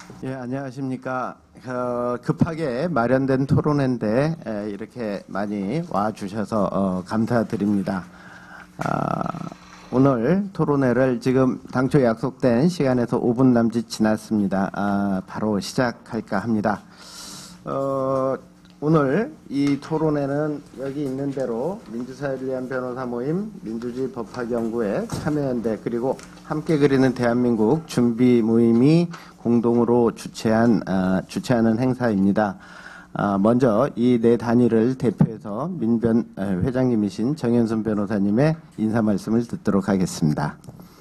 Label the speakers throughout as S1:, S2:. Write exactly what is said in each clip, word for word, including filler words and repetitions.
S1: 예, 안녕하십니까. 어, 급하게 마련된 토론회인데 에, 이렇게 많이 와주셔서 어, 감사드립니다. 아, 오늘 토론회를 지금 당초 약속된 시간에서 오 분 남짓 지났습니다. 아, 바로 시작할까 합니다. 어, 오늘 이 토론회는 여기 있는 대로 민주사회를 위한 변호사 모임, 민주주의 법학연구회, 참여연대, 그리고 함께 그리는 대한민국 준비 모임이 공동으로 주최한, 어, 주최하는 행사입니다. 어, 먼저 이 네 단위를 대표해서 민변 회장님이신 정현순 변호사님의 인사 말씀을 듣도록 하겠습니다.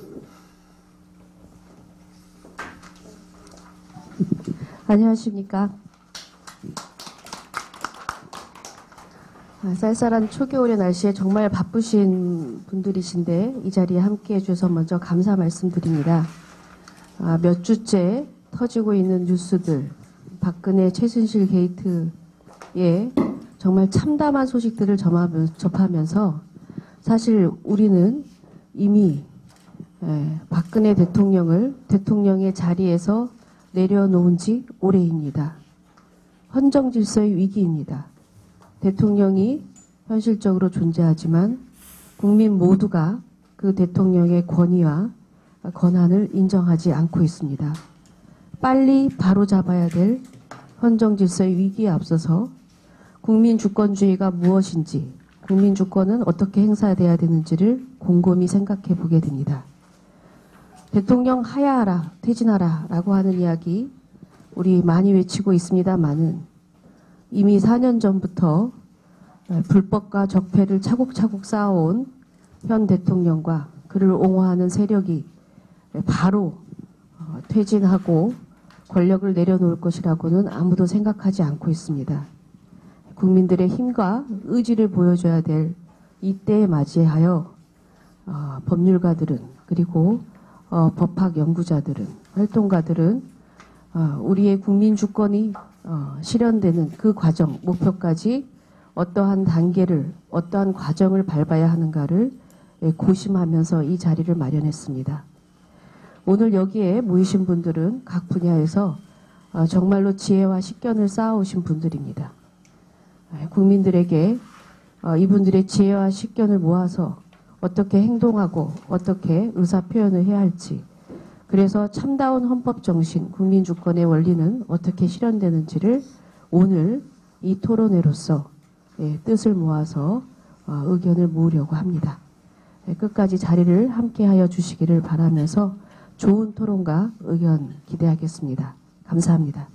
S2: 안녕하십니까. 쌀쌀한 초겨울의 날씨에 정말 바쁘신 분들이신데 이 자리에 함께해 주셔서 먼저 감사 말씀드립니다. 아, 몇 주째 터지고 있는 뉴스들, 박근혜 최순실 게이트에 정말 참담한 소식들을 접하면서 사실 우리는 이미 에, 박근혜 대통령을 대통령의 자리에서 내려놓은 지 오래입니다. 헌정질서의 위기입니다. 대통령이 현실적으로 존재하지만 국민 모두가 그 대통령의 권위와 권한을 인정하지 않고 있습니다. 빨리 바로잡아야 될 헌정질서의 위기에 앞서서 국민주권주의가 무엇인지, 국민주권은 어떻게 행사돼야 되는지를 곰곰이 생각해 보게 됩니다. 대통령 하야하라, 퇴진하라 라고 하는 이야기 우리 많이 외치고 있습니다만은 이미 사 년 전부터 불법과 적폐를 차곡차곡 쌓아온 현 대통령과 그를 옹호하는 세력이 바로 퇴진하고 권력을 내려놓을 것이라고는 아무도 생각하지 않고 있습니다. 국민들의 힘과 의지를 보여줘야 될 이때에 맞이하여 어, 법률가들은 그리고 어, 법학 연구자들은 활동가들은 어, 우리의 국민 주권이 어, 실현되는 그 과정, 목표까지 어떠한 단계를, 어떠한 과정을 밟아야 하는가를 고심하면서 이 자리를 마련했습니다. 오늘 여기에 모이신 분들은 각 분야에서 어, 정말로 지혜와 식견을 쌓아오신 분들입니다. 국민들에게 어, 이분들의 지혜와 식견을 모아서 어떻게 행동하고 어떻게 의사표현을 해야 할지, 그래서 참다운 헌법정신, 국민주권의 원리는 어떻게 실현되는지를 오늘 이 토론회로서 예, 뜻을 모아서 어, 의견을 모으려고 합니다. 예, 끝까지 자리를 함께하여 주시기를 바라면서 좋은 토론과 의견 기대하겠습니다. 감사합니다.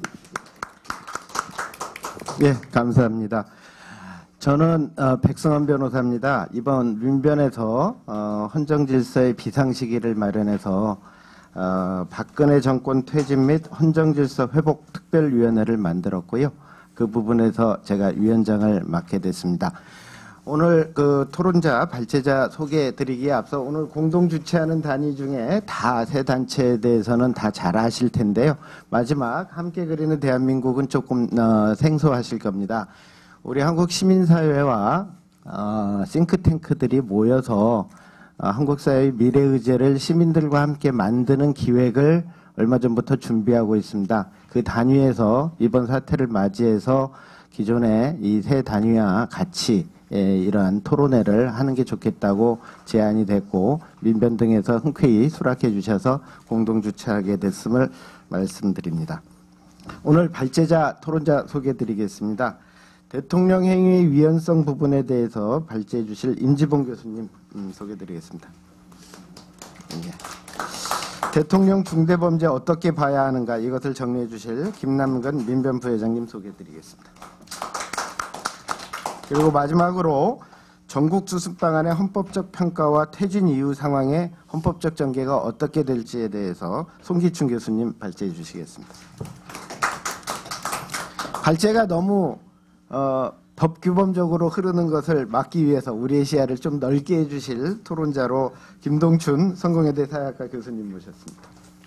S1: 예, 감사합니다. 저는 어, 백성원 변호사입니다. 이번 민변에서 어, 헌정질서의 비상시기를 마련해서 어, 박근혜 정권 퇴진 및 헌정질서 회복 특별위원회를 만들었고요. 그 부분에서 제가 위원장을 맡게 됐습니다. 오늘 그 토론자, 발제자 소개해드리기에 앞서 오늘 공동 주최하는 단위 중에 다 세 단체에 대해서는 다 잘 아실 텐데요. 마지막 함께 그리는 대한민국은 조금 어, 생소하실 겁니다. 우리 한국 시민사회와 어, 싱크탱크들이 모여서 어, 한국 사회의 미래 의제를 시민들과 함께 만드는 기획을 얼마 전부터 준비하고 있습니다. 그 단위에서 이번 사태를 맞이해서 기존의 이 세 단위와 같이 예, 이러한 토론회를 하는 게 좋겠다고 제안이 됐고 민변 등에서 흔쾌히 수락해 주셔서 공동 주최하게 됐음을 말씀드립니다. 오늘 발제자 토론자 소개해 드리겠습니다. 대통령 행위의 위헌성 부분에 대해서 발제해 주실 임지봉 교수님 음, 소개해 드리겠습니다. 예. 대통령 중대범죄 어떻게 봐야 하는가, 이것을 정리해 주실 김남근 민변 부회장님 소개해 드리겠습니다. 그리고 마지막으로 전국 수습 방안의 헌법적 평가와 퇴진 이후 상황의 헌법적 전개가 어떻게 될지에 대해서 송기춘 교수님 발제해 주시겠습니다. 발제가 너무 어, 법규범적으로 흐르는 것을 막기 위해서 우리의 시야를 좀 넓게 해주실 토론자로 김동춘 성공회대 사회학과 교수님 모셨습니다.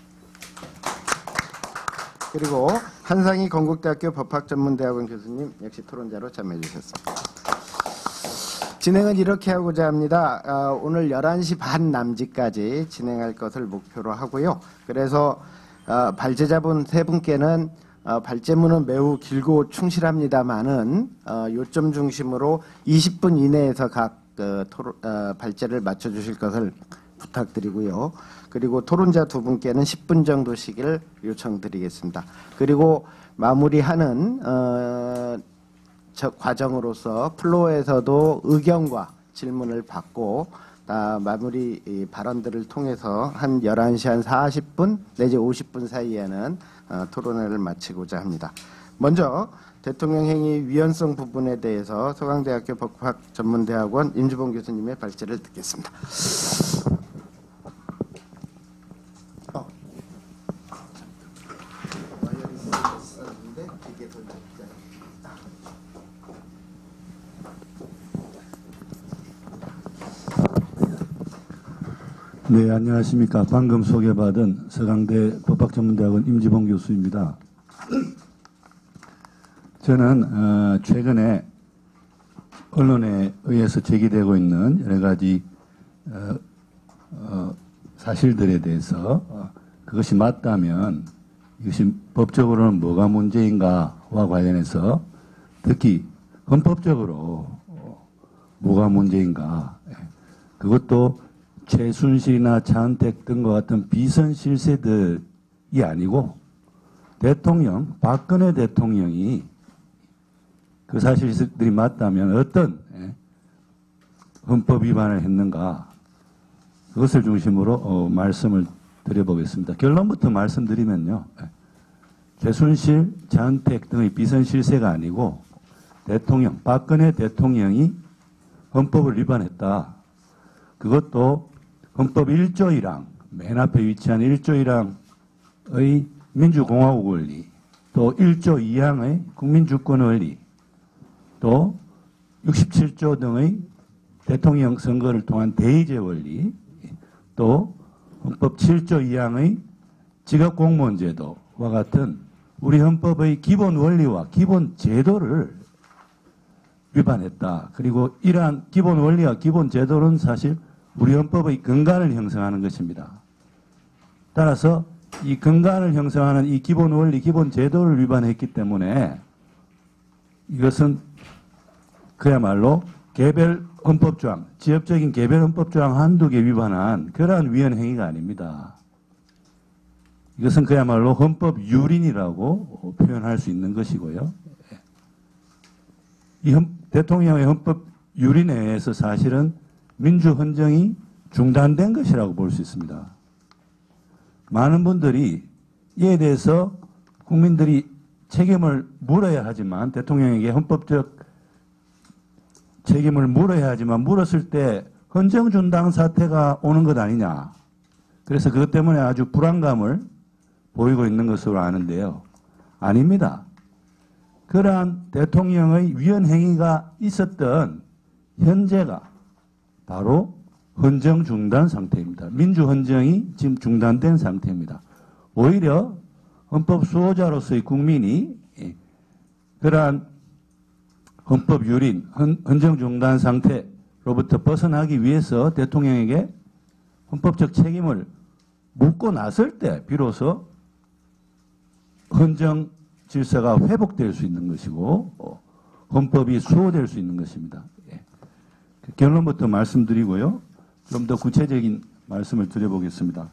S1: 그리고 한상희 건국대학교 법학전문대학원 교수님 역시 토론자로 참여해 주셨습니다. 진행은 이렇게 하고자 합니다. 어, 오늘 열한 시 반 남짓까지 진행할 것을 목표로 하고요. 그래서 어, 발제자분 세 분께는 어, 발제문은 매우 길고 충실합니다만은 어, 요점 중심으로 이십 분 이내에서 각 그, 토론, 어, 발제를 맞춰주실 것을 부탁드리고요. 그리고 토론자 두 분께는 십 분 정도 시기를 요청드리겠습니다. 그리고 마무리하는 어, 저 과정으로서 플로어에서도 의견과 질문을 받고 다 마무리 이 발언들을 통해서 한 열한 시 한 사십 분 내지 오십 분 사이에는 어, 토론회를 마치고자 합니다. 먼저 대통령 행위 위헌성 부분에 대해서 서강대학교 법학전문대학원 임주봉 교수님의 발제를 듣겠습니다. 어.
S3: 네, 안녕하십니까. 방금 소개받은 서강대 법학전문대학원 임지봉 교수입니다. 저는 어, 최근에 언론에 의해서 제기되고 있는 여러 가지 어, 어, 사실들에 대해서 어, 그것이 맞다면 이것이 법적으로는 뭐가 문제인가와 관련해서 특히 헌법적으로 어, 뭐가 문제인가, 그것도 최순실이나 차은택 등과 같은 비선 실세들이 아니고 대통령, 박근혜 대통령이 그 사실들이 맞다면 어떤 헌법 위반을 했는가, 그것을 중심으로 어, 말씀을 드려보겠습니다. 결론부터 말씀드리면요, 최순실, 차은택 등의 비선 실세가 아니고 대통령, 박근혜 대통령이 헌법을 위반했다. 그것도 헌법 일 조 일 항, 맨 앞에 위치한 일 조 일 항의 민주공화국 원리, 또 일 조 이 항의 국민주권 원리, 또 육십칠 조 등의 대통령 선거를 통한 대의제 원리, 또 헌법 칠 조 이 항의 직업공무원제도와 같은 우리 헌법의 기본 원리와 기본 제도를 위반했다. 그리고 이러한 기본 원리와 기본 제도는 사실 우리 헌법의 근간을 형성하는 것입니다. 따라서 이 근간을 형성하는 이 기본 원리, 기본 제도를 위반했기 때문에 이것은 그야말로 개별 헌법조항, 지역적인 개별 헌법조항 한두 개 위반한 그러한 위헌 행위가 아닙니다. 이것은 그야말로 헌법 유린이라고 표현할 수 있는 것이고요. 이 헌, 대통령의 헌법 유린에 의해서 사실은 민주 헌정이 중단된 것이라고 볼 수 있습니다. 많은 분들이 이에 대해서 국민들이 책임을 물어야 하지만, 대통령에게 헌법적 책임을 물어야 하지만 물었을 때 헌정 중단 사태가 오는 것 아니냐. 그래서 그것 때문에 아주 불안감을 보이고 있는 것으로 아는데요. 아닙니다. 그러한 대통령의 위헌 행위가 있었던 현재가 바로 헌정 중단 상태입니다. 민주 헌정이 지금 중단된 상태입니다. 오히려 헌법 수호자로서의 국민이 그러한 헌법 유린, 헌정 중단 상태로부터 벗어나기 위해서 대통령에게 헌법적 책임을 묻고 났을 때 비로소 헌정 질서가 회복될 수 있는 것이고 헌법이 수호될 수 있는 것입니다. 결론부터 말씀드리고요. 좀 더 구체적인 말씀을 드려보겠습니다.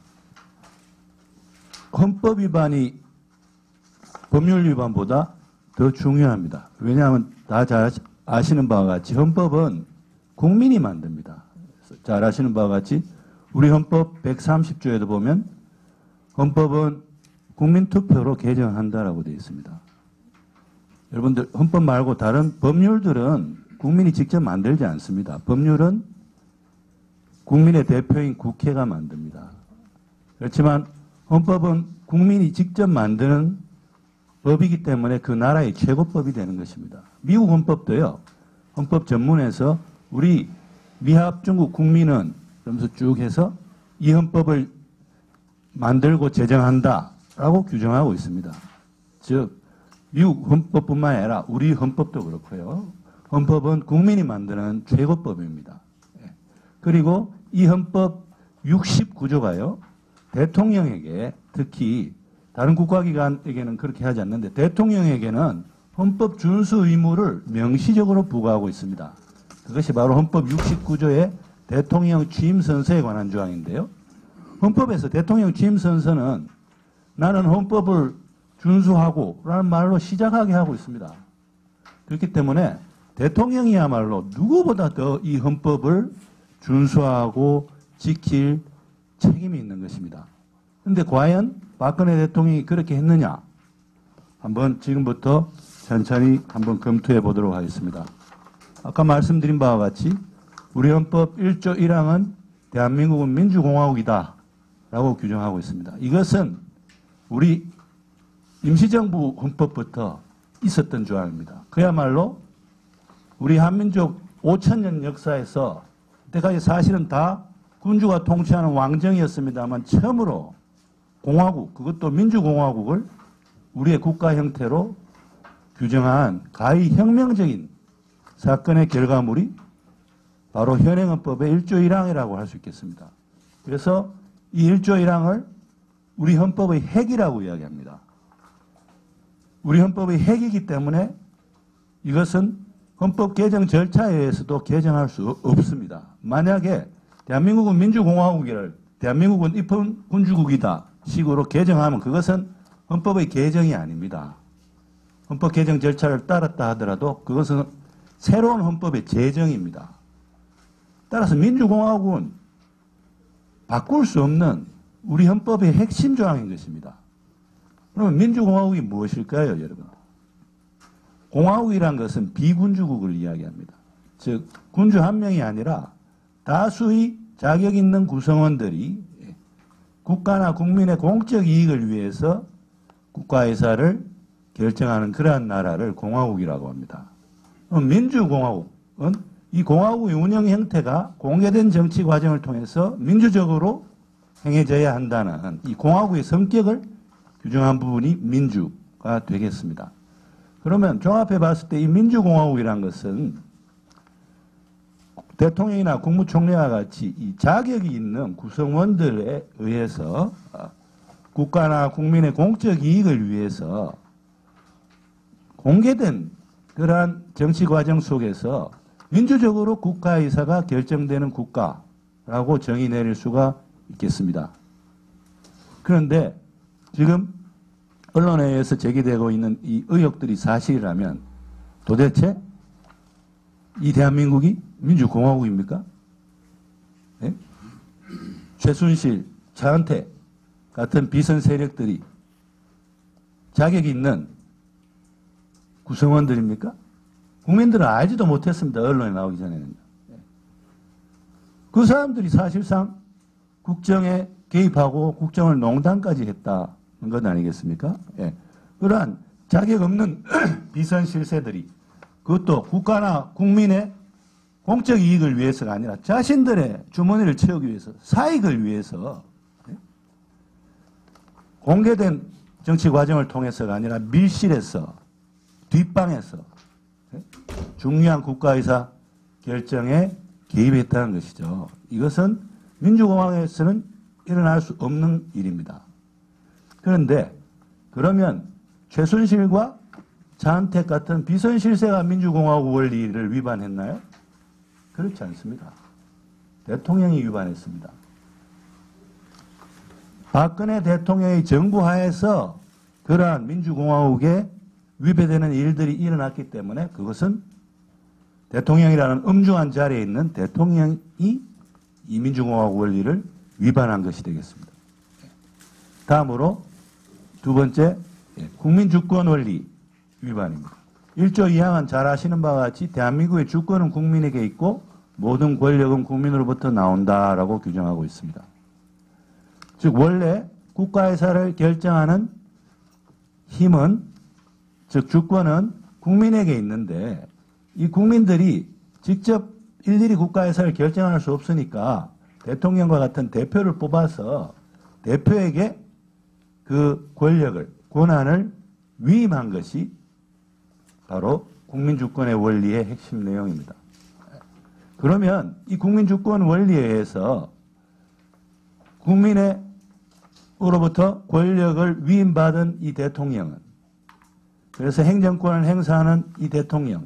S3: 헌법 위반이 법률 위반보다 더 중요합니다. 왜냐하면 다 잘 아시는 바와 같이 헌법은 국민이 만듭니다. 잘 아시는 바와 같이 우리 헌법 백삼십 조에도 보면 헌법은 국민투표로 개정한다라고 되어 있습니다. 여러분들 헌법 말고 다른 법률들은 국민이 직접 만들지 않습니다. 법률은 국민의 대표인 국회가 만듭니다. 그렇지만 헌법은 국민이 직접 만드는 법이기 때문에 그 나라의 최고법이 되는 것입니다. 미국 헌법도요. 헌법 전문에서 우리 미합 중국 국민은 그러면서 쭉 해서 이 헌법을 만들고 제정한다라고 규정하고 있습니다. 즉 미국 헌법뿐만 아니라 우리 헌법도 그렇고요. 헌법은 국민이 만드는 최고법입니다. 그리고 이 헌법 육십구 조가요. 대통령에게 특히 다른 국가기관에게는 그렇게 하지 않는데 대통령에게는 헌법 준수 의무를 명시적으로 부과하고 있습니다. 그것이 바로 헌법 육십구 조의 대통령 취임 선서에 관한 조항인데요. 헌법에서 대통령 취임 선서는 나는 헌법을 준수하고 라는 말로 시작하게 하고 있습니다. 그렇기 때문에 대통령이야말로 누구보다 더 이 헌법을 준수하고 지킬 책임이 있는 것입니다. 그런데 과연 박근혜 대통령이 그렇게 했느냐? 한번 지금부터 천천히 한번 검토해 보도록 하겠습니다. 아까 말씀드린 바와 같이 우리 헌법 일 조 일 항은 대한민국은 민주공화국이다 라고 규정하고 있습니다. 이것은 우리 임시정부 헌법부터 있었던 조항입니다. 그야말로 우리 한민족 오천 년 역사에서 그때까지 사실은 다 군주가 통치하는 왕정이었습니다만 처음으로 공화국, 그것도 민주공화국을 우리의 국가 형태로 규정한 가히 혁명적인 사건의 결과물이 바로 현행헌법의 일 조 일 항이라고 할 수 있겠습니다. 그래서 이 일 조 일 항을 우리 헌법의 핵이라고 이야기합니다. 우리 헌법의 핵이기 때문에 이것은 헌법 개정 절차에 의해서도 개정할 수 없습니다. 만약에 대한민국은 민주공화국이를 대한민국은 입헌군주국이다 식으로 개정하면 그것은 헌법의 개정이 아닙니다. 헌법 개정 절차를 따랐다 하더라도 그것은 새로운 헌법의 제정입니다. 따라서 민주공화국은 바꿀 수 없는 우리 헌법의 핵심 조항인 것입니다. 그러면 민주공화국이 무엇일까요, 여러분? 공화국이란 것은 비군주국을 이야기합니다. 즉 군주 한 명이 아니라 다수의 자격 있는 구성원들이 국가나 국민의 공적 이익을 위해서 국가의사를 결정하는 그러한 나라를 공화국이라고 합니다. 민주공화국은 이 공화국의 운영 형태가 공개된 정치 과정을 통해서 민주적으로 행해져야 한다는 이 공화국의 성격을 규정한 부분이 민주가 되겠습니다. 그러면 종합해 봤을 때 이 민주공화국이라는 것은 대통령이나 국무총리와 같이 이 자격이 있는 구성원들에 의해서 국가나 국민의 공적 이익을 위해서 공개된 그러한 정치 과정 속에서 민주적으로 국가의사가 결정되는 국가라고 정의 내릴 수가 있겠습니다. 그런데 지금 언론에 의해서 제기되고 있는 이 의혹들이 사실이라면 도대체 이 대한민국이 민주공화국입니까? 네? 최순실, 차은택 같은 비선 세력들이 자격이 있는 구성원들입니까? 국민들은 알지도 못했습니다. 언론에 나오기 전에는. 그 사람들이 사실상 국정에 개입하고 국정을 농단까지 했다는 것 아니겠습니까? 예. 그러한 자격 없는 비선 실세들이 그것도 국가나 국민의 공적 이익을 위해서가 아니라 자신들의 주머니를 채우기 위해서 사익을 위해서 예? 공개된 정치 과정을 통해서가 아니라 밀실에서 뒷방에서 예? 중요한 국가의사 결정에 개입했다는 것이죠. 이것은 민주공화국에서는 일어날 수 없는 일입니다. 그런데 그러면 최순실과 차은택 같은 비선실세가 민주공화국 원리를 위반했나요? 그렇지 않습니다. 대통령이 위반했습니다. 박근혜 대통령의 정부 하에서 그러한 민주공화국에 위배되는 일들이 일어났기 때문에 그것은 대통령이라는 엄중한 자리에 있는 대통령이 이 민주공화국 원리를 위반한 것이 되겠습니다. 다음으로 두 번째, 국민주권 원리 위반입니다. 일 조 이 항은 잘 아시는 바와 같이 대한민국의 주권은 국민에게 있고 모든 권력은 국민으로부터 나온다라고 규정하고 있습니다. 즉 원래 국가의사를 결정하는 힘은, 즉 주권은 국민에게 있는데 이 국민들이 직접 일일이 국가의사를 결정할 수 없으니까 대통령과 같은 대표를 뽑아서 대표에게 그 권력을, 권한을 위임한 것이 바로 국민주권의 원리의 핵심 내용입니다. 그러면 이 국민주권 원리에 의해서 국민의 국민으로부터 권력을 위임받은 이 대통령은, 그래서 행정권을 행사하는 이 대통령은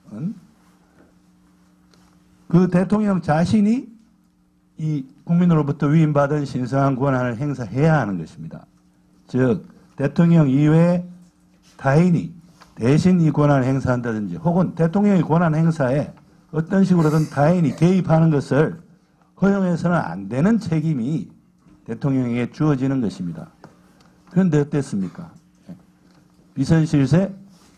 S3: 그 대통령 자신이 이 국민으로부터 위임받은 신성한 권한을 행사해야 하는 것입니다. 즉 대통령 이외에 타인이 대신 이 권한을 행사한다든지 혹은 대통령의 권한 행사에 어떤 식으로든 타인이 개입하는 것을 허용해서는 안 되는 책임이 대통령에게 주어지는 것입니다. 그런데 어땠습니까? 비선실세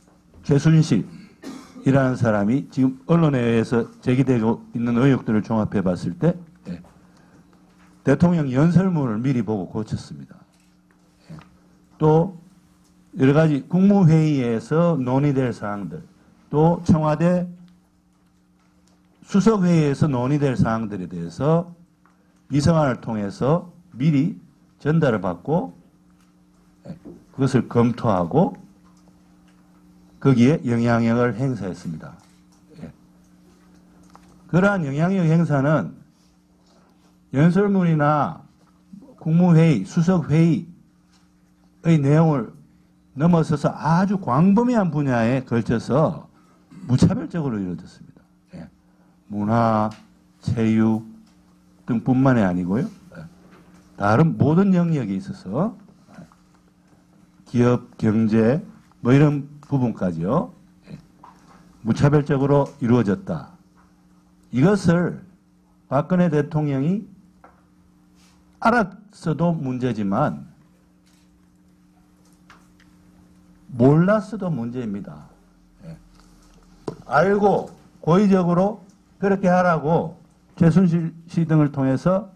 S3: 최순실이라는 사람이 지금 언론에 의해서 제기되고 있는 의혹들을 종합해 봤을 때 대통령 연설문을 미리 보고 고쳤습니다. 또 여러 가지 국무회의에서 논의될 사항들, 또 청와대 수석회의에서 논의될 사항들에 대해서 비서관을 통해서 미리 전달을 받고 그것을 검토하고 거기에 영향력을 행사했습니다. 그러한 영향력 행사는 연설문이나 국무회의, 수석회의의 내용을 넘어서서 아주 광범위한 분야에 걸쳐서 무차별적으로 이루어졌습니다. 예. 문화, 체육 등뿐만이 아니고요. 예. 다른 모든 영역에 있어서 기업, 경제 뭐 이런 부분까지요. 예. 무차별적으로 이루어졌다. 이것을 박근혜 대통령이 알았어도 문제지만 몰랐어도 문제입니다. 예. 알고 고의적으로 그렇게 하라고 최순실 씨 등을 통해서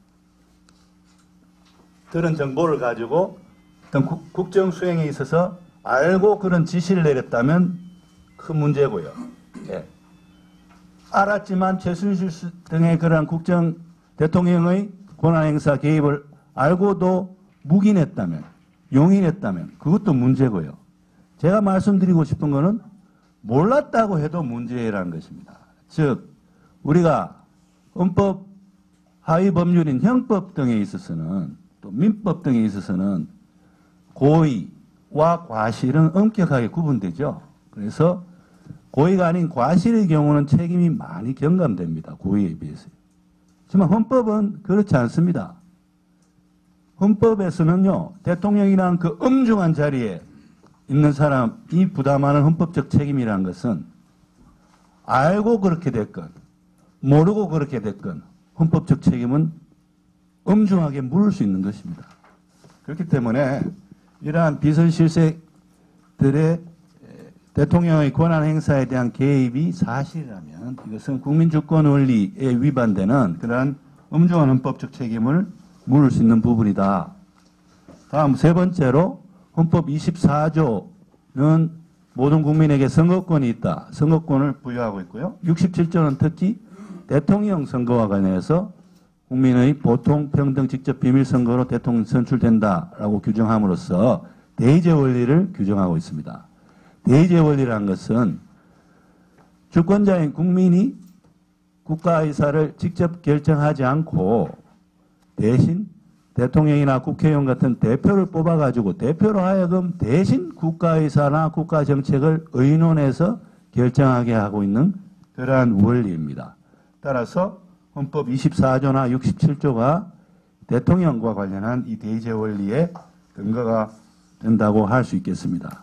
S3: 그런 정보를 가지고 어떤 국, 국정 수행에 있어서 알고 그런 지시를 내렸다면 큰 문제고요. 예. 알았지만 최순실 씨 등의 그런 국정 대통령의 권한행사 개입을 알고도 묵인했다면, 용인했다면 그것도 문제고요. 제가 말씀드리고 싶은 것은 몰랐다고 해도 문제라는 것입니다. 즉 우리가 헌법 하위 법률인 형법 등에 있어서는 또 민법 등에 있어서는 고의와 과실은 엄격하게 구분되죠. 그래서 고의가 아닌 과실의 경우는 책임이 많이 경감됩니다. 고의에 비해서. 하지만 헌법은 그렇지 않습니다. 헌법에서는요, 대통령이라는 그 엄중한 자리에 있는 사람이 부담하는 헌법적 책임이라는 것은 알고 그렇게 됐건 모르고 그렇게 됐건 헌법적 책임은 엄중하게 물을 수 있는 것입니다. 그렇기 때문에 이러한 비선실세들의 대통령의 권한 행사에 대한 개입이 사실이라면 이것은 국민주권 원리에 위반되는 그러한 엄중한 헌법적 책임을 물을 수 있는 부분이다. 다음 세 번째로 헌법 이십사 조는 모든 국민에게 선거권이 있다. 선거권을 부여하고 있고요. 육십칠 조는 특히 대통령 선거와 관련해서 국민의 보통 평등 직접 비밀 선거로 대통령 선출된다라고 규정함으로써 대의제 원리를 규정하고 있습니다. 대의제 원리라는 것은 주권자인 국민이 국가의사를 직접 결정하지 않고 대신 대통령이나 국회의원 같은 대표를 뽑아가지고 대표로 하여금 대신 국가의사나 국가정책을 의논해서 결정하게 하고 있는 그러한 원리입니다. 따라서 헌법 이십사 조나 육십칠 조가 대통령과 관련한 이 대의제 원리의 근거가 된다고 할 수 있겠습니다.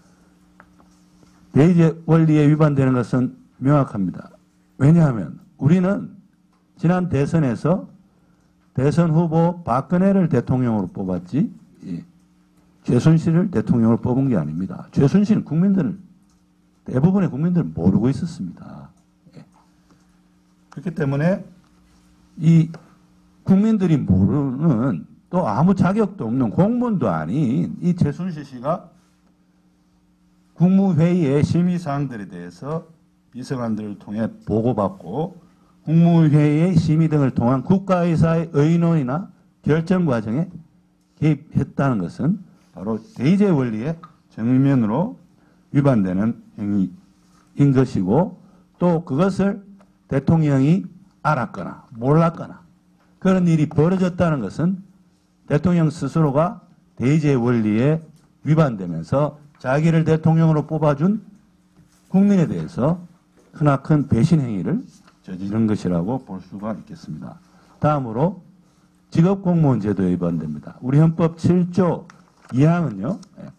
S3: 대의제 원리에 위반되는 것은 명확합니다. 왜냐하면 우리는 지난 대선에서 대선 후보 박근혜를 대통령으로 뽑았지 예. 최순실을 대통령으로 뽑은 게 아닙니다. 최순실은 국민들은 대부분의 국민들은 모르고 있었습니다. 예. 그렇기 때문에 이 국민들이 모르는 또 아무 자격도 없는 공무원도 아닌 이 최순실 씨가 국무회의의 심의사항들에 대해서 비서관들을 통해 보고받고 국무회의의 심의 등을 통한 국가의사의 의논이나 결정 과정에 개입했다는 것은 바로 대의제 원리의 정면으로 위반되는 행위인 것이고 또 그것을 대통령이 알았거나 몰랐거나 그런 일이 벌어졌다는 것은 대통령 스스로가 대의제 원리에 위반되면서 자기를 대통령으로 뽑아준 국민에 대해서 크나큰 배신 행위를 저지른 것이라고 볼 수가 있겠습니다. 다음으로 직업공무원 제도에 위반됩니다. 우리 헌법 칠 조 이 항은요.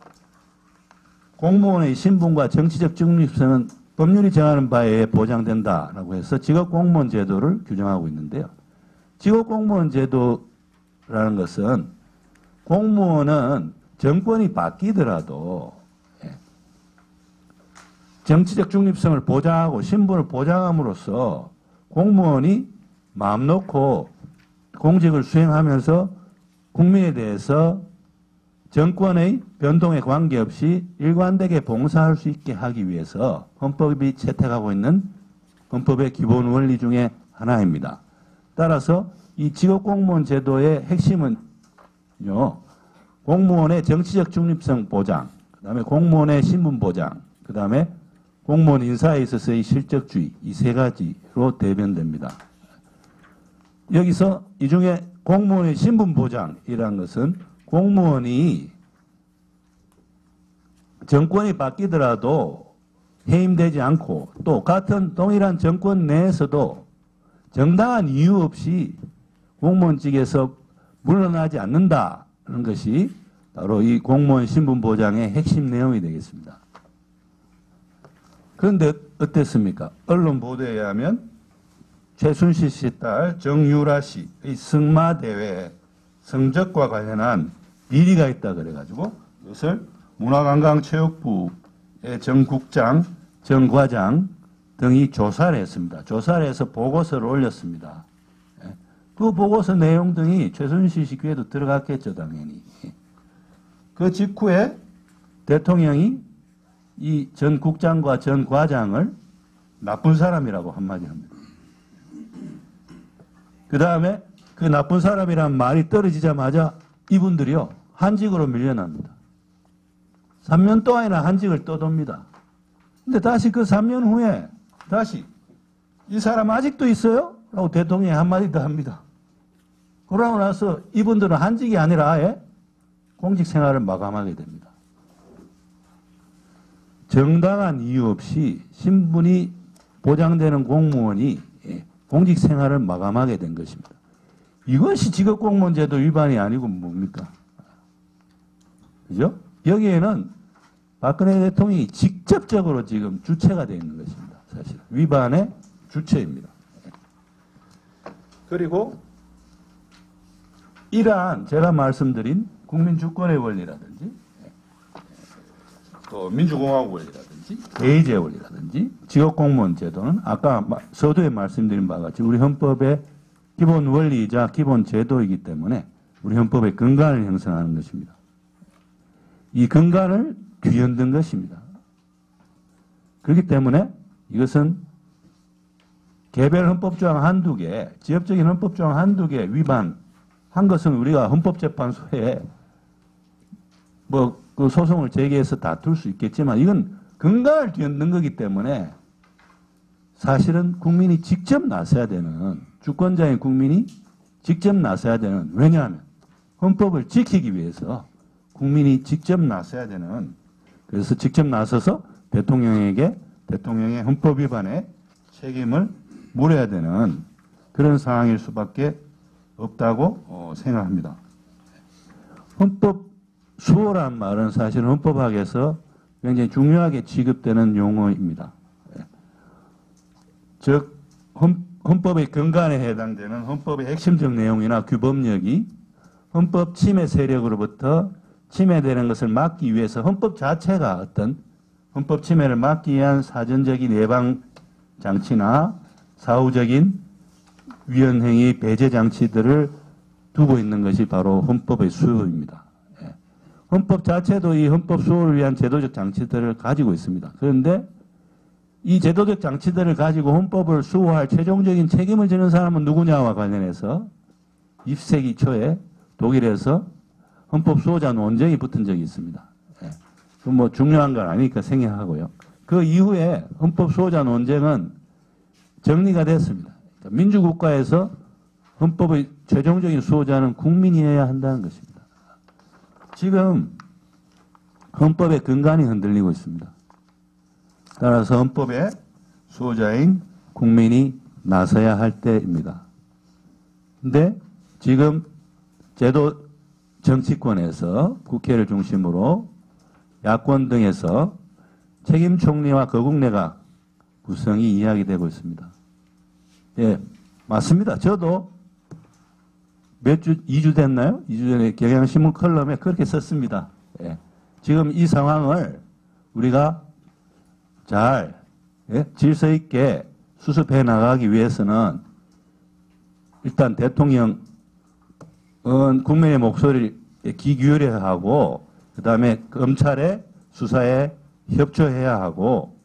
S3: 공무원의 신분과 정치적 중립성은 법률이 정하는 바에 의해 보장된다라고 해서 직업공무원 제도를 규정하고 있는데요. 직업공무원 제도라는 것은 공무원은 정권이 바뀌더라도 정치적 중립성을 보장하고 신분을 보장함으로써 공무원이 마음 놓고 공직을 수행하면서 국민에 대해서 정권의 변동에 관계없이 일관되게 봉사할 수 있게 하기 위해서 헌법이 채택하고 있는 헌법의 기본 원리 중에 하나입니다. 따라서 이 직업공무원 제도의 핵심은요, 공무원의 정치적 중립성 보장, 그 다음에 공무원의 신분 보장, 그 다음에 공무원 인사에 있어서의 실적주의, 이 세 가지로 대변됩니다. 여기서 이 중에 공무원의 신분 보장이라는 것은 공무원이 정권이 바뀌더라도 해임되지 않고 또 같은 동일한 정권 내에서도 정당한 이유 없이 공무원직에서 물러나지 않는다는 것이 바로 이 공무원 신분 보장의 핵심 내용이 되겠습니다. 그런데 어땠습니까? 언론 보도에 의하면 최순실 씨 딸 정유라 씨의 승마대회 성적과 관련한 비리가 있다 그래가지고 이것을 문화관광체육부의 정 국장, 정 과장 등이 조사를 했습니다. 조사를 해서 보고서를 올렸습니다. 그 보고서 내용 등이 최순실 씨 귀에도 들어갔겠죠, 당연히. 그 직후에 대통령이 이 전 국장과 전 과장을 나쁜 사람이라고 한마디 합니다. 그 다음에 그 나쁜 사람이란 말이 떨어지자마자 이분들이요, 한직으로 밀려납니다. 삼 년 동안이나 한직을 떠돕니다. 근데 다시 그 삼 년 후에 다시 이 사람 아직도 있어요? 라고 대통령이 한마디 더 합니다. 그러고 나서 이분들은 한직이 아니라 아예 공직 생활을 마감하게 됩니다. 정당한 이유 없이 신분이 보장되는 공무원이 공직 생활을 마감하게 된 것입니다. 이것이 직업공무원 제도 위반이 아니고 뭡니까? 그죠? 여기에는 박근혜 대통령이 직접적으로 지금 주체가 되어 있는 것입니다. 사실 위반의 주체입니다. 그리고 이러한 제가 말씀드린 국민 주권의 원리라든지 또 민주공화국 원리라든지 대의제 원리라든지 직업공무원 제도는 아까 서두에 말씀드린 바와 같이 우리 헌법의 기본 원리이자 기본 제도이기 때문에 우리 헌법의 근간을 형성하는 것입니다. 이 근간을 뒤흔든 것입니다. 그렇기 때문에 이것은 개별 헌법조항 한두 개, 지역적인 헌법조항 한두 개 위반한 것은 우리가 헌법재판소에 뭐 그 소송을 제기해서 다툴 수 있겠지만 이건 근간을 뒤흔든 거기 때문에 사실은 국민이 직접 나서야 되는, 주권자인 국민이 직접 나서야 되는, 왜냐하면 헌법을 지키기 위해서 국민이 직접 나서야 되는, 그래서 직접 나서서 대통령에게 대통령의 헌법 위반의 책임을 물어야 되는 그런 상황일 수밖에 없다고 어, 생각합니다. 헌법 수호란 말은 사실 헌법학에서 굉장히 중요하게 취급되는 용어입니다. 즉 헌, 헌법의 근간에 해당되는 헌법의 핵심적 내용이나 규범력이 헌법 침해 세력으로부터 침해되는 것을 막기 위해서 헌법 자체가 어떤 헌법 침해를 막기 위한 사전적인 예방 장치나 사후적인 위헌행위 배제 장치들을 두고 있는 것이 바로 헌법의 수호입니다. 헌법 자체도 이 헌법 수호를 위한 제도적 장치들을 가지고 있습니다. 그런데 이 제도적 장치들을 가지고 헌법을 수호할 최종적인 책임을 지는 사람은 누구냐와 관련해서 이십 세기 초에 독일에서 헌법 수호자 논쟁이 붙은 적이 있습니다. 예. 그 뭐 중요한 건 아니니까 생략하고요. 그 이후에 헌법 수호자 논쟁은 정리가 됐습니다. 그러니까 민주국가에서 헌법의 최종적인 수호자는 국민이어야 한다는 것입니다. 지금 헌법의 근간이 흔들리고 있습니다. 따라서 헌법의 수호자인 국민이 나서야 할 때입니다. 근데 지금 제도 정치권에서 국회를 중심으로 야권 등에서 책임 총리와 거국내각 구성이 이야기되고 있습니다. 예, 맞습니다. 저도 몇 주, 이 주 됐나요? 이 주 전에 경향신문 컬럼에 그렇게 썼습니다. 예. 지금 이 상황을 우리가 잘, 예? 질서 있게 수습해 나가기 위해서는 일단 대통령은 국민의 목소리를 귀 기울여야 하고, 그 다음에 검찰의 수사에 협조해야 하고,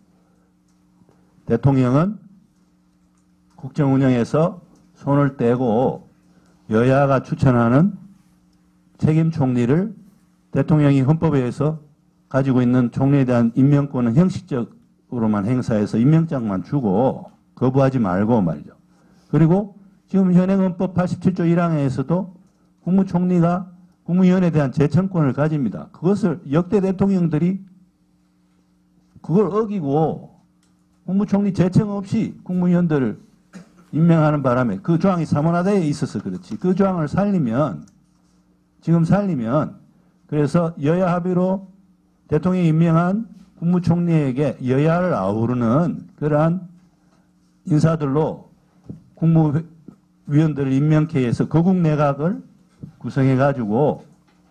S3: 대통령은 국정 운영에서 손을 떼고 여야가 추천하는 책임 총리를 대통령이 헌법에 의해서 가지고 있는 총리에 대한 임명권은 형식적으로만 행사해서 임명장만 주고 거부하지 말고 말이죠. 그리고 지금 현행 헌법 팔십칠 조 일 항에서도 국무총리가 국무위원에 대한 제청권을 가집니다. 그것을 역대 대통령들이 그걸 어기고 국무총리 제청 없이 국무위원들을 임명하는 바람에 그 조항이 사문화되어 있어서 그렇지. 그 조항을 살리면, 지금 살리면, 그래서 여야 합의로 대통령이 임명한 국무총리에게 여야를 아우르는 그러한 인사들로 국무위원들을 임명케 해서 거국내각을 구성해가지고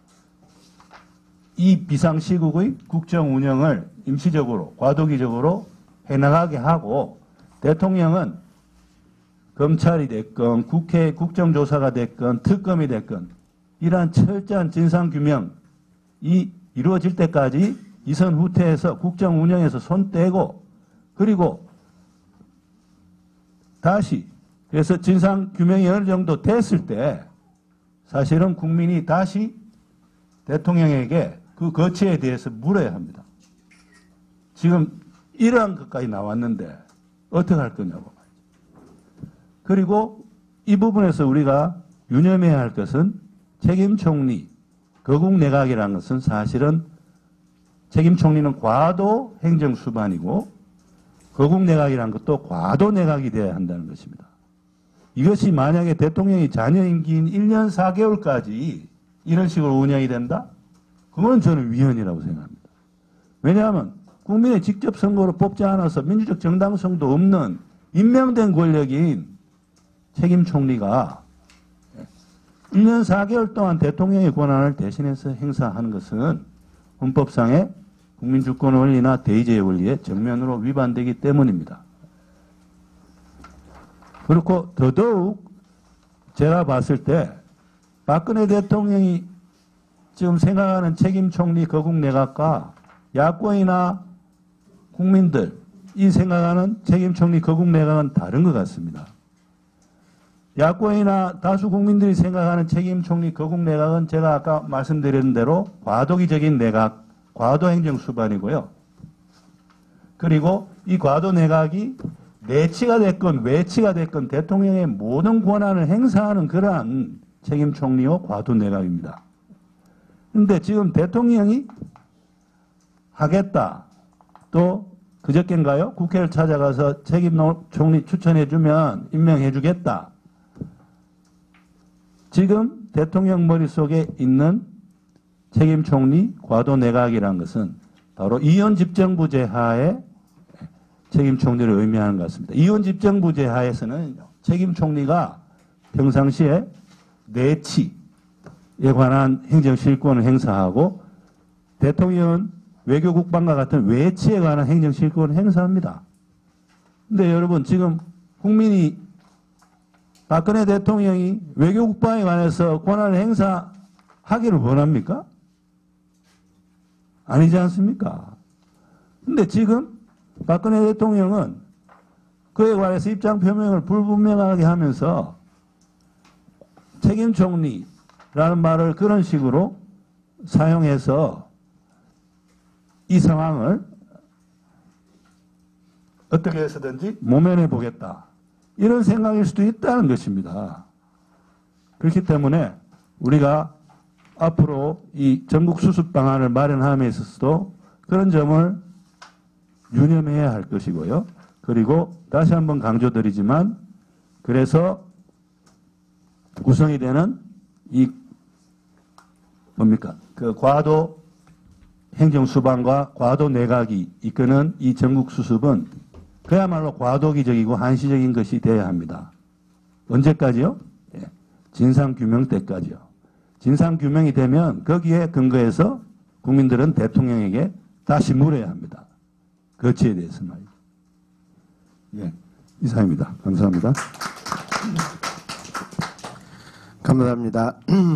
S3: 이 비상시국의 국정 운영을 임시적으로, 과도기적으로 해나가게 하고, 대통령은 검찰이 됐건 국회 국정조사가 됐건 특검이 됐건 이러한 철저한 진상규명이 이루어질 때까지 이선 후퇴해서 국정 운영에서 손 떼고, 그리고 다시 그래서 진상규명이 어느 정도 됐을 때 사실은 국민이 다시 대통령에게 그 거취에 대해서 물어야 합니다. 지금 이러한 것까지 나왔는데 어떻게 할 거냐고. 그리고 이 부분에서 우리가 유념해야 할 것은 책임 총리, 거국 내각이라는 것은 사실은 책임 총리는 과도 행정 수반이고 거국 내각이라는 것도 과도 내각이 되어야 한다는 것입니다. 이것이 만약에 대통령이 잔여 임기인 일 년 사 개월까지 이런 식으로 운영이 된다? 그건 저는 위헌이라고 생각합니다. 왜냐하면 국민의 직접 선거로 뽑지 않아서 민주적 정당성도 없는 임명된 권력인 책임 총리가 일 년 사 개월 동안 대통령의 권한을 대신해서 행사하는 것은 헌법상의 국민주권 원리나 대의제의 원리에 정면으로 위반되기 때문입니다. 그렇고 더더욱 제가 봤을 때 박근혜 대통령이 지금 생각하는 책임 총리 거국 내각과 야권이나 국민들이 생각하는 책임 총리 거국 내각은 다른 것 같습니다. 야권이나 다수 국민들이 생각하는 책임 총리 거국 내각은 제가 아까 말씀드린 대로 과도기적인 내각, 과도 행정 수반이고요. 그리고 이 과도 내각이 내치가 됐건 외치가 됐건 대통령의 모든 권한을 행사하는 그러한 책임 총리요 과도 내각입니다. 그런데 지금 대통령이 하겠다. 또 그저께인가요? 국회를 찾아가서 책임 총리 추천해주면 임명해주겠다. 지금 대통령 머릿속에 있는 책임 총리 과도 내각이라는 것은 바로 이원 집정부제 하에 책임 총리를 의미하는 것 같습니다. 이원 집정부제 하에서는 책임 총리가 평상시에 내치에 관한 행정실권을 행사하고 대통령은 외교국방과 같은 외치에 관한 행정실권을 행사합니다. 근데 여러분 지금 국민이 박근혜 대통령이 외교국방에 관해서 권한을 행사하기를 원합니까? 아니지 않습니까? 근데 지금 박근혜 대통령은 그에 관해서 입장 표명을 불분명하게 하면서 책임 총리라는 말을 그런 식으로 사용해서 이 상황을 어떻게 해서든지 모면해 보겠다. 이런 생각일 수도 있다는 것입니다. 그렇기 때문에 우리가 앞으로 이 전국 수습 방안을 마련함에 있어서도 그런 점을 유념해야 할 것이고요. 그리고 다시 한번 강조드리지만 그래서 구성이 되는 이 뭡니까? 그 과도 행정수반과 과도 내각이 이끄는 이 전국 수습은 그야말로 과도기적이고 한시적인 것이 되어야 합니다. 언제까지요? 예. 진상규명 때까지요. 진상규명이 되면 거기에 근거해서 국민들은 대통령에게 다시 물어야 합니다. 거치에 대해서 말이죠. 예. 이상입니다. 감사합니다.
S1: 감사합니다.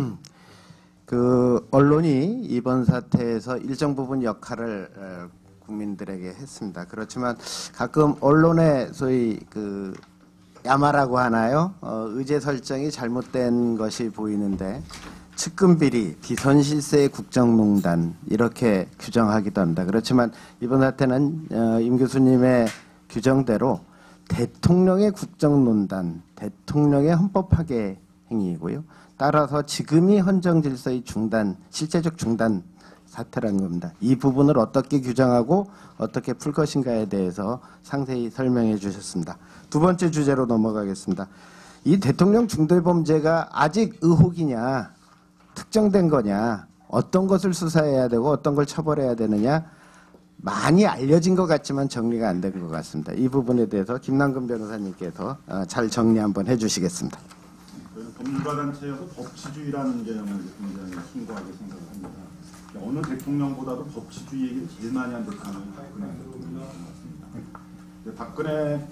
S1: 그 언론이 이번 사태에서 일정 부분 역할을 어, 국민들에게 했습니다. 그렇지만 가끔 언론의 소위 그 야마라고 하나요? 어, 의제 설정이 잘못된 것이 보이는데 측근비리, 비선실세 국정농단 이렇게 규정하기도 합니다. 그렇지만 이번 사태는 어, 임 교수님의 규정대로 대통령의 국정농단, 대통령의 헌법파괴 행위이고요. 따라서 지금이 헌정질서의 중단, 실제적 중단 사태라는 겁니다. 이 부분을 어떻게 규정하고 어떻게 풀 것인가에 대해서 상세히 설명해 주셨습니다. 두 번째 주제로 넘어가겠습니다. 이 대통령 중대범죄가 아직 의혹이냐, 특정된 거냐, 어떤 것을 수사해야 되고 어떤 걸 처벌해야 되느냐 많이 알려진 것 같지만 정리가 안 된 것 같습니다. 이 부분에 대해서 김남근 변호사님께서 잘 정리 한번 해주시겠습니다.
S4: 법률가단체에서 법치주의라는 개념을 굉장히 숭고하게 생각을 합니다. 어느 대통령보다도 법치주의 얘기를 제일 많이 한 대통령이 박근혜 대통령인 것 같습니다. 박근혜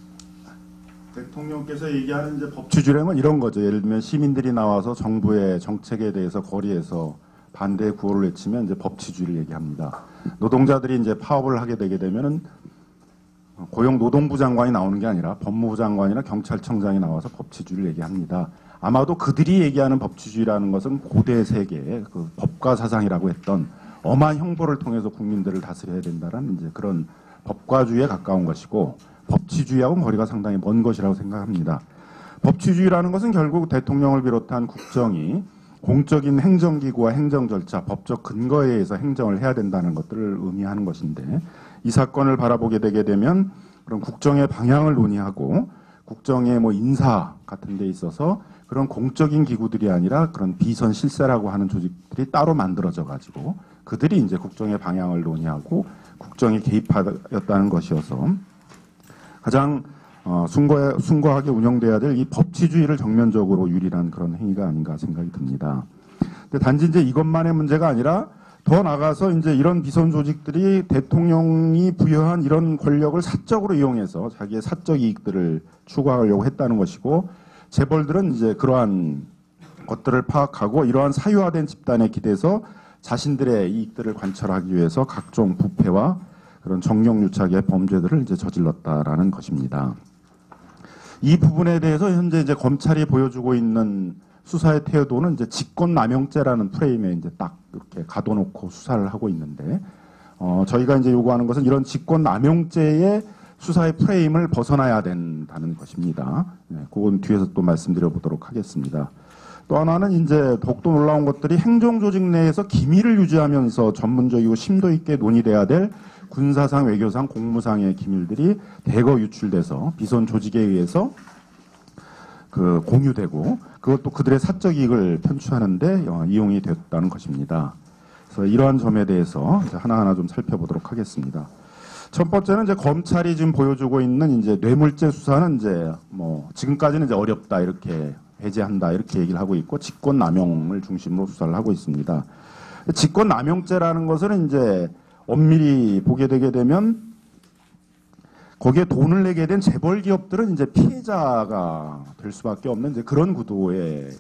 S4: 대통령께서 얘기하는 이제 법치주의라는 건 이런 거죠. 예를 들면 시민들이 나와서 정부의 정책에 대해서 거리에서 반대 구호를 외치면 이제 법치주의를 얘기합니다. 노동자들이 이제 파업을 하게 되게 되면은 고용노동부 장관이 나오는 게 아니라 법무부 장관이나 경찰청장이 나와서 법치주의를 얘기합니다. 아마도 그들이 얘기하는 법치주의라는 것은 고대 세계의 그 법과 사상이라고 했던 엄한 형벌을 통해서 국민들을 다스려야 된다는 이제 그런 법과주의에 가까운 것이고 법치주의하고는 거리가 상당히 먼 것이라고 생각합니다. 법치주의라는 것은 결국 대통령을 비롯한 국정이 공적인 행정기구와 행정절차, 법적 근거에 의해서 행정을 해야 된다는 것들을 의미하는 것인데 이 사건을 바라보게 되게 되면 그런 국정의 방향을 논의하고 국정의 뭐 인사 같은 데 있어서 그런 공적인 기구들이 아니라 그런 비선 실세라고 하는 조직들이 따로 만들어져 가지고 그들이 이제 국정의 방향을 논의하고 국정에 개입하였다는 것이어서 가장 어, 숭고해, 숭고하게 운영돼야 될 이 법치주의를 정면적으로 유린한 그런 행위가 아닌가 생각이 듭니다. 근데 단지 이제 이것만의 문제가 아니라 더 나가서 이제 이런 비선 조직들이 대통령이 부여한 이런 권력을 사적으로 이용해서 자기의 사적 이익들을 추구하려고 했다는 것이고 재벌들은 이제 그러한 것들을 파악하고 이러한 사유화된 집단에 기대서 자신들의 이익들을 관철하기 위해서 각종 부패와 그런 정경유착의 범죄들을 이제 저질렀다라는 것입니다. 이 부분에 대해서 현재 이제 검찰이 보여주고 있는 수사의 태도는 이제 직권남용죄라는 프레임에 이제 딱 이렇게 가둬놓고 수사를 하고 있는데, 어, 저희가 이제 요구하는 것은 이런 직권남용죄의 수사의 프레임을 벗어나야 된다는 것입니다. 네, 그건 뒤에서 또 말씀드려 보도록 하겠습니다. 또 하나는 이제 더욱더 놀라운 것들이 행정조직 내에서 기밀을 유지하면서 전문적이고 심도 있게 논의돼야 될 군사상, 외교상, 공무상의 기밀들이 대거 유출돼서 비선 조직에 의해서 그 공유되고 그것도 그들의 사적 이익을 편취하는데 이용이 됐다는 것입니다. 그래서 이러한 점에 대해서 이제 하나하나 좀 살펴보도록 하겠습니다. 첫 번째는 이제 검찰이 지금 보여주고 있는 이제 뇌물죄 수사는 이제 뭐 지금까지는 이제 어렵다 이렇게 배제한다 이렇게 얘기를 하고 있고 직권남용을 중심으로 수사를 하고 있습니다. 직권남용죄라는 것은 이제 엄밀히 보게 되게 되면 거기에 돈을 내게 된 재벌 기업들은 이제 피해자가 될 수밖에 없는 이제 그런 구도의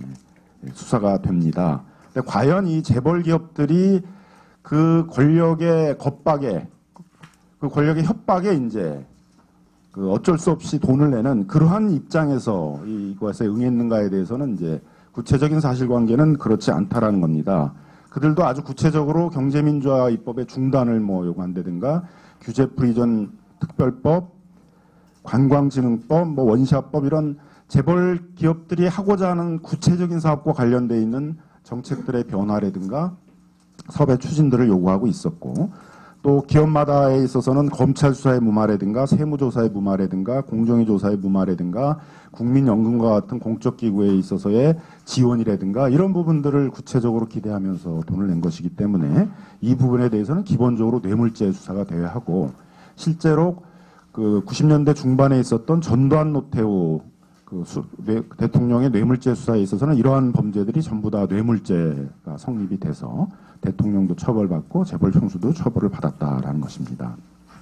S4: 수사가 됩니다. 근데 과연 이 재벌 기업들이 그 권력의 겁박에 그 권력의 협박에 이제 그 어쩔 수 없이 돈을 내는 그러한 입장에서 이것에 응했는가에 대해서는 이제 구체적인 사실관계는 그렇지 않다라는 겁니다. 그들도 아주 구체적으로 경제민주화 입법의 중단을 뭐 요구한다든가 규제프리전 특별법, 관광진흥법, 뭐 원시화법 이런 재벌 기업들이 하고자 하는 구체적인 사업과 관련돼 있는 정책들의 변화라든가 섭외 추진들을 요구하고 있었고, 또 기업마다에 있어서는 검찰 수사의 무마라든가 세무조사의 무마라든가 공정위 조사의 무마라든가 국민연금과 같은 공적기구에 있어서의 지원이라든가 이런 부분들을 구체적으로 기대하면서 돈을 낸 것이기 때문에 이 부분에 대해서는 기본적으로 뇌물죄 수사가 돼야 하고, 실제로 그 구십 년대 중반에 있었던 전두환 노태우 그 수, 뇌, 대통령의 뇌물죄 수사에 있어서는 이러한 범죄들이 전부 다 뇌물죄가 성립이 돼서 대통령도 처벌받고 재벌 총수도 처벌을 받았다라는 것입니다.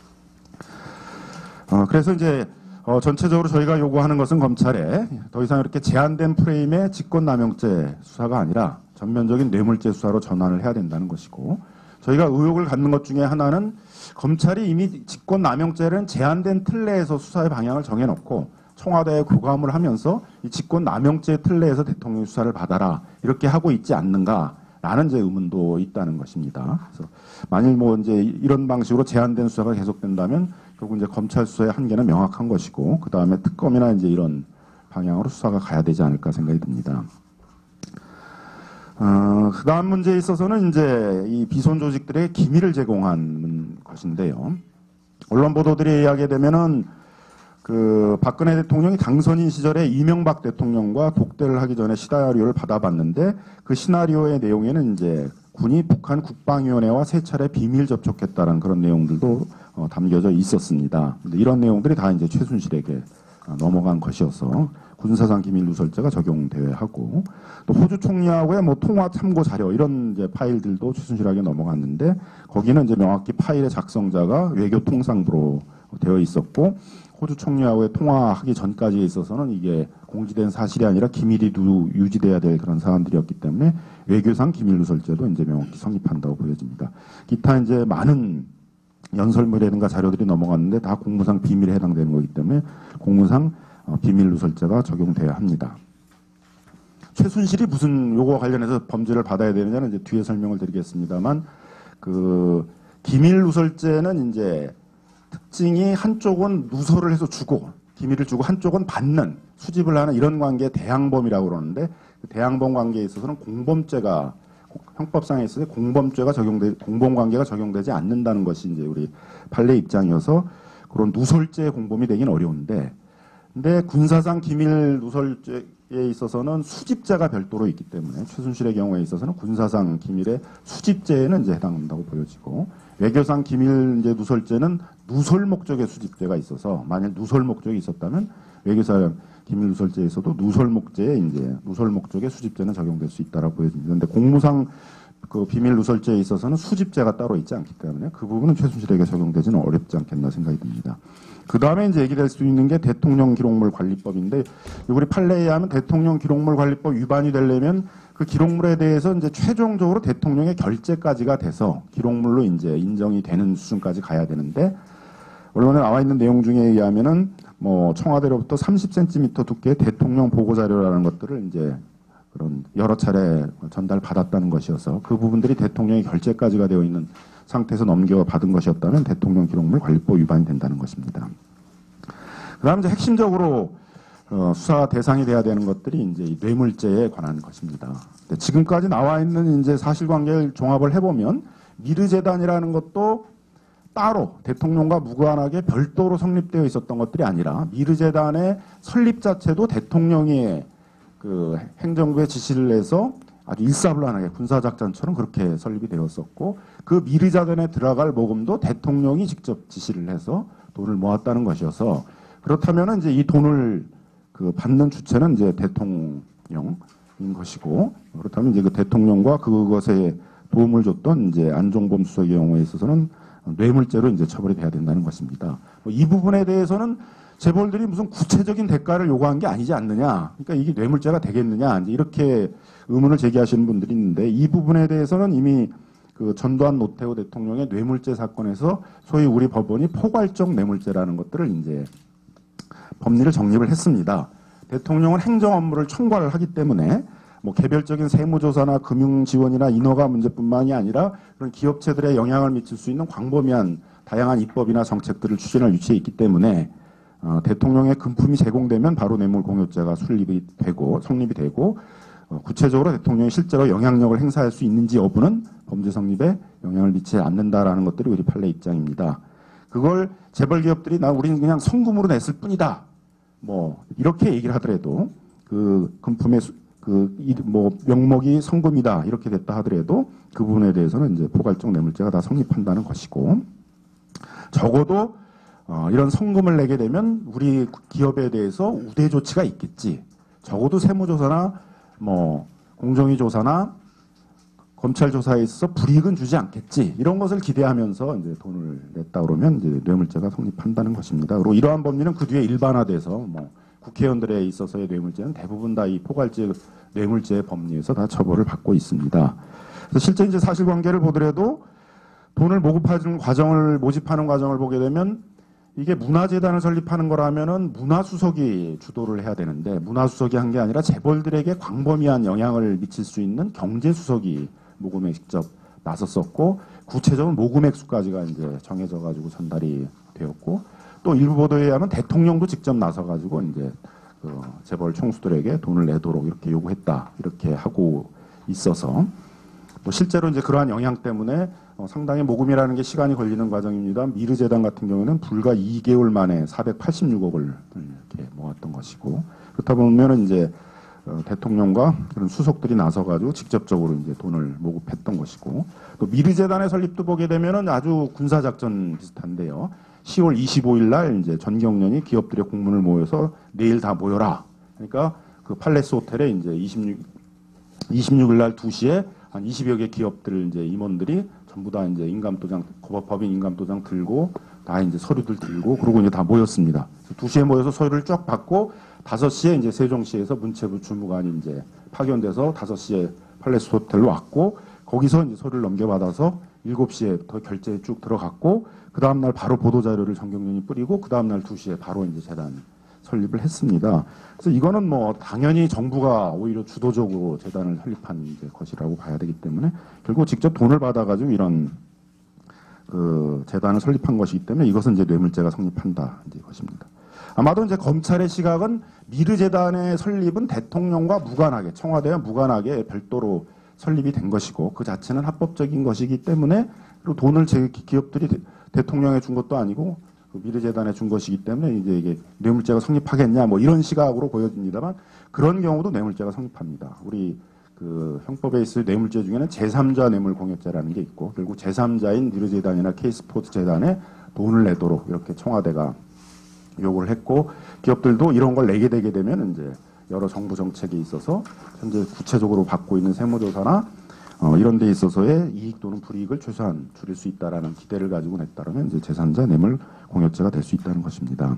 S4: 어, 그래서 이제 어, 전체적으로 저희가 요구하는 것은 검찰에 더 이상 이렇게 제한된 프레임의 직권남용죄 수사가 아니라 전면적인 뇌물죄 수사로 전환을 해야 된다는 것이고, 저희가 의혹을 갖는 것 중에 하나는 검찰이 이미 직권남용죄는 제한된 틀 내에서 수사의 방향을 정해놓고 청와대에 교감을 하면서 이 직권남용죄 틀 내에서 대통령 수사를 받아라 이렇게 하고 있지 않는가라는 이제 의문도 있다는 것입니다. 그래서 만일 뭐 이제 이런 방식으로 제한된 수사가 계속된다면 결국 이제 검찰 수사의 한계는 명확한 것이고, 그 다음에 특검이나 이제 이런 방향으로 수사가 가야 되지 않을까 생각이 듭니다. 어, 그 다음 문제에 있어서는 이제 이 비손 조직들의 기밀을 제공한 것인데요. 언론 보도들에 의하게 되면은 그 박근혜 대통령이 당선인 시절에 이명박 대통령과 독대를 하기 전에 시나리오를 받아봤는데, 그 시나리오의 내용에는 이제 군이 북한 국방위원회와 세 차례 비밀 접촉했다는 그런 내용들도 어, 담겨져 있었습니다. 근데 이런 내용들이 다 이제 최순실에게 어, 넘어간 것이어서 군사상 기밀 누설죄가 적용되어야 하고, 또 호주 총리하고의 뭐 통화 참고 자료 이런 이제 파일들도 최순실에게 넘어갔는데, 거기는 이제 명확히 파일의 작성자가 외교통상부로 되어 있었고, 호주 총리하고의 통화하기 전까지에 있어서는 이게 공지된 사실이 아니라 기밀이 두, 유지돼야 될 그런 사안들이었기 때문에 외교상 기밀누설죄도 이제 명확히 성립한다고 보여집니다. 기타 이제 많은 연설물이라든가 자료들이 넘어갔는데 다 공무상 비밀에 해당되는 거기 때문에 공무상 어, 비밀누설죄가 적용돼야 합니다. 최순실이 무슨 요거와 관련해서 범죄를 받아야 되느냐는 이제 뒤에 설명을 드리겠습니다만, 그 기밀누설죄는 이제 특징이 한쪽은 누설을 해서 주고 기밀을 주고 한쪽은 받는 수집을 하는 이런 관계의 대항범이라고 그러는데, 그 대항범 관계에 있어서는 공범죄가 형법상에 있어서 공범죄가 적용돼 공범 관계가 적용되지 않는다는 것이 이제 우리 판례 입장이어서 그런 누설죄의 공범이 되긴 어려운데, 근데 군사상 기밀 누설죄에 있어서는 수집죄가 별도로 있기 때문에 최순실의 경우에 있어서는 군사상 기밀의 수집죄에는 이제 해당한다고 보여지고, 외교상 기밀 이제 누설죄는 누설 목적의 수집죄가 있어서 만약 누설 목적이 있었다면 외교상 기밀 누설죄에서도 누설 목적에 이제 누설 목적의 수집죄는 적용될 수 있다라고 보여집니다. 그런데 공무상 그 비밀 누설죄에 있어서는 수집죄가 따로 있지 않기 때문에 그 부분은 최순실에게 적용되지는 어렵지 않겠나 생각이 듭니다. 그 다음에 이제 얘기될 수 있는 게 대통령 기록물 관리법인데, 우리 판례에 의하면 대통령 기록물 관리법 위반이 되려면 그 기록물에 대해서 이제 최종적으로 대통령의 결재까지가 돼서 기록물로 이제 인정이 되는 수준까지 가야 되는데, 언론에 나와 있는 내용 중에 의하면은 뭐 청와대로부터 삼십 센티미터 두께의 대통령 보고 자료라는 것들을 이제 그런 여러 차례 전달 받았다는 것이어서 그 부분들이 대통령의 결재까지가 되어 있는 상태에서 넘겨받은 것이었다면 대통령 기록물 관리법 위반이 된다는 것입니다. 그 다음 이제 핵심적으로 어, 수사 대상이 돼야 되는 것들이 이제 이 뇌물죄에 관한 것입니다. 지금까지 나와 있는 이제 사실관계를 종합을 해보면 미르재단이라는 것도 따로 대통령과 무관하게 별도로 성립되어 있었던 것들이 아니라, 미르재단의 설립 자체도 대통령이 그 행정부에 지시를 해서 아주 일사불란하게 군사작전처럼 그렇게 설립이 되었었고, 그 미르재단에 들어갈 모금도 대통령이 직접 지시를 해서 돈을 모았다는 것이어서, 그렇다면 이제 이 돈을 그 받는 주체는 이제 대통령인 것이고, 그렇다면 이제 그 대통령과 그것에 도움을 줬던 이제 안종범 수석의 경우에 있어서는 뇌물죄로 이제 처벌이 돼야 된다는 것입니다. 이 부분에 대해서는 재벌들이 무슨 구체적인 대가를 요구한 게 아니지 않느냐, 그러니까 이게 뇌물죄가 되겠느냐, 이제 이렇게 의문을 제기하시는 분들이 있는데, 이 부분에 대해서는 이미 그 전두환 노태우 대통령의 뇌물죄 사건에서 소위 우리 법원이 포괄적 뇌물죄라는 것들을 이제 법리를 정립을 했습니다. 대통령은 행정 업무를 총괄을 하기 때문에 뭐 개별적인 세무조사나 금융지원이나 인허가 문제뿐만이 아니라 그런 기업체들에 영향을 미칠 수 있는 광범위한 다양한 입법이나 정책들을 추진할 위치에 있기 때문에 어, 대통령의 금품이 제공되면 바로 뇌물공여죄가 수립이 되고 성립이 되고 어, 구체적으로 대통령이 실제로 영향력을 행사할 수 있는지 여부는 범죄 성립에 영향을 미치지 않는다라는 것들이 우리 판례 입장입니다. 그걸 재벌 기업들이 나 우리는 그냥 성금으로 냈을 뿐이다. 뭐 이렇게 얘기를 하더라도 그 금품의 그 뭐 명목이 성금이다 이렇게 됐다 하더라도 그 부분에 대해서는 이제 포괄적 뇌물죄가 다 성립한다는 것이고 적어도 어, 이런 성금을 내게 되면 우리 기업에 대해서 우대 조치가 있겠지. 적어도 세무조사나 뭐 공정위 조사나 검찰 조사에 있어서 불이익은 주지 않겠지. 이런 것을 기대하면서 이제 돈을 냈다 그러면 이제 뇌물죄가 성립한다는 것입니다. 그리고 이러한 법리는 그 뒤에 일반화돼서 뭐 국회의원들에 있어서의 뇌물죄는 대부분 다 이 포괄적 뇌물죄 법리에서 다 처벌을 받고 있습니다. 그래서 실제 이제 사실관계를 보더라도 돈을 모집하는 과정을 모집하는 과정을 보게 되면 이게 문화재단을 설립하는 거라면은 문화수석이 주도를 해야 되는데 문화수석이 한 게 아니라 재벌들에게 광범위한 영향을 미칠 수 있는 경제수석이 모금에 직접 나섰었고 구체적인 모금 액수까지가 이제 정해져 가지고 전달이 되었고 또 일부 보도에 의하면 대통령도 직접 나서 가지고 이제 그 재벌 총수들에게 돈을 내도록 이렇게 요구했다 이렇게 하고 있어서 또 실제로 이제 그러한 영향 때문에 어, 상당히 모금이라는 게 시간이 걸리는 과정입니다. 미르재단 같은 경우는 불과 이 개월 만에 사백팔십육억을 이렇게 모았던 것이고 그렇다 보면은 이제 어, 대통령과 그런 수석들이 나서가지고 직접적으로 이제 돈을 모금했던 것이고 또 미르재단의 설립도 보게 되면은 아주 군사작전 비슷한데요. 시월 이십오일 날 이제 전경련이 기업들의 공문을 모여서 내일 다 모여라. 그러니까 그 팔레스 호텔에 이제 이십육, 이십육일 날 두 시에 한 이십여 개 기업들 이제 임원들이 전부 다 이제 인감도장, 법인 인감도장 들고 다 이제 서류들 들고 그러고 이제 다 모였습니다. 두 시에 모여서 서류를 쫙 받고 다섯 시에 이제 세종시에서 문체부 주무관이 이제 파견돼서 다섯 시에 팔레스 호텔로 왔고 거기서 이제 서류를 넘겨받아서 일곱 시에 더 결제에 쭉 들어갔고 그 다음날 바로 보도자료를 전경련이 뿌리고 그 다음날 두 시에 바로 이제 재단 설립을 했습니다. 그래서 이거는 뭐 당연히 정부가 오히려 주도적으로 재단을 설립한 이제 것이라고 봐야 되기 때문에 결국 직접 돈을 받아가지고 이런 그 재단을 설립한 것이기 때문에 이것은 이제 뇌물죄가 성립한다 이제 것입니다. 아마도 이제 검찰의 시각은 미르재단의 설립은 대통령과 무관하게 청와대와 무관하게 별도로 설립이 된 것이고 그 자체는 합법적인 것이기 때문에 그리고 돈을 제 기업들이 대, 대통령에 준 것도 아니고 그 미르재단에 준 것이기 때문에 이제 이게 뇌물죄가 성립하겠냐 뭐 이런 시각으로 보여집니다만 그런 경우도 뇌물죄가 성립합니다. 우리 그 형법에 있을 뇌물죄 중에는 제삼자 뇌물공여죄라는 게 있고 결국 제삼자인 미르재단이나 K스포츠 재단에 돈을 내도록 이렇게 청와대가 요구를 했고 기업들도 이런 걸 내게 되게 되면 이제 여러 정부 정책에 있어서 현재 구체적으로 받고 있는 세무조사나 어, 이런 데 있어서의 이익 또는 불이익을 최소한 줄일 수 있다라는 기대를 가지고 냈다면 이제 제삼자 뇌물 공여죄가 될 수 있다는 것입니다.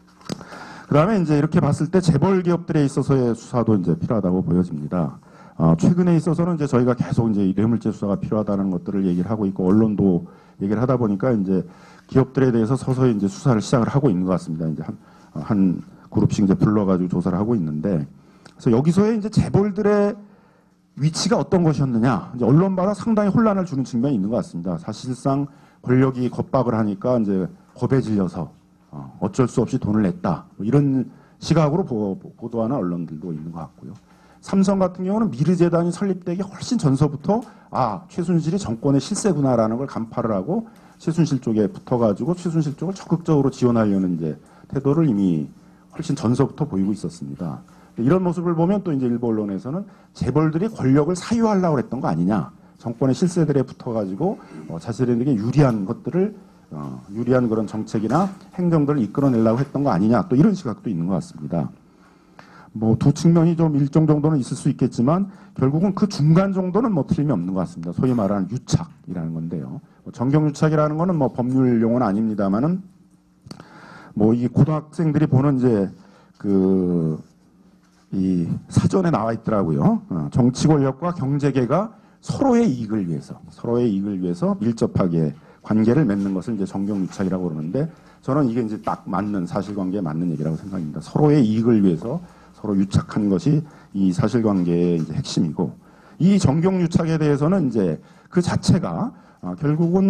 S4: 그다음에 이제 이렇게 봤을 때 재벌 기업들에 있어서의 수사도 이제 필요하다고 보여집니다. 어, 최근에 있어서는 이제 저희가 계속 이제 뇌물죄 수사가 필요하다는 것들을 얘기를 하고 있고 언론도 얘기를 하다 보니까 이제 기업들에 대해서 서서히 이제 수사를 시작을 하고 있는 것 같습니다. 이제 한, 한 그룹씩 이제 불러가지고 조사를 하고 있는데 그래서 여기서의 이제 재벌들의 위치가 어떤 것이었느냐. 이제 언론마다 상당히 혼란을 주는 측면이 있는 것 같습니다. 사실상 권력이 겁박을 하니까 이제 겁에 질려서 어, 어쩔 수 없이 돈을 냈다. 뭐 이런 시각으로 보, 보도하는 언론들도 있는 것 같고요. 삼성 같은 경우는 미르재단이 설립되기 훨씬 전서부터 아 최순실이 정권의 실세구나라는 걸 간파를 하고 최순실 쪽에 붙어가지고 최순실 쪽을 적극적으로 지원하려는 이제 태도를 이미 훨씬 전서부터 보이고 있었습니다. 이런 모습을 보면 또 이제 일부 언론에서는 재벌들이 권력을 사유하려고 했던 거 아니냐. 정권의 실세들에 붙어가지고 어, 자신들에게 유리한 것들을 어, 유리한 그런 정책이나 행정들을 이끌어내려고 했던 거 아니냐. 또 이런 시각도 있는 것 같습니다. 뭐 두 측면이 좀 일정 정도는 있을 수 있겠지만 결국은 그 중간 정도는 뭐 틀림이 없는 것 같습니다. 소위 말하는 유착이라는 건데요. 뭐 정경유착이라는 거는 뭐 법률 용어는 아닙니다만은 뭐 이 고등학생들이 보는 이제 그 이 사전에 나와 있더라고요. 어, 정치 권력과 경제계가 서로의 이익을 위해서, 서로의 이익을 위해서 밀접하게 관계를 맺는 것을 이제 정경유착이라고 그러는데 저는 이게 이제 딱 맞는 사실관계에 맞는 얘기라고 생각합니다. 서로의 이익을 위해서 서로 유착한 것이 이 사실관계의 이제 핵심이고 이 정경유착에 대해서는 이제 그 자체가 어, 결국은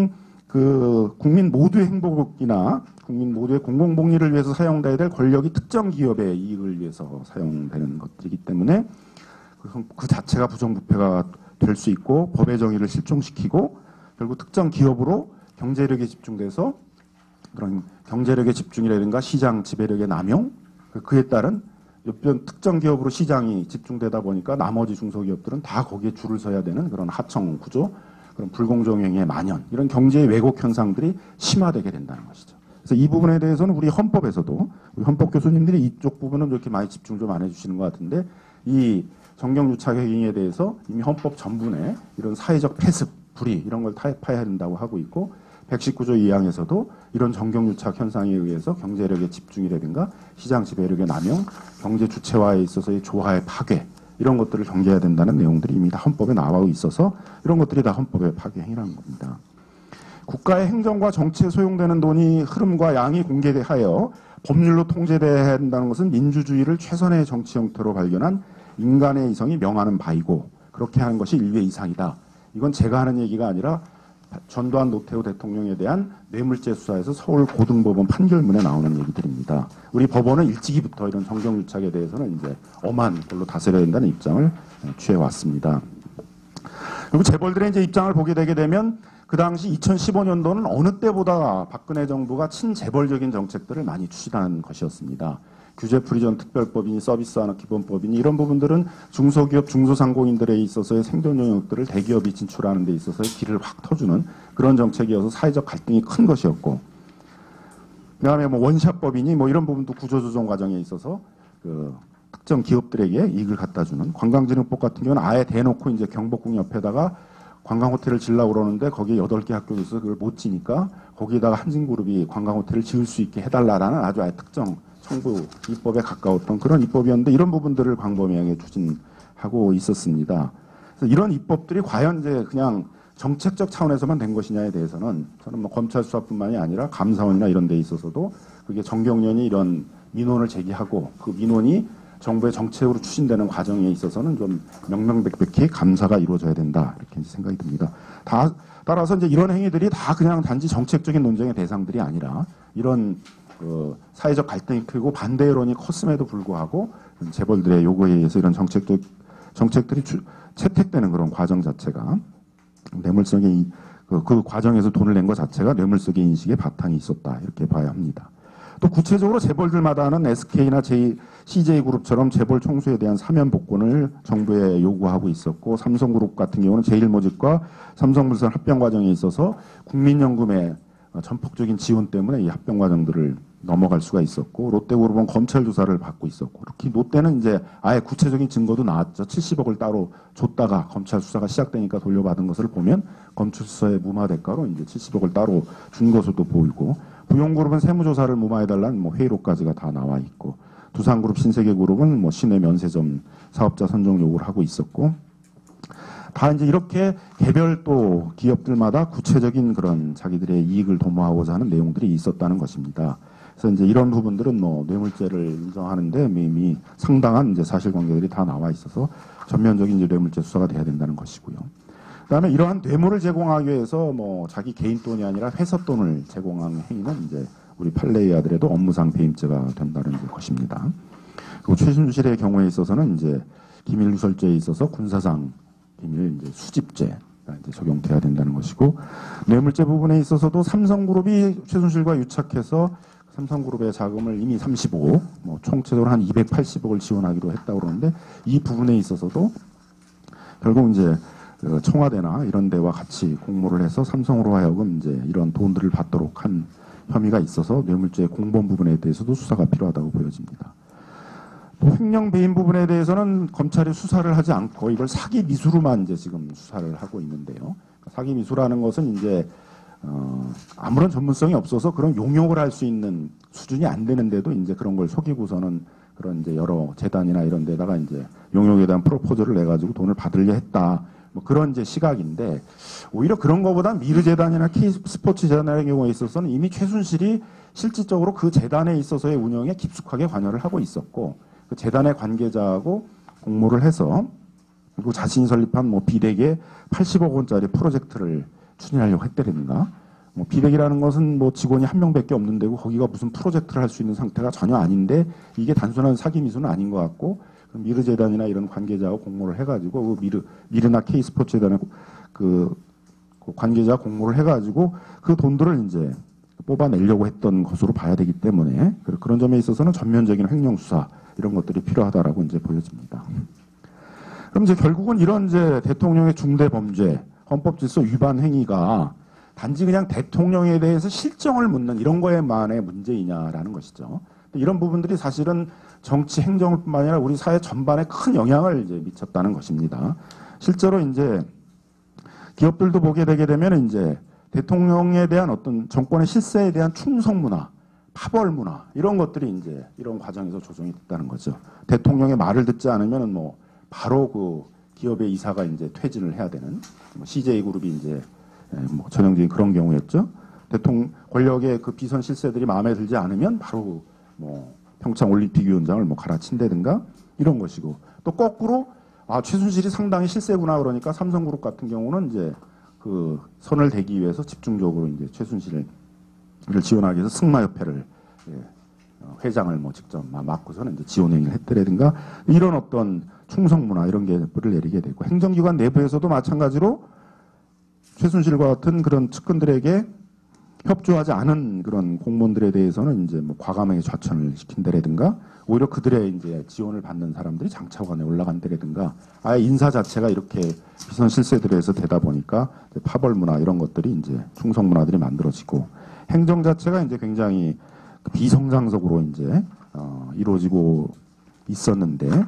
S4: 그 국민 모두의 행복이나 국민 모두의 공공복리를 위해서 사용돼야 될 권력이 특정 기업의 이익을 위해서 사용되는 것이기 때문에 그 자체가 부정부패가 될 수 있고 법의 정의를 실종시키고 결국 특정 기업으로 경제력이 집중돼서 그런 경제력의 집중이라든가 시장 지배력의 남용, 그에 따른 옆변 특정 기업으로 시장이 집중되다 보니까 나머지 중소기업들은 다 거기에 줄을 서야 되는 그런 하청 구조, 그런 불공정 행위의 만연, 이런 경제의 왜곡 현상들이 심화되게 된다는 것이죠. 그래서 이 부분에 대해서는 우리 헌법에서도 우리 헌법 교수님들이 이쪽 부분은 이렇게 많이 집중 좀 안 해주시는 것 같은데 이 정경유착 행위에 대해서 이미 헌법 전문에 이런 사회적 폐습, 불의 이런 걸 타협해야 된다고 하고 있고 백십구 조 이 항에서도 이런 정경유착 현상에 의해서 경제력의 집중이라든가 시장 지배력의 남용, 경제 주체화에 있어서의 조화의 파괴 이런 것들을 경계해야 된다는 내용들이 이미 다 헌법에 나와 있어서 이런 것들이 다 헌법의 파괴 행위라는 겁니다. 국가의 행정과 정치에 소용되는 돈이 흐름과 양이 공개하여 법률로 통제돼야 한다는 것은 민주주의를 최선의 정치 형태로 발견한 인간의 이성이 명하는 바이고 그렇게 하는 것이 인류의 이상이다. 이건 제가 하는 얘기가 아니라 전두환 노태우 대통령에 대한 뇌물죄 수사에서 서울 고등법원 판결문에 나오는 얘기들입니다. 우리 법원은 일찍이부터 이런 정경유착에 대해서는 이제 엄한 걸로 다스려야 된다는 입장을 취해왔습니다. 그리고 재벌들의 이제 입장을 보게 되게 되면 그 당시 이천십오 년도는 어느 때보다 박근혜 정부가 친재벌적인 정책들을 많이 추진한 것이었습니다. 규제 프리전 특별법이니 서비스 하나 기본법이니 이런 부분들은 중소기업 중소상공인들에 있어서의 생존 영역들을 대기업이 진출하는 데 있어서의 길을 확 터주는 그런 정책이어서 사회적 갈등이 큰 것이었고 그다음에 뭐 원샷법이니 뭐 이런 부분도 구조조정 과정에 있어서 그 특정 기업들에게 이익을 갖다 주는 관광진흥법 같은 경우는 아예 대놓고 이제 경복궁 옆에다가 관광호텔을 지으려고 그러는데 거기에 여덟 개 학교가 있어서 그걸 못 지니까 거기에다가 한진그룹이 관광호텔을 지을 수 있게 해달라라는 아주 아예 특정 청구 입법에 가까웠던 그런 입법이었는데 이런 부분들을 광범위하게 추진하고 있었습니다. 그래서 이런 입법들이 과연 이제 그냥 정책적 차원에서만 된 것이냐에 대해서는 저는 뭐 검찰 수사뿐만이 아니라 감사원이나 이런 데 있어서도 그게 정경련이 이런 민원을 제기하고 그 민원이 정부의 정책으로 추진되는 과정에 있어서는 좀 명명백백히 감사가 이루어져야 된다 이렇게 생각이 듭니다. 다 따라서 이제 이런 행위들이 다 그냥 단지 정책적인 논쟁의 대상들이 아니라 이런 그 사회적 갈등이 크고 반대 여론이 컸음에도 불구하고 재벌들의 요구에 의해서 이런 정책적 정책들이 주, 채택되는 그런 과정 자체가 뇌물성의 그, 그 과정에서 돈을 낸 것 자체가 뇌물성의 인식의 바탕이 있었다 이렇게 봐야 합니다. 또 구체적으로 재벌들마다 하는 에스케이나 씨제이그룹처럼 재벌 총수에 대한 사면 복권을 정부에 요구하고 있었고 삼성그룹 같은 경우는 제일모직과 삼성물산 합병 과정에 있어서 국민연금의 전폭적인 지원 때문에 이 합병 과정들을 넘어갈 수가 있었고 롯데그룹은 검찰 조사를 받고 있었고 특히 롯데는 이제 아예 구체적인 증거도 나왔죠. 칠십억을 따로 줬다가 검찰 수사가 시작되니까 돌려받은 것을 보면 검찰 수사의 무마 대가로 이제 칠십억을 따로 준 것으로 보이고 부용그룹은 세무조사를 무마해달라는 뭐 회의록까지가 다 나와 있고 두산그룹 신세계그룹은 뭐 시내 면세점 사업자 선정 요구를 하고 있었고 다 이제 이렇게 개별 또 기업들마다 구체적인 그런 자기들의 이익을 도모하고자 하는 내용들이 있었다는 것입니다. 그래서 이제 이런 부분들은 뭐 뇌물죄를 인정하는데 이미 상당한 이제 사실관계들이 다 나와 있어서 전면적인 이제 뇌물죄 수사가 돼야 된다는 것이고요. 그다음에 이러한 뇌물을 제공하기 위해서 뭐 자기 개인 돈이 아니라 회사 돈을 제공하는 행위는 이제 우리 판례의하더라도 업무상 배임죄가 된다는 것입니다. 그리고 최순실의 경우에 있어서는 이제 기밀 누설죄에 있어서 군사상 기밀 이제 수집죄가 이제 적용돼야 된다는 것이고 뇌물죄 부분에 있어서도 삼성그룹이 최순실과 유착해서 삼성그룹의 자금을 이미 삼십억, 뭐 총체적으로 한 이백팔십억을 지원하기로 했다고 그러는데 이 부분에 있어서도 결국 이제 청와대나 이런 데와 같이 공모를 해서 삼성으로 하여금 이제 이런 돈들을 받도록 한 혐의가 있어서 뇌물죄 공범 부분에 대해서도 수사가 필요하다고 보여집니다. 또 횡령 배임 부분에 대해서는 검찰이 수사를 하지 않고 이걸 사기 미수로만 이제 지금 수사를 하고 있는데요. 사기 미수라는 것은 이제 어, 아무런 전문성이 없어서 그런 용역을 할 수 있는 수준이 안 되는데도 이제 그런 걸 속이고서는 그런 이제 여러 재단이나 이런 데다가 이제 용역에 대한 프로포즈를 내가지고 돈을 받으려 했다. 뭐 그런 이제 시각인데 오히려 그런 것보다 미르재단이나 K스포츠 재단의 경우에 있어서는 이미 최순실이 실질적으로 그 재단에 있어서의 운영에 깊숙하게 관여를 하고 있었고 그 재단의 관계자하고 공모를 해서 그리고 자신이 설립한 뭐 비대개 팔십억 원짜리 프로젝트를 추진하려고 했다든가 뭐 비백이라는 것은 뭐 직원이 한 명밖에 없는 데고 거기가 무슨 프로젝트를 할 수 있는 상태가 전혀 아닌데 이게 단순한 사기 미수는 아닌 것 같고 미르 재단이나 이런 관계자와 공모를 해가지고 그 미르 미르나 K 스포츠 재단의 그, 그 관계자 공모를 해가지고 그 돈들을 이제 뽑아내려고 했던 것으로 봐야 되기 때문에 그런 점에 있어서는 전면적인 횡령 수사 이런 것들이 필요하다라고 이제 보여집니다. 그럼 이제 결국은 이런 이제 대통령의 중대 범죄, 헌법 질서 위반 행위가 단지 그냥 대통령에 대해서 실정을 묻는 이런 거에만의 문제이냐라는 것이죠. 이런 부분들이 사실은 정치 행정뿐만 아니라 우리 사회 전반에 큰 영향을 이제 미쳤다는 것입니다. 실제로 이제 기업들도 보게 되게 되면 이제 대통령에 대한 어떤 정권의 실세에 대한 충성 문화, 파벌 문화 이런 것들이 이제 이런 과정에서 조정이 됐다는 거죠. 대통령의 말을 듣지 않으면 뭐 바로 그 기업의 이사가 이제 퇴진을 해야 되는 뭐 씨제이 그룹이 이제 뭐 전형적인 그런 경우였죠. 대통령 권력의 그 비선 실세들이 마음에 들지 않으면 바로 뭐 평창 올림픽 위원장을 뭐 갈아친다든가 이런 것이고 또 거꾸로 아 최순실이 상당히 실세구나 그러니까 삼성그룹 같은 경우는 이제 그 선을 대기 위해서 집중적으로 이제 최순실을 지원하기 위해서 승마협회를 예, 회장을 뭐 직접 맡고서는 이제 지원행위를 했더라든가 이런 어떤 충성문화 이런 게 뿌리를 내리게 되고 행정기관 내부에서도 마찬가지로 최순실과 같은 그런 측근들에게 협조하지 않은 그런 공무원들에 대해서는 이제 뭐 과감하게 좌천을 시킨다라든가 오히려 그들의 이제 지원을 받는 사람들이 장차관에 올라간다라든가 아예 인사 자체가 이렇게 비선 실세들에서 되다 보니까 파벌 문화 이런 것들이 이제 충성 문화들이 만들어지고 행정 자체가 이제 굉장히 비성장적으로 이제 어, 이루어지고 있었는데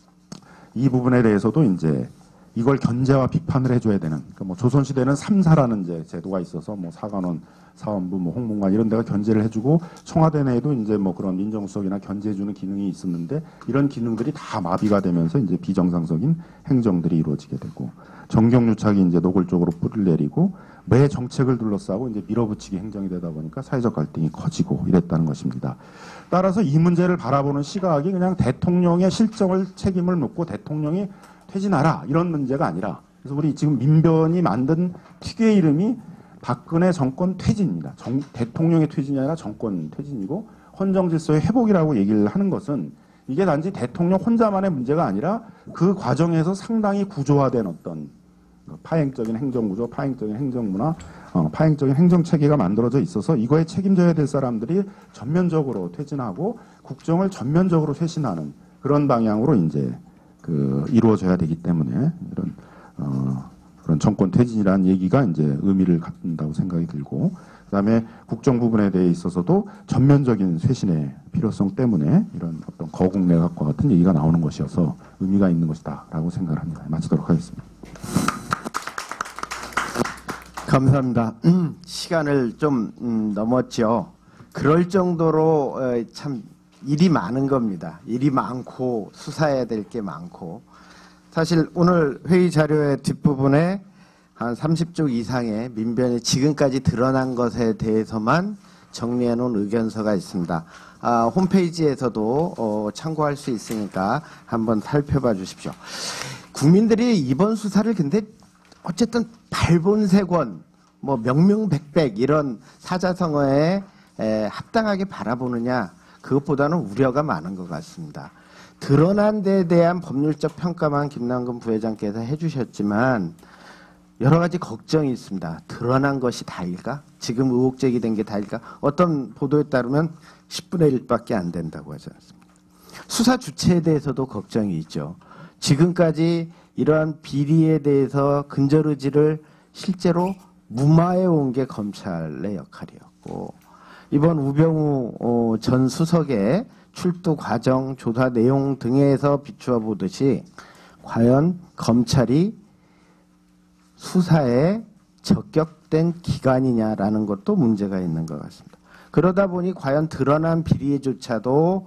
S4: 이 부분에 대해서도 이제 이걸 견제와 비판을 해줘야 되는 그러니까 뭐 조선시대는 삼사라는 이제 제도가 있어서 뭐 사관원, 사원부, 뭐 홍문관 이런 데가 견제를 해주고 청와대 내에도 이제 뭐 그런 민정수석이나 견제해주는 기능이 있었는데 이런 기능들이 다 마비가 되면서 이제 비정상적인 행정들이 이루어지게 되고 정경유착이 이제 노골적으로 뿌리를 내리고 매 정책을 둘러싸고 이제 밀어붙이기 행정이 되다 보니까 사회적 갈등이 커지고 이랬다는 것입니다. 따라서 이 문제를 바라보는 시각이 그냥 대통령의 실정을 책임을 묻고 대통령이 퇴진하라 이런 문제가 아니라 그래서 우리 지금 민변이 만든 특유의 이름이 박근혜 정권 퇴진입니다. 정, 대통령의 퇴진이 아니라 정권 퇴진이고 헌정질서의 회복이라고 얘기를 하는 것은 이게 단지 대통령 혼자만의 문제가 아니라 그 과정에서 상당히 구조화된 어떤 파행적인 행정구조, 파행적인 행정문화, 어, 파행적인 행정체계가 만들어져 있어서 이거에 책임져야 될 사람들이 전면적으로 퇴진하고 국정을 전면적으로 쇄신하는 그런 방향으로 이제 그 이루어져야 되기 때문에 이런 어, 그런 정권 퇴진이라는 얘기가 이제 의미를 갖는다고 생각이 들고 그다음에 국정 부분에 대해 있어서도 전면적인 쇄신의 필요성 때문에 이런 어떤 거국 내각과 같은 얘기가 나오는 것이어서 의미가 있는 것이다라고 생각을 합니다. 마치도록 하겠습니다.
S1: 감사합니다. 음, 시간을 좀 음, 넘었죠. 그럴 정도로 어, 참 일이 많은 겁니다. 일이 많고 수사해야 될 게 많고 사실 오늘 회의 자료의 뒷부분에 한 삼십 쪽 이상의 민변이 지금까지 드러난 것에 대해서만 정리해 놓은 의견서가 있습니다. 아, 홈페이지에서도 어, 참고할 수 있으니까 한번 살펴봐 주십시오. 국민들이 이번 수사를 근데 어쨌든 발본색원, 뭐 명명백백 이런 사자성어에 에, 합당하게 바라보느냐 그것보다는 우려가 많은 것 같습니다. 드러난 데에 대한 법률적 평가만 김남근 부회장께서 해주셨지만 여러 가지 걱정이 있습니다. 드러난 것이 다일까? 지금 의혹 제기된 게 다일까? 어떤 보도에 따르면 십분의 일밖에 안 된다고 하지 않습니까? 수사 주체에 대해서도 걱정이 있죠. 지금까지 이러한 비리에 대해서 근절 의지를 실제로 무마해 온 게 검찰의 역할이었고 이번 우병우 전 수석의 출두 과정, 조사 내용 등에서 비추어 보듯이 과연 검찰이 수사에 적격된 기관이냐라는 것도 문제가 있는 것 같습니다. 그러다 보니 과연 드러난 비리조차도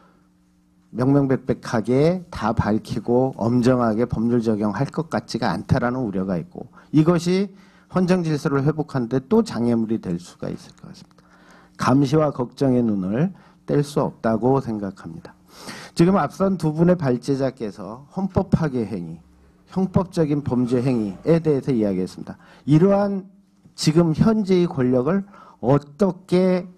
S1: 명명백백하게 다 밝히고 엄정하게 법률 적용할 것 같지가 않다라는 우려가 있고 이것이 헌정 질서를 회복하는데 또 장애물이 될 수가 있을 것 같습니다. 감시와 걱정의 눈을 뗄 수 없다고 생각합니다. 지금 앞선 두 분의 발제자께서 헌법 파괴 행위, 형법적인 범죄 행위에 대해서 이야기했습니다. 이러한 지금 현재의 권력을 어떻게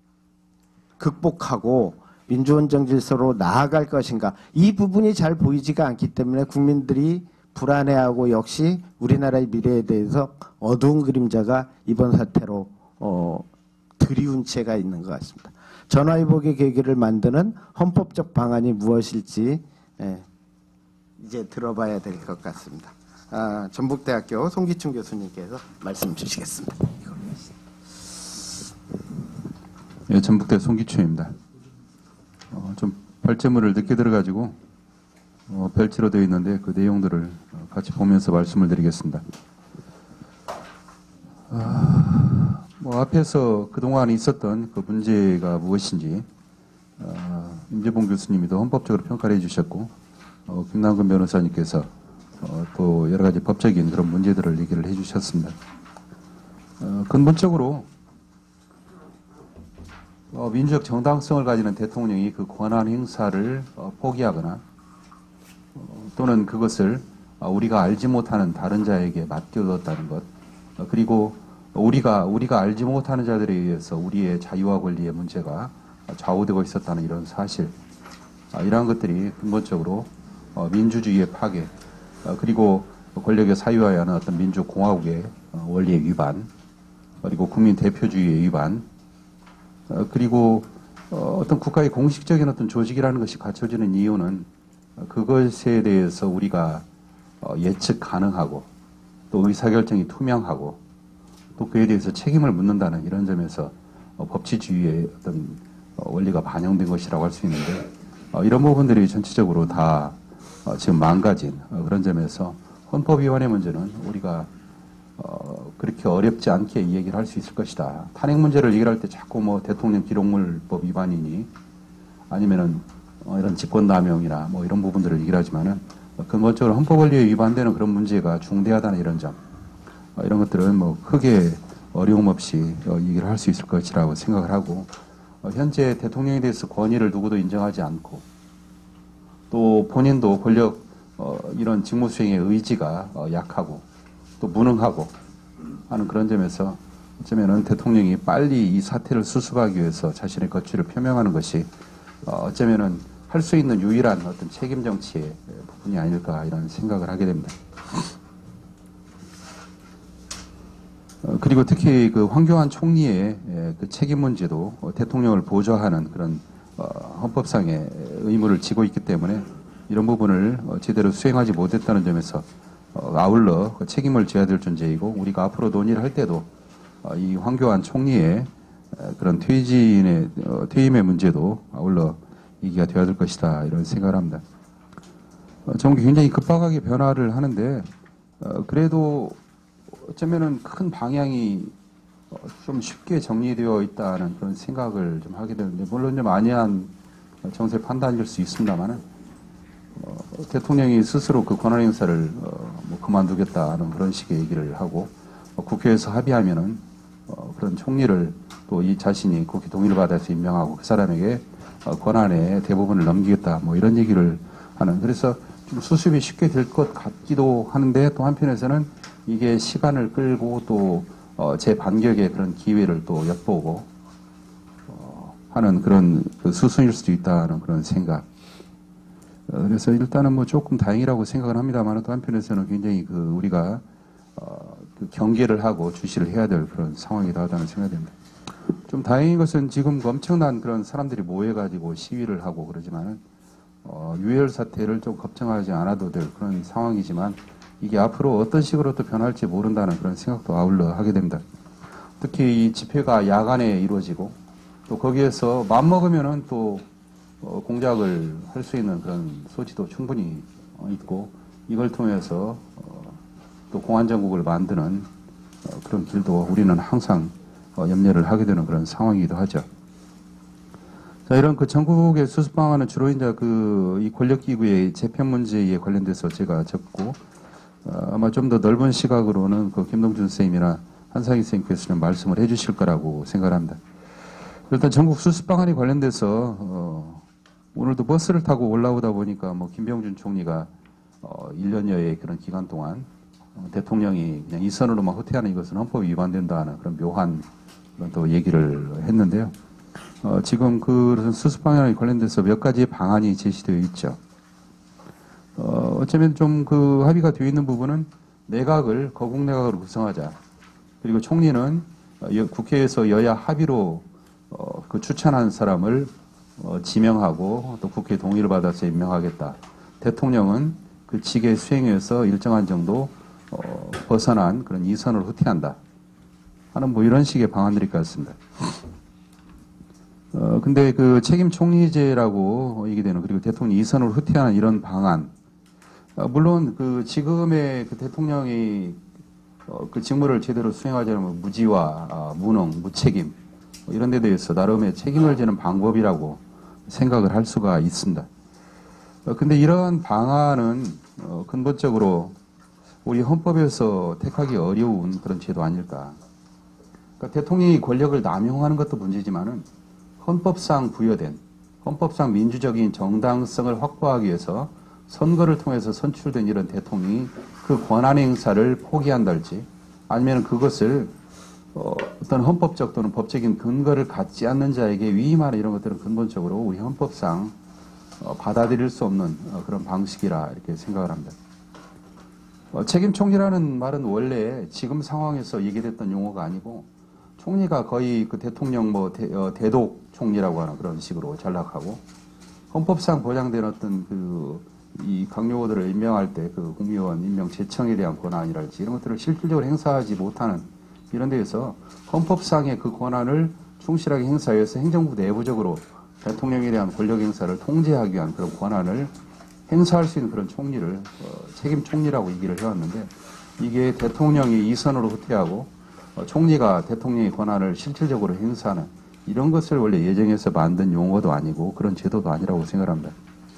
S1: 극복하고 민주헌정 질서로 나아갈 것인가, 이 부분이 잘 보이지가 않기 때문에 국민들이 불안해하고 역시 우리나라의 미래에 대해서 어두운 그림자가 이번 사태로 어, 드리운 채가 있는 것 같습니다. 전화위복의 계기를 만드는 헌법적 방안이 무엇일지 예, 이제 들어봐야 될 것 같습니다. 아, 전북대학교 송기춘 교수님께서 말씀 주시겠습니다.
S5: 예, 전북대 송기춘입니다. 어, 좀 발제물을 늦게 들어가지고 어, 별지로 되어 있는데 그 내용들을 같이 보면서 말씀을 드리겠습니다. 아, 뭐 앞에서 그동안 있었던 그 문제가 무엇인지 아, 임재봉 교수님이 더 헌법적으로 평가를 해주셨고 어, 김남근 변호사님께서 어, 또 여러 가지 법적인 그런 문제들을 얘기를 해주셨습니다. 어, 근본적으로 어, 민주적 정당성을 가지는 대통령이 그 권한 행사를 어, 포기하거나 어, 또는 그것을 어, 우리가 알지 못하는 다른 자에게 맡겨뒀다는 것, 어, 그리고 우리가 우리가 알지 못하는 자들에 의해서 우리의 자유와 권리의 문제가 좌우되고 있었다는 이런 사실, 어, 이러한 것들이 근본적으로 어, 민주주의의 파괴, 어, 그리고 권력의 사유화에 하는 어떤 민주공화국의 어, 원리의 위반, 그리고 국민 대표주의의 위반, 어, 그리고 어, 어떤 국가의 공식적인 어떤 조직이라는 것이 갖춰지는 이유는 어, 그것에 대해서 우리가 어, 예측 가능하고 또 의사결정이 투명하고 또 그에 대해서 책임을 묻는다는 이런 점에서 어, 법치주의의 어떤 어, 원리가 반영된 것이라고 할 수 있는데 어, 이런 부분들이 전체적으로 다 어, 지금 망가진 어, 그런 점에서 헌법 위반의 문제는 우리가 어, 그렇게 어렵지 않게 이 얘기를 할 수 있을 것이다. 탄핵 문제를 얘기할 때 자꾸 뭐 대통령 기록물법 위반이니 아니면은 어, 이런 직권남용이나 뭐 이런 부분들을 얘기를 하지만은 근본적으로 헌법 원리에 위반되는 그런 문제가 중대하다는 이런 점, 어, 이런 것들은 뭐 크게 어려움 없이 어, 얘기를 할 수 있을 것이라고 생각을 하고 어, 현재 대통령에 대해서 권위를 누구도 인정하지 않고 또 본인도 권력 어, 이런 직무 수행의 의지가 어, 약하고 또 무능하고 하는 그런 점에서 어쩌면은 대통령이 빨리 이 사태를 수습하기 위해서 자신의 거취를 표명하는 것이 어, 어쩌면은 할 수 있는 유일한 어떤 책임 정치의 부분이 아닐까 이런 생각을 하게 됩니다. 어, 그리고 특히 그 황교안 총리의 예, 그 책임 문제도 어, 대통령을 보좌하는 그런 어, 헌법상의 의무를 지고 있기 때문에 이런 부분을 어, 제대로 수행하지 못했다는 점에서 어, 아울러 그 책임을 져야 될 존재이고 우리가 앞으로 논의를 할 때도 어, 이 황교안 총리의 에, 그런 퇴진의 어, 퇴임의 문제도 아울러 얘기가 되어야 될 것이다 이런 생각을 합니다. 어, 정부 굉장히 급박하게 변화를 하는데 어, 그래도 어쩌면은 큰 방향이 어, 좀 쉽게 정리되어 있다는 그런 생각을 좀 하게 되는데 물론 좀 안이한 정세 판단일 수 있습니다만은 어, 대통령이 스스로 그 권한 행사를 어, 뭐 그만두겠다는 그런 식의 얘기를 하고 어, 국회에서 합의하면은 어, 그런 총리를 또 이 자신이 국회 동의를 받아서 임명하고 그 사람에게 어, 권한의 대부분을 넘기겠다 뭐 이런 얘기를 하는, 그래서 좀 수습이 쉽게 될 것 같기도 하는데 또 한편에서는 이게 시간을 끌고 또 어, 재반격의 그런 기회를 또 엿보고 어, 하는 그런 그 수순일 수도 있다는 그런 생각. 어, 그래서 일단은 뭐 조금 다행이라고 생각을 합니다만 또 한편에서는 굉장히 그 우리가 어, 그 경계를 하고 주시를 해야 될 그런 상황이다 하다는 생각이 듭니다. 좀 다행인 것은 지금 엄청난 그런 사람들이 모여가지고 시위를 하고 그러지만은 어, 유혈 사태를 좀 걱정하지 않아도 될 그런 상황이지만 이게 앞으로 어떤 식으로 또 변할지 모른다는 그런 생각도 아울러 하게 됩니다. 특히 이 집회가 야간에 이루어지고 또 거기에서 맘먹으면은 또 어, 공작을 할 수 있는 그런 소지도 충분히 어, 있고 이걸 통해서 어, 또 공안정국을 만드는 어, 그런 길도 우리는 항상 어, 염려를 하게 되는 그런 상황이기도 하죠. 자, 이런 그 전국의 수습 방안은 주로 이제 그 이 권력기구의 재편 문제에 관련돼서 제가 적고 어, 아마 좀 더 넓은 시각으로는 그 김동준 선생님이나 한상희 선생님께서는 말씀을 해주실 거라고 생각합니다. 일단 전국 수습 방안에 관련돼서 어, 오늘도 버스를 타고 올라오다 보니까 뭐 김병준 총리가 어, 일 년여의 그런 기간 동안 대통령이 그냥 이선으로만 후퇴하는 이것은 헌법 위반된다는 그런 묘한 그런 또 얘기를 했는데요. 어, 지금 그 수습 방향에 관련돼서 몇 가지 방안이 제시되어 있죠. 어, 어쩌면 좀 그 합의가 되어 있는 부분은 내각을 거국 내각으로 구성하자. 그리고 총리는 여, 국회에서 여야 합의로 어, 그 추천한 사람을 어, 지명하고 또 국회 동의를 받아서 임명하겠다. 대통령은 그 직의 수행에서 일정한 정도 어, 벗어난 그런 이선을 후퇴한다. 하는 뭐 이런 식의 방안들일 것 같습니다. 어, 근데 그 책임 총리제라고 얘기되는 그리고 대통령 이선을 후퇴하는 이런 방안. 어, 물론 그 지금의 그 대통령이 어, 그 직무를 제대로 수행하지 않으면 무지와 아, 무능, 무책임 뭐 이런 데 대해서 나름의 책임을 지는 방법이라고 생각을 할 수가 있습니다. 어, 근데 이러한 방안은 어, 근본적으로 우리 헌법에서 택하기 어려운 그런 제도 아닐까. 그러니까 대통령이 권력을 남용하는 것도 문제지만은 헌법상 부여된 헌법상 민주적인 정당성을 확보하기 위해서 선거를 통해서 선출된 이런 대통령이 그 권한 행사를 포기한달지 아니면 그것을 어, 어떤 헌법적 또는 법적인 근거를 갖지 않는 자에게 위임하는 이런 것들은 근본적으로 우리 헌법상 어, 받아들일 수 없는 어, 그런 방식이라 이렇게 생각을 합니다. 어, 책임 총리라는 말은 원래 지금 상황에서 얘기됐던 용어가 아니고 총리가 거의 그 대통령 뭐 대, 어, 대독 총리라고 하는 그런 식으로 전락하고 헌법상 보장된 어떤 그 이 강요들을 임명할 때 그 국무위원 임명 제청에 대한 권한이랄지 이런 것들을 실질적으로 행사하지 못하는 이런 데에서 헌법상의 그 권한을 충실하게 행사해서 행정부 내부적으로 대통령에 대한 권력 행사를 통제하기 위한 그런 권한을 행사할 수 있는 그런 총리를 어, 책임 총리라고 얘기를 해왔는데 이게 대통령이 이선으로 후퇴하고 어, 총리가 대통령의 권한을 실질적으로 행사하는 이런 것을 원래 예정해서 만든 용어도 아니고 그런 제도도 아니라고 생각합니다.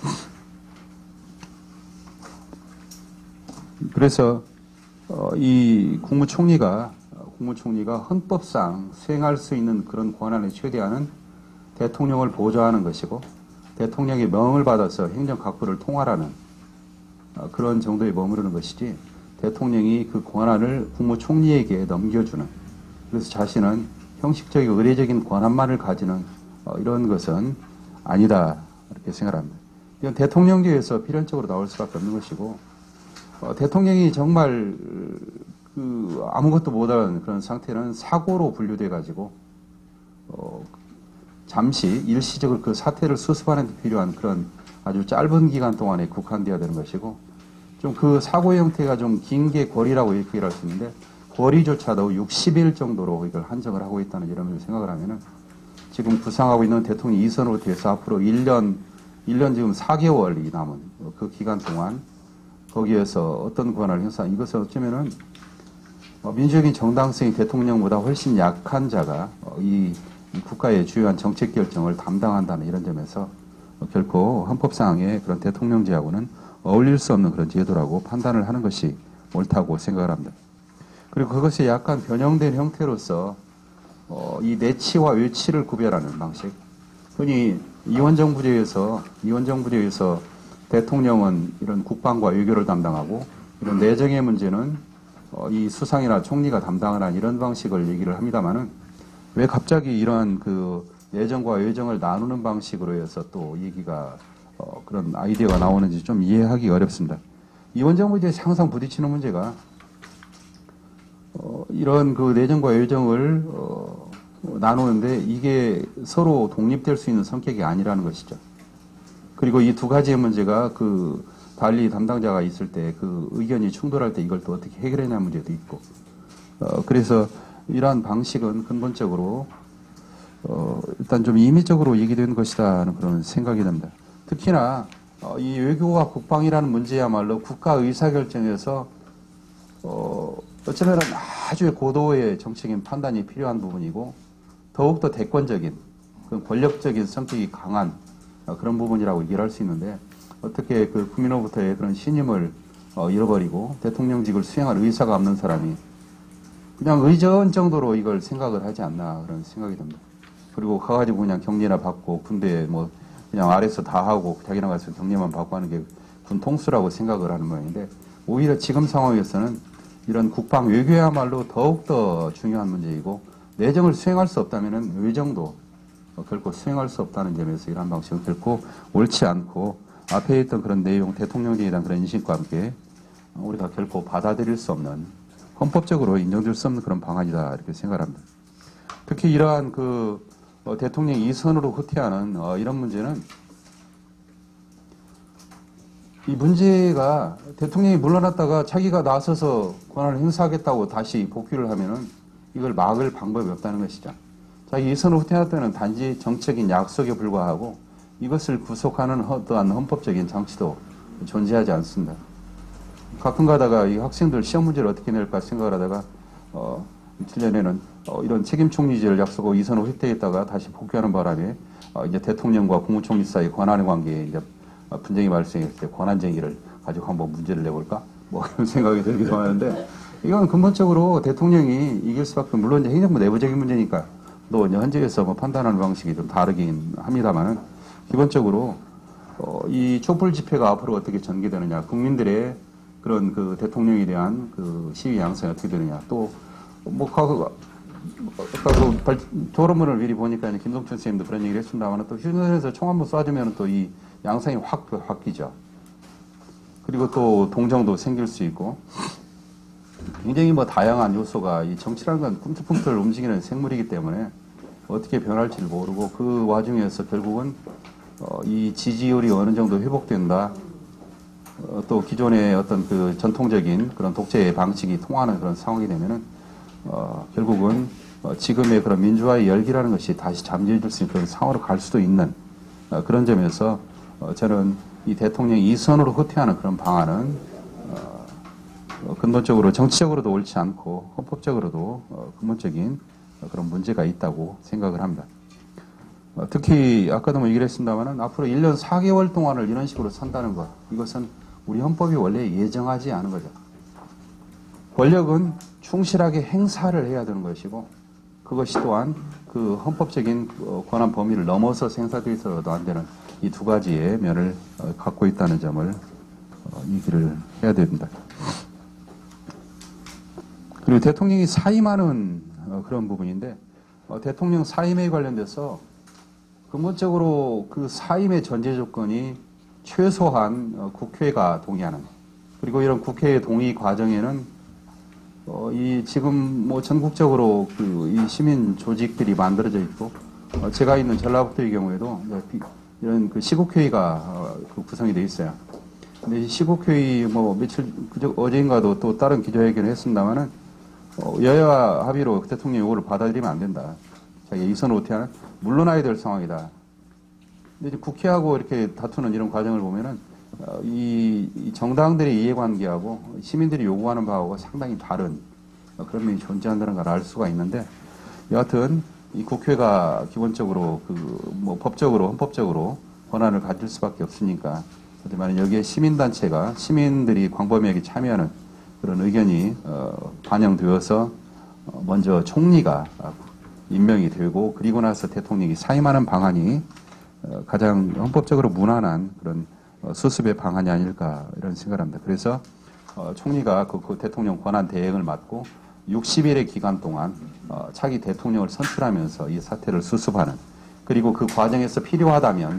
S5: 그래서 어, 이 국무총리가 국무총리가 헌법상 수행할 수 있는 그런 권한의 최대한은 대통령을 보좌하는 것이고 대통령의 명을 받아서 행정각부를 통할하는 어, 그런 정도에 머무르는 것이지 대통령이 그 권한을 국무총리에게 넘겨주는 그래서 자신은 형식적이고 의례적인 권한만을 가지는 어, 이런 것은 아니다 이렇게 생각합니다. 이건 대통령제에서 필연적으로 나올 수밖에 없는 것이고 어, 대통령이 정말 그 아무것도 못하는 그런 상태는 사고로 분류돼 가지고 어, 잠시 일시적으로 그 사태를 수습하는 데 필요한 그런 아주 짧은 기간 동안에 국한되어야 되는 것이고 좀 그 사고의 형태가 좀 긴 게 거리라고 얘기를 할 수 있는데 거리조차도 육십 일 정도로 이걸 한정을 하고 있다는 이런 생각을 하면은 지금 구상하고 있는 대통령 이선으로 돼서 앞으로 일 년, 일 년 지금 사 개월이 남은 그 기간 동안 거기에서 어떤 권한을 행사, 이것은 어쩌면은 민주적인 정당성이 대통령보다 훨씬 약한 자가 이, 이 국가의 주요한 정책 결정을 담당한다는 이런 점에서 결코 헌법상의 그런 대통령제하고는 어울릴 수 없는 그런 제도라고 판단을 하는 것이 옳다고 생각을 합니다. 그리고 그것이 약간 변형된 형태로서 어, 이 내치와 외치를 구별하는 방식. 흔히 이원정부제에서 이원정부제에서 대통령은 이런 국방과 외교를 담당하고 이런 내정의 문제는 어, 이 수상이나 총리가 담당을 한 이런 방식을 얘기를 합니다만은 왜 갑자기 이러한 그 내정과 외정을 나누는 방식으로 해서 또 얘기가 어, 그런 아이디어가 나오는지 좀 이해하기 어렵습니다. 이원정부제에서 항상 부딪히는 문제가 어, 이런 그 내정과 외정을 어, 나누는데 이게 서로 독립될 수 있는 성격이 아니라는 것이죠. 그리고 이 두 가지의 문제가 그 달리 담당자가 있을 때 그 의견이 충돌할 때 이걸 또 어떻게 해결해야 문제도 있고 어, 그래서 이러한 방식은 근본적으로 어, 일단 좀 임의적으로 얘기되는 것이다 하는 그런 생각이 듭니다. 특히나 어, 이 외교와 국방이라는 문제야말로 국가 의사결정에서 어, 어쩌면 아주 고도의 정책인 판단이 필요한 부분이고 더욱더 대권적인 그런 권력적인 성격이 강한 어, 그런 부분이라고 얘기를 할 수 있는데 어떻게 그 국민으로부터의 그런 신임을 어, 잃어버리고 대통령직을 수행할 의사가 없는 사람이 그냥 의전 정도로 이걸 생각을 하지 않나 그런 생각이 듭니다. 그리고 가가지고 그냥 격리나 받고 군대에 뭐 그냥 아래서 다 하고 자기랑 가서 격리만 받고 하는 게 군 통수라고 생각을 하는 모양인데 오히려 지금 상황에서는 이런 국방 외교야말로 더욱더 중요한 문제이고 내정을 수행할 수 없다면 외정도 결코 수행할 수 없다는 점에서 이러한 방식은 결코 옳지 않고 앞에 있던 그런 내용, 대통령제에 대한 그런 인식과 함께 우리가 결코 받아들일 수 없는 헌법적으로 인정될 수 없는 그런 방안이다 이렇게 생각합니다. 특히 이러한 그 어, 대통령 이선으로 후퇴하는 어, 이런 문제는 이 문제가 대통령이 물러났다가 자기가 나서서 권한을 행사하겠다고 다시 복귀를 하면은 이걸 막을 방법이 없다는 것이죠. 자기 이선으로 후퇴할 때는 단지 정책인 약속에 불과하고 이것을 구속하는 어떠한 헌법적인 장치도 존재하지 않습니다. 가끔 가다가 이 학생들 시험 문제를 어떻게 낼까 생각을 하다가 어, 이틀 전에는 어, 이런 책임 총리제를 약속하고 이선으로 후퇴했다가 다시 복귀하는 바람에 어, 이제 대통령과 국무총리 사이 권한의 관계에 이제 분쟁이 발생했을 때 권한쟁의를 가지고 한번 문제를 내볼까? 뭐 그런 생각이 들기도 하는데 이건 근본적으로 대통령이 이길 수밖에 물론 이제 행정부 내부적인 문제니까 또 이제 현직에서 뭐 판단하는 방식이 좀 다르긴 합니다만은 기본적으로 어, 이 촛불 집회가 앞으로 어떻게 전개되느냐, 국민들의 그런 그 대통령에 대한 그 시위 양상이 어떻게 되느냐, 또 뭐 아까 그 조론문을 미리 보니까 김동춘 선생님도 그런 얘기를 했습니다만 또 휴전선에서 총 한번 쏴주면 또 이 양상이 확 바뀌죠. 그리고 또 동정도 생길 수 있고 굉장히 뭐 다양한 요소가 이 정치라는 건 꿈틀꿈틀 움직이는 생물이기 때문에 어떻게 변할지를 모르고 그 와중에서 결국은 어, 이 지지율이 어느 정도 회복된다. 어, 또 기존의 어떤 그 전통적인 그런 독재 방식이 통하는 그런 상황이 되면은 어, 결국은 어, 지금의 그런 민주화의 열기라는 것이 다시 잠재질 수 있는 그런 상황으로 갈 수도 있는 어, 그런 점에서 어, 저는 이 대통령 이선으로 후퇴하는 그런 방안은 어, 어, 근본적으로 정치적으로도 옳지 않고 헌법적으로도 어, 근본적인 어, 그런 문제가 있다고 생각을 합니다. 어, 특히 아까도 뭐 얘기를 했습니다만 앞으로 일 년 사 개월 동안을 이런 식으로 산다는 것, 이것은 우리 헌법이 원래 예정하지 않은 거죠. 권력은 충실하게 행사를 해야 되는 것이고 그것이 또한 그 헌법적인 권한 범위를 넘어서 행사되어 있어도 안 되는 이 두 가지의 면을 갖고 있다는 점을 얘기를 해야 됩니다. 그리고 대통령이 사임하는 그런 부분인데 대통령 사임에 관련돼서 근본적으로 그 사임의 전제 조건이 최소한 국회가 동의하는, 그리고 이런 국회의 동의 과정에는 어, 이 지금 뭐 전국적으로 그 이 시민 조직들이 만들어져 있고 어, 제가 있는 전라북도의 경우에도 이런 그 시국회의가 어, 그 구성이 돼 있어요. 근데 이 시국회의 뭐 며칠 그저 어제인가도 또 다른 기자회견을 했습니다만은 어, 여야 합의로 대통령 요구를 받아들이면 안 된다. 자기 이선으로 후퇴하는 물러나야 될 상황이다. 근데 이제 국회하고 이렇게 다투는 이런 과정을 보면은 어, 이, 이 정당들의 이해관계하고 시민들이 요구하는 바하고 상당히 다른 어, 그런 면이 존재한다는 걸 알 수가 있는데 여하튼 이 국회가 기본적으로 그 뭐 법적으로 헌법적으로 권한을 가질 수밖에 없으니까 하지만 여기에 시민단체가 시민들이 광범위하게 참여하는 그런 의견이 어, 반영되어서 어, 먼저 총리가 임명이 되고 그리고 나서 대통령이 사임하는 방안이 어, 가장 헌법적으로 무난한 그런 어, 수습의 방안이 아닐까 이런 생각을 합니다. 그래서 어, 총리가 그, 그 대통령 권한 대행을 맡고 육십 일의 기간 동안 어, 차기 대통령을 선출하면서 이 사태를 수습하는, 그리고 그 과정에서 필요하다면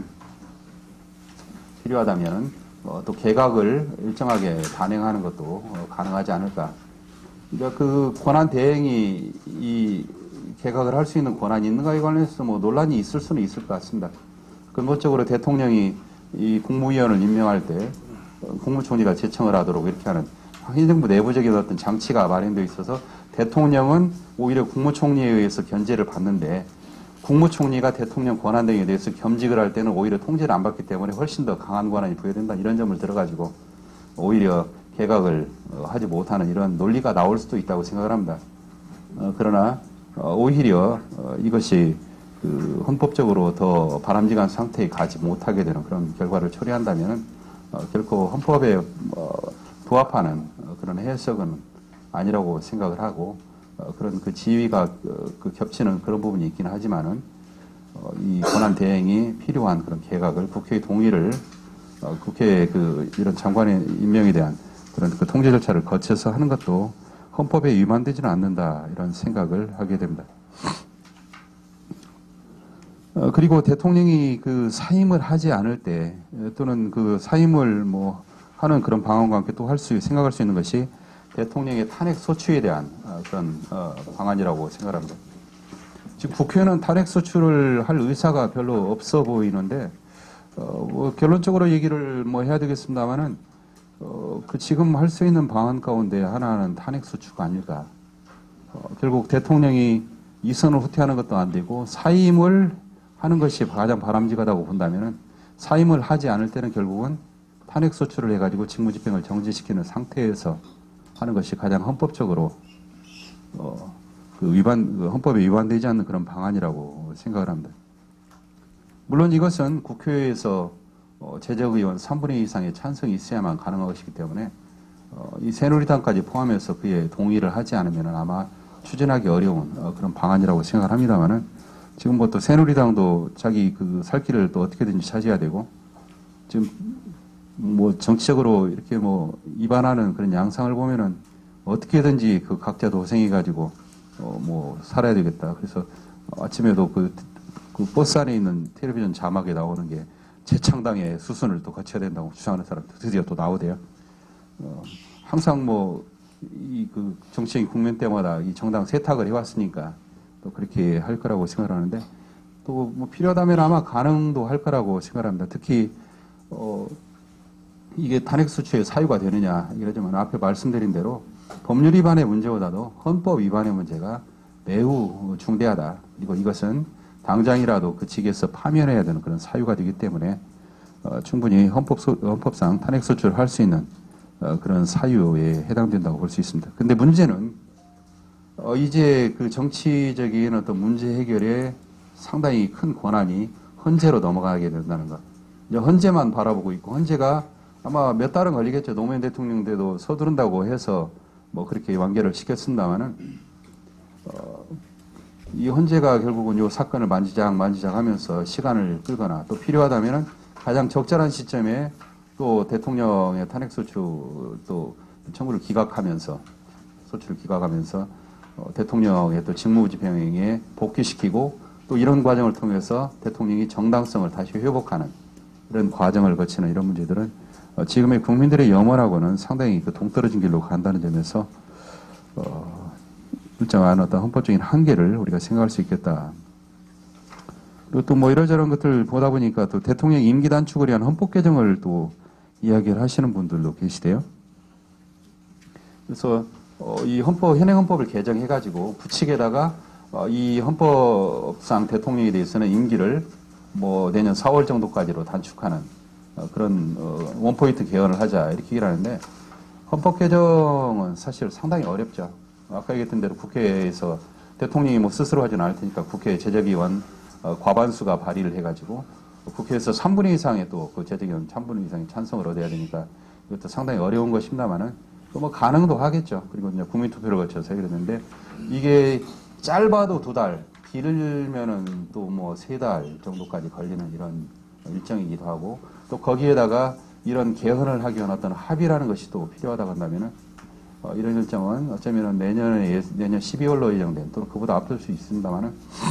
S5: 필요하다면 어, 또 개각을 일정하게 단행하는 것도 어, 가능하지 않을까. 그러니까 그 권한 대행이 이 개각을 할 수 있는 권한이 있는가에 관해서 뭐 논란이 있을 수는 있을 것 같습니다. 근본적으로 대통령이 이 국무위원을 임명할 때 국무총리가 제청을 하도록 이렇게 하는 행정부 내부적인 어떤 장치가 마련되어 있어서 대통령은 오히려 국무총리에 의해서 견제를 받는데 국무총리가 대통령 권한 등에 대해서 겸직을 할 때는 오히려 통제를 안 받기 때문에 훨씬 더 강한 권한이 부여된다, 이런 점을 들어가지고 오히려 개각을 하지 못하는 이런 논리가 나올 수도 있다고 생각을 합니다. 어, 그러나 어, 오히려 어, 이것이 그 헌법적으로 더 바람직한 상태에 가지 못하게 되는 그런 결과를 초래한다면 어, 결코 헌법에 어, 부합하는 어, 그런 해석은 아니라고 생각을 하고 어, 그런 그 지위가 그, 그 겹치는 그런 부분이 있기는 하지만은 어, 이 권한 대행이 필요한 그런 개각을 국회의 동의를 어, 국회의 그 이런 장관의 임명에 대한 그런 그 통제 절차를 거쳐서 하는 것도 헌법에 위반되지는 않는다 이런 생각을 하게 됩니다. 어, 그리고 대통령이 그 사임을 하지 않을 때 또는 그 사임을 뭐 하는 그런 방안과 함께 또 할 수 생각할 수 있는 것이 대통령의 탄핵 소추에 대한 어, 그런 어, 방안이라고 생각합니다. 지금 국회는 탄핵 소추를 할 의사가 별로 없어 보이는데 어, 뭐 결론적으로 얘기를 뭐 해야 되겠습니다만은 어, 그 지금 할 수 있는 방안 가운데 하나는 탄핵 소추가 아닐까. 어, 결국 대통령이 이선을 후퇴하는 것도 안 되고 사임을 하는 것이 가장 바람직하다고 본다면은 사임을 하지 않을 때는 결국은 탄핵 소추를 해가지고 직무집행을 정지시키는 상태에서 하는 것이 가장 헌법적으로 어, 그 위반 그 헌법에 위반되지 않는 그런 방안이라고 생각을 합니다. 물론 이것은 국회에서 어, 재적의원 삼분의 이 이상의 찬성이 있어야만 가능한 것이기 때문에 어, 이 새누리당까지 포함해서 그에 동의를 하지 않으면 아마 추진하기 어려운 어, 그런 방안이라고 생각을 합니다만은 지금 뭐 또 새누리당도 자기 그 살 길을 또 어떻게든지 찾아야 되고 지금 뭐 정치적으로 이렇게 뭐 위반하는 그런 양상을 보면은 어떻게든지 그 각자 도생해가지고 어 뭐 살아야 되겠다. 그래서 아침에도 그, 그 버스 안에 있는 텔레비전 자막에 나오는 게 재창당의 수순을 또 거쳐야 된다고 주장하는 사람도 드디어 또 나오대요. 어 항상 뭐 이 그 정치적인 국면 때마다 이 정당 세탁을 해왔으니까 또 그렇게 할 거라고 생각하는데 또 뭐 필요하다면 아마 가능도 할 거라고 생각합니다. 특히 어 이게 탄핵 소추의 사유가 되느냐 이러지만 앞에 말씀드린 대로 법률 위반의 문제보다도 헌법 위반의 문제가 매우 중대하다. 그리고 이것은 당장이라도 그 직에서 파면해야 되는 그런 사유가 되기 때문에 어, 충분히 헌법 소, 헌법상 탄핵 소추를 할 수 있는 어, 그런 사유에 해당된다고 볼 수 있습니다. 근데 문제는 어, 이제 그 정치적인 어떤 문제 해결에 상당히 큰 권한이 헌재로 넘어가게 된다는 것. 이제 헌재만 바라보고 있고 헌재가 아마 몇 달은 걸리겠죠. 노무현 대통령 때도 서두른다고 해서 뭐 그렇게 완결을 시켰습니다만은 어, 이 헌재가 결국은 이 사건을 만지작 만지작 하면서 시간을 끌거나 또 필요하다면은 가장 적절한 시점에 또 대통령의 탄핵소추 또 청구를 기각하면서 소추를 기각하면서 어, 대통령의 또 직무집행에 복귀시키고 또 이런 과정을 통해서 대통령이 정당성을 다시 회복하는 이런 과정을 거치는 이런 문제들은 어, 지금의 국민들의 염원하고는 상당히 그 동떨어진 길로 간다는 점에서 어, 일정한 어떤 헌법적인 한계를 우리가 생각할 수 있겠다. 그리고 또 뭐 이러저런 것들 보다 보니까 또 대통령 임기 단축을 위한 헌법 개정을 또 이야기를 하시는 분들도 계시대요. 그래서 어, 이 헌법 현행 헌법을 개정해가지고 부칙에다가 어, 이 헌법상 대통령에 대해서는 임기를 뭐 내년 사월 정도까지로 단축하는 어, 그런 어, 원포인트 개헌을 하자 이렇게 얘기를 하는데 헌법 개정은 사실 상당히 어렵죠. 아까 얘기했던 대로 국회에서 대통령이 뭐 스스로 하지는 않을 테니까 국회 제적위원 어, 과반수가 발의를 해가지고 국회에서 삼분의 이 이상의 또 그 제적위원 삼분의 이 이상의 찬성을 얻어야 되니까 이것도 상당히 어려운 것입니다만은 또 뭐 가능도 하겠죠. 그리고 이제 국민투표를 거쳐서 이러는데 이게 짧아도 두 달, 길면은 또 뭐 세 달 정도까지 걸리는 이런 일정이기도 하고 또 거기에다가 이런 개헌을 하기 위한 어떤 합의라는 것이 또 필요하다고 한다면은 어, 이런 일정은 어쩌면은 내년에 내년 십이월로 예정된 또는 그보다 앞설 수 있습니다만은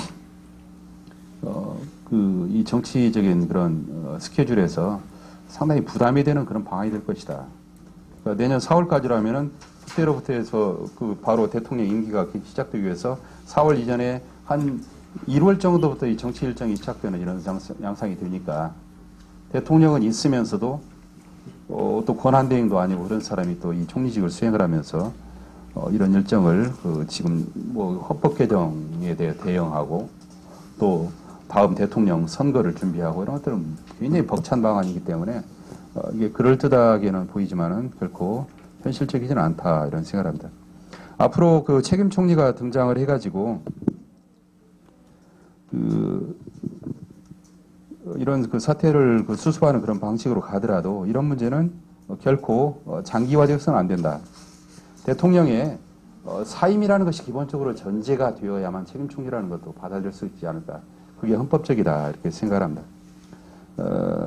S5: 어, 그 이 정치적인 그런 어, 스케줄에서 상당히 부담이 되는 그런 방안이 될 것이다. 그러니까 내년 사월까지라면은 그때로부터 해서 그 바로 대통령 임기가 시작되기 위해서 사월 이전에 한 일월 정도부터 이 정치 일정이 시작되는 이런 양상이 되니까 대통령은 있으면서도 어, 또 권한대행도 아니고 그런 사람이 또 이 총리직을 수행을 하면서 어, 이런 일정을 그 지금 뭐 헌법 개정에 대해 대응하고 또 다음 대통령 선거를 준비하고 이런 것들은 굉장히 벅찬 방안이기 때문에 어, 이게 그럴듯하게는 보이지만은 결코 현실적이지는 않다 이런 생각을 합니다. 앞으로 그 책임 총리가 등장을 해가지고 그 이런 그 사태를 그 수습하는 그런 방식으로 가더라도 이런 문제는 결코 장기화돼서는 안 된다. 대통령의 사임이라는 것이 기본적으로 전제가 되어야만 책임 총리라는 것도 받아들일 수 있지 않을까. 그게 헌법적이다 이렇게 생각을 합니다. 어,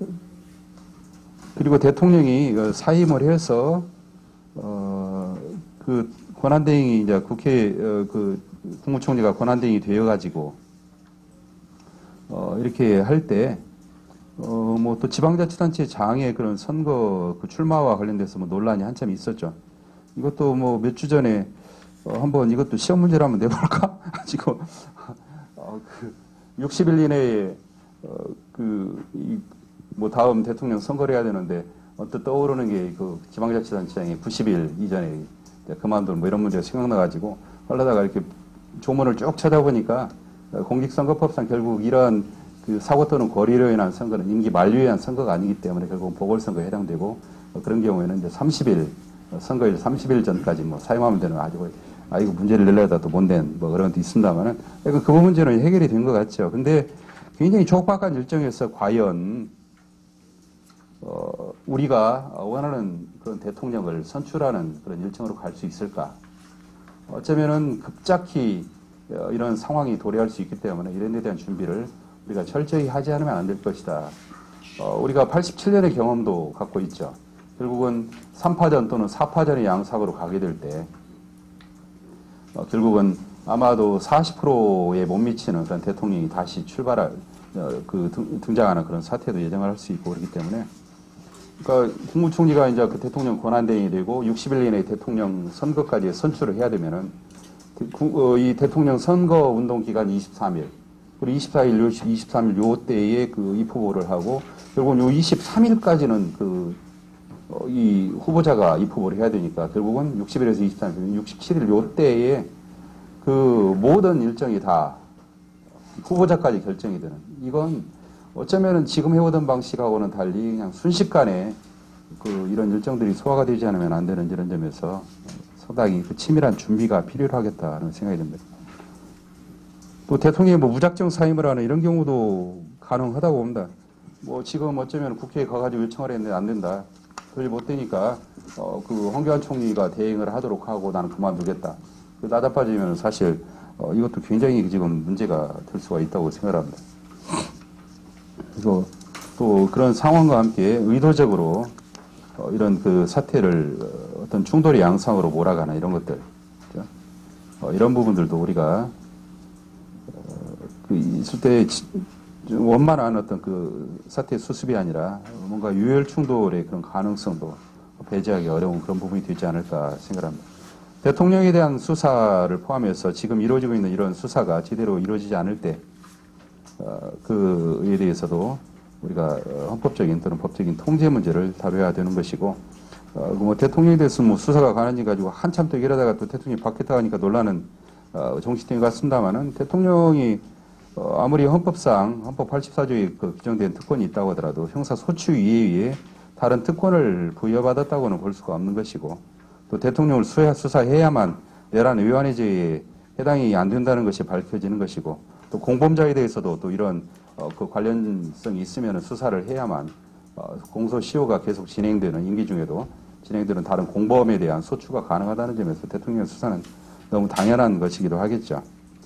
S5: 그리고 대통령이 사임을 해서 어, 그 권한대행이 이제 국회 어, 그 국무총리가 권한대행이 되어가지고 어, 이렇게 할 때 어, 뭐 또 지방자치단체 장의 그런 선거 그 출마와 관련돼서 뭐 논란이 한참 있었죠. 이것도 뭐 몇 주 전에 어, 한번 이것도 시험 문제를 한번 내볼까? 지금 어, 그 육십 일 이내에 어, 그 뭐 다음 대통령 선거를 해야 되는데 언뜻 떠오르는 게 그 지방자치단체장이 구십 일 이전에 그만둘 뭐 이런 문제가 생각나가지고 하려다가 이렇게 조문을 쭉 찾아보니까 공직선거법상 결국 이런 그 사고 또는 거리로 인한 선거는 임기 만료에 의한 선거가 아니기 때문에 결국 보궐선거에 해당되고 그런 경우에는 이제 삼십 일 선거일 삼십 일 전까지 뭐 사용하면 되는 아주 아 이거 문제를 내려다 또 못낸 뭐 그런 것도 있습니다만은 그 부분 문제는 해결이 된 것 같죠. 근데 굉장히 촉박한 일정에서 과연 어, 우리가 원하는 그런 대통령을 선출하는 그런 일정으로 갈 수 있을까? 어쩌면은 급작히 이런 상황이 도래할 수 있기 때문에 이런 데 대한 준비를 우리가 철저히 하지 않으면 안 될 것이다. 어, 우리가 팔십칠 년의 경험도 갖고 있죠. 결국은 삼 파전 또는 사 파전의 양상으로 가게 될 때, 어, 결국은 아마도 사십 퍼센트에 못 미치는 그런 대통령이 다시 출발할, 어, 그 등, 등장하는 그런 사태도 예정할 수 있고 그렇기 때문에 그러니까 국무총리가 이제 그 대통령 권한대행이 되고 육십 일 이내에 대통령 선거까지 선출을 해야 되면은 이 대통령 선거 운동 기간 이십삼 일 그리고 이십사 일, 이십삼 일 요 때에 그 입후보를 하고 결국은 요 이십삼 일까지는 그 이 후보자가 입후보를 해야 되니까 결국은 육십 일에서 이십삼 일, 육십칠 일 요 때에 그 모든 일정이 다 후보자까지 결정이 되는 이건 어쩌면은 지금 해오던 방식하고는 달리 그냥 순식간에 그 이런 일정들이 소화가 되지 않으면 안 되는 이런 점에서 상당히 그 치밀한 준비가 필요하겠다는 생각이 듭니다. 또 대통령이 뭐 무작정 사임을 하는 이런 경우도 가능하다고 봅니다. 뭐 지금 어쩌면 국회에 가가지고 요청을 했는데 안 된다. 그러지 못 되니까 어 그 황교안 총리가 대행을 하도록 하고 나는 그만두겠다. 그 나자빠지면 사실 어 이것도 굉장히 지금 문제가 될 수가 있다고 생각합니다. 그래서 또 그런 상황과 함께 의도적으로 어 이런 그 사태를 어떤 충돌의 양상으로 몰아가는 이런 것들, 그렇죠? 어 이런 부분들도 우리가 어 그 있을 때 원만한 어떤 그 사태 수습이 아니라 뭔가 유혈 충돌의 그런 가능성도 배제하기 어려운 그런 부분이 되지 않을까 생각합니다. 대통령에 대한 수사를 포함해서 지금 이루어지고 있는 이런 수사가 제대로 이루어지지 않을 때 어, 그에 대해서도 우리가 헌법적인 또는 법적인 통제 문제를 다뤄야 되는 것이고, 어, 뭐 대통령에 대해서 뭐 수사가 가는지 가지고 한참 또 이러다가 또 대통령이 바뀌었다 하니까 논란은 어, 정치된 것 같습니다만은 대통령이 어, 아무리 헌법상 헌법 팔십사 조에 그 규정된 특권이 있다고 하더라도 형사 소추 이외에 다른 특권을 부여받았다고는 볼 수가 없는 것이고, 또 대통령을 수사, 수사해야만 내란 위반의죄에 해당이 안 된다는 것이 밝혀지는 것이고, 또 공범자에 대해서도 또 이런 어, 그 관련성이 있으면 수사를 해야만 어, 공소시효가 계속 진행되는 임기 중에도 진행되는 다른 공범에 대한 소추가 가능하다는 점에서 대통령 수사는 너무 당연한 것이기도 하겠죠.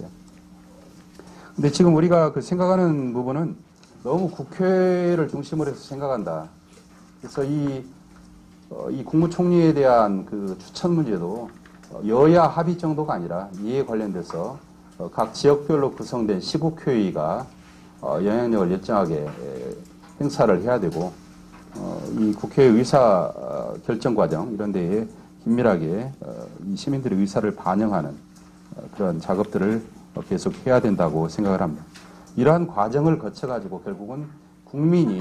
S5: 근데 지금 우리가 그 생각하는 부분은 너무 국회를 중심으로 해서 생각한다. 그래서 이, 어, 이 국무총리에 대한 그 추천 문제도 여야 합의 정도가 아니라 이에 관련돼서 어, 각 지역별로 구성된 시국회의가 어, 영향력을 일정하게 행사를 해야 되고, 어, 이 국회 의사 어, 결정 과정 이런 데에 긴밀하게 어, 이 시민들의 의사를 반영하는 어, 그런 작업들을 계속 해야 된다고 생각을 합니다. 이러한 과정을 거쳐가지고 결국은 국민이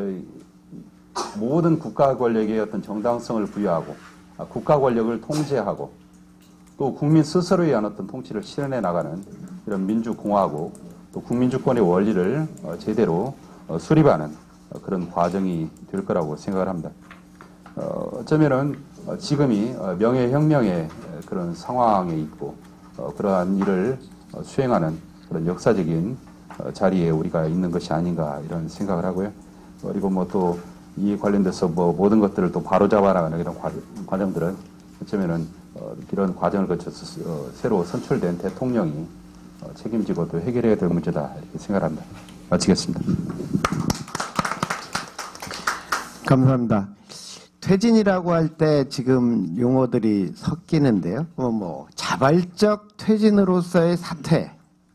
S5: 모든 국가 권력의 어떤 정당성을 부여하고 국가 권력을 통제하고 또 국민 스스로에 의한 어떤 통치를 실현해 나가는 이런 민주공화국 또 국민주권의 원리를 제대로 수립하는 그런 과정이 될 거라고 생각을 합니다. 어쩌면은 지금이 명예혁명의 그런 상황에 있고 그러한 일을 수행하는 그런 역사적인 자리에 우리가 있는 것이 아닌가 이런 생각을 하고요. 그리고 뭐 또 이에 관련돼서 뭐 모든 것들을 또 바로잡아나가는 이런 과정들은 어쩌면은 이런 과정을 거쳐서 새로 선출된 대통령이 책임지고 또 해결해야 될 문제다 이렇게 생각합니다. 마치겠습니다.
S1: 감사합니다. 퇴진이라고 할 때 지금 용어들이 섞이는데요. 뭐, 뭐 자발적 퇴진으로서의 사퇴,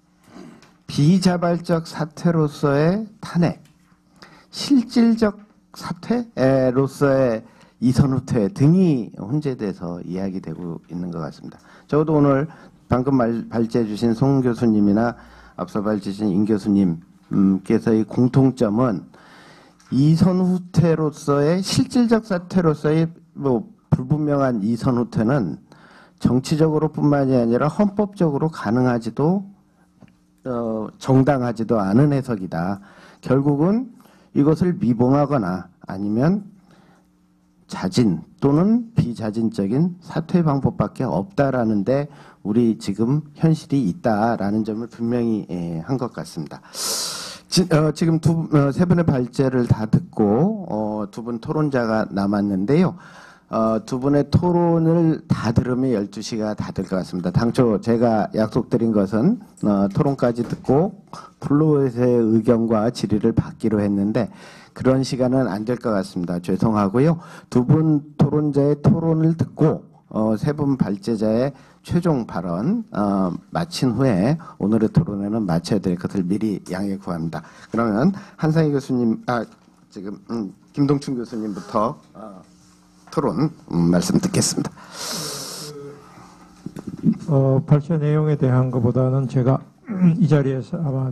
S1: 비자발적 사퇴로서의 탄핵, 실질적 사퇴로서의 이선 후퇴 등이 혼재돼서 이야기되고 있는 것 같습니다. 적어도 오늘 방금 말, 발제해 주신 송 교수님이나 앞서 발제해 주신 임 교수님께서의 공통점은 이선 후퇴로서의 실질적 사퇴로서의 뭐 불분명한 이선 후퇴는 정치적으로뿐만이 아니라 헌법적으로 가능하지도 어, 정당하지도 않은 해석이다. 결국은 이것을 미봉하거나 아니면 자진 또는 비자진적인 사퇴 방법밖에 없다라는데 우리 지금 현실이 있다라는 점을 분명히 예, 한 것 같습니다. 지, 어, 지금 두, 어, 세 분의 발제를 다 듣고 어, 두 분 토론자가 남았는데요. 어, 두 분의 토론을 다 들으면 열두 시가 다 될 것 같습니다. 당초 제가 약속드린 것은 어, 토론까지 듣고 플로어에서의 의견과 질의를 받기로 했는데 그런 시간은 안 될 것 같습니다. 죄송하고요. 두 분 토론자의 토론을 듣고 어, 세 분 발제자의 최종 발언 어, 마친 후에 오늘의 토론회는 마쳐야 될 것을 미리 양해 구합니다. 그러면 한상희 교수님, 아 지금 음, 김동춘 교수님부터 어, 토론 음, 말씀 듣겠습니다.
S6: 어, 발제 내용에 대한 것보다는 제가 이 자리에서 아마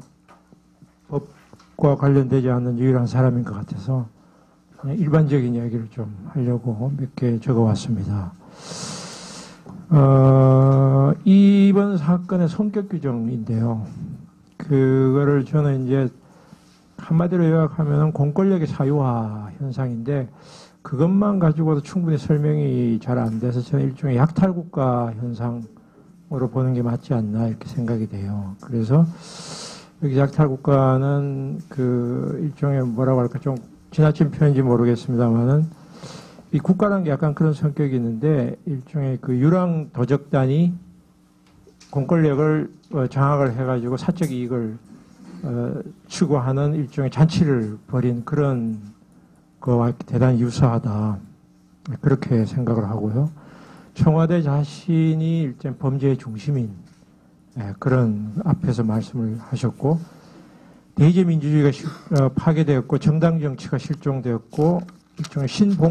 S6: 법과 관련되지 않는 유일한 사람인 것 같아서 그냥 일반적인 이야기를 좀 하려고 몇 개 적어왔습니다. 어, 이번 사건의 성격 규정인데요. 그거를 저는 이제 한마디로 요약하면 공권력의 사유화 현상인데 그것만 가지고도 충분히 설명이 잘 안 돼서 저는 일종의 약탈국가 현상으로 보는 게 맞지 않나 이렇게 생각이 돼요. 그래서 여기 약탈국가는 그 일종의 뭐라고 할까 좀 지나친 표현인지 모르겠습니다만은 이 국가라는 게 약간 그런 성격이 있는데 일종의 그 유랑 도적단이 공권력을 장악을 해가지고 사적 이익을 어, 추구하는 일종의 잔치를 벌인 그런 거와 대단히 유사하다 그렇게 생각을 하고요. 청와대 자신이 일종 범죄의 중심인 그런 앞에서 말씀을 하셨고 대의제 민주주의가 파괴되었고 정당 정치가 실종되었고 일종의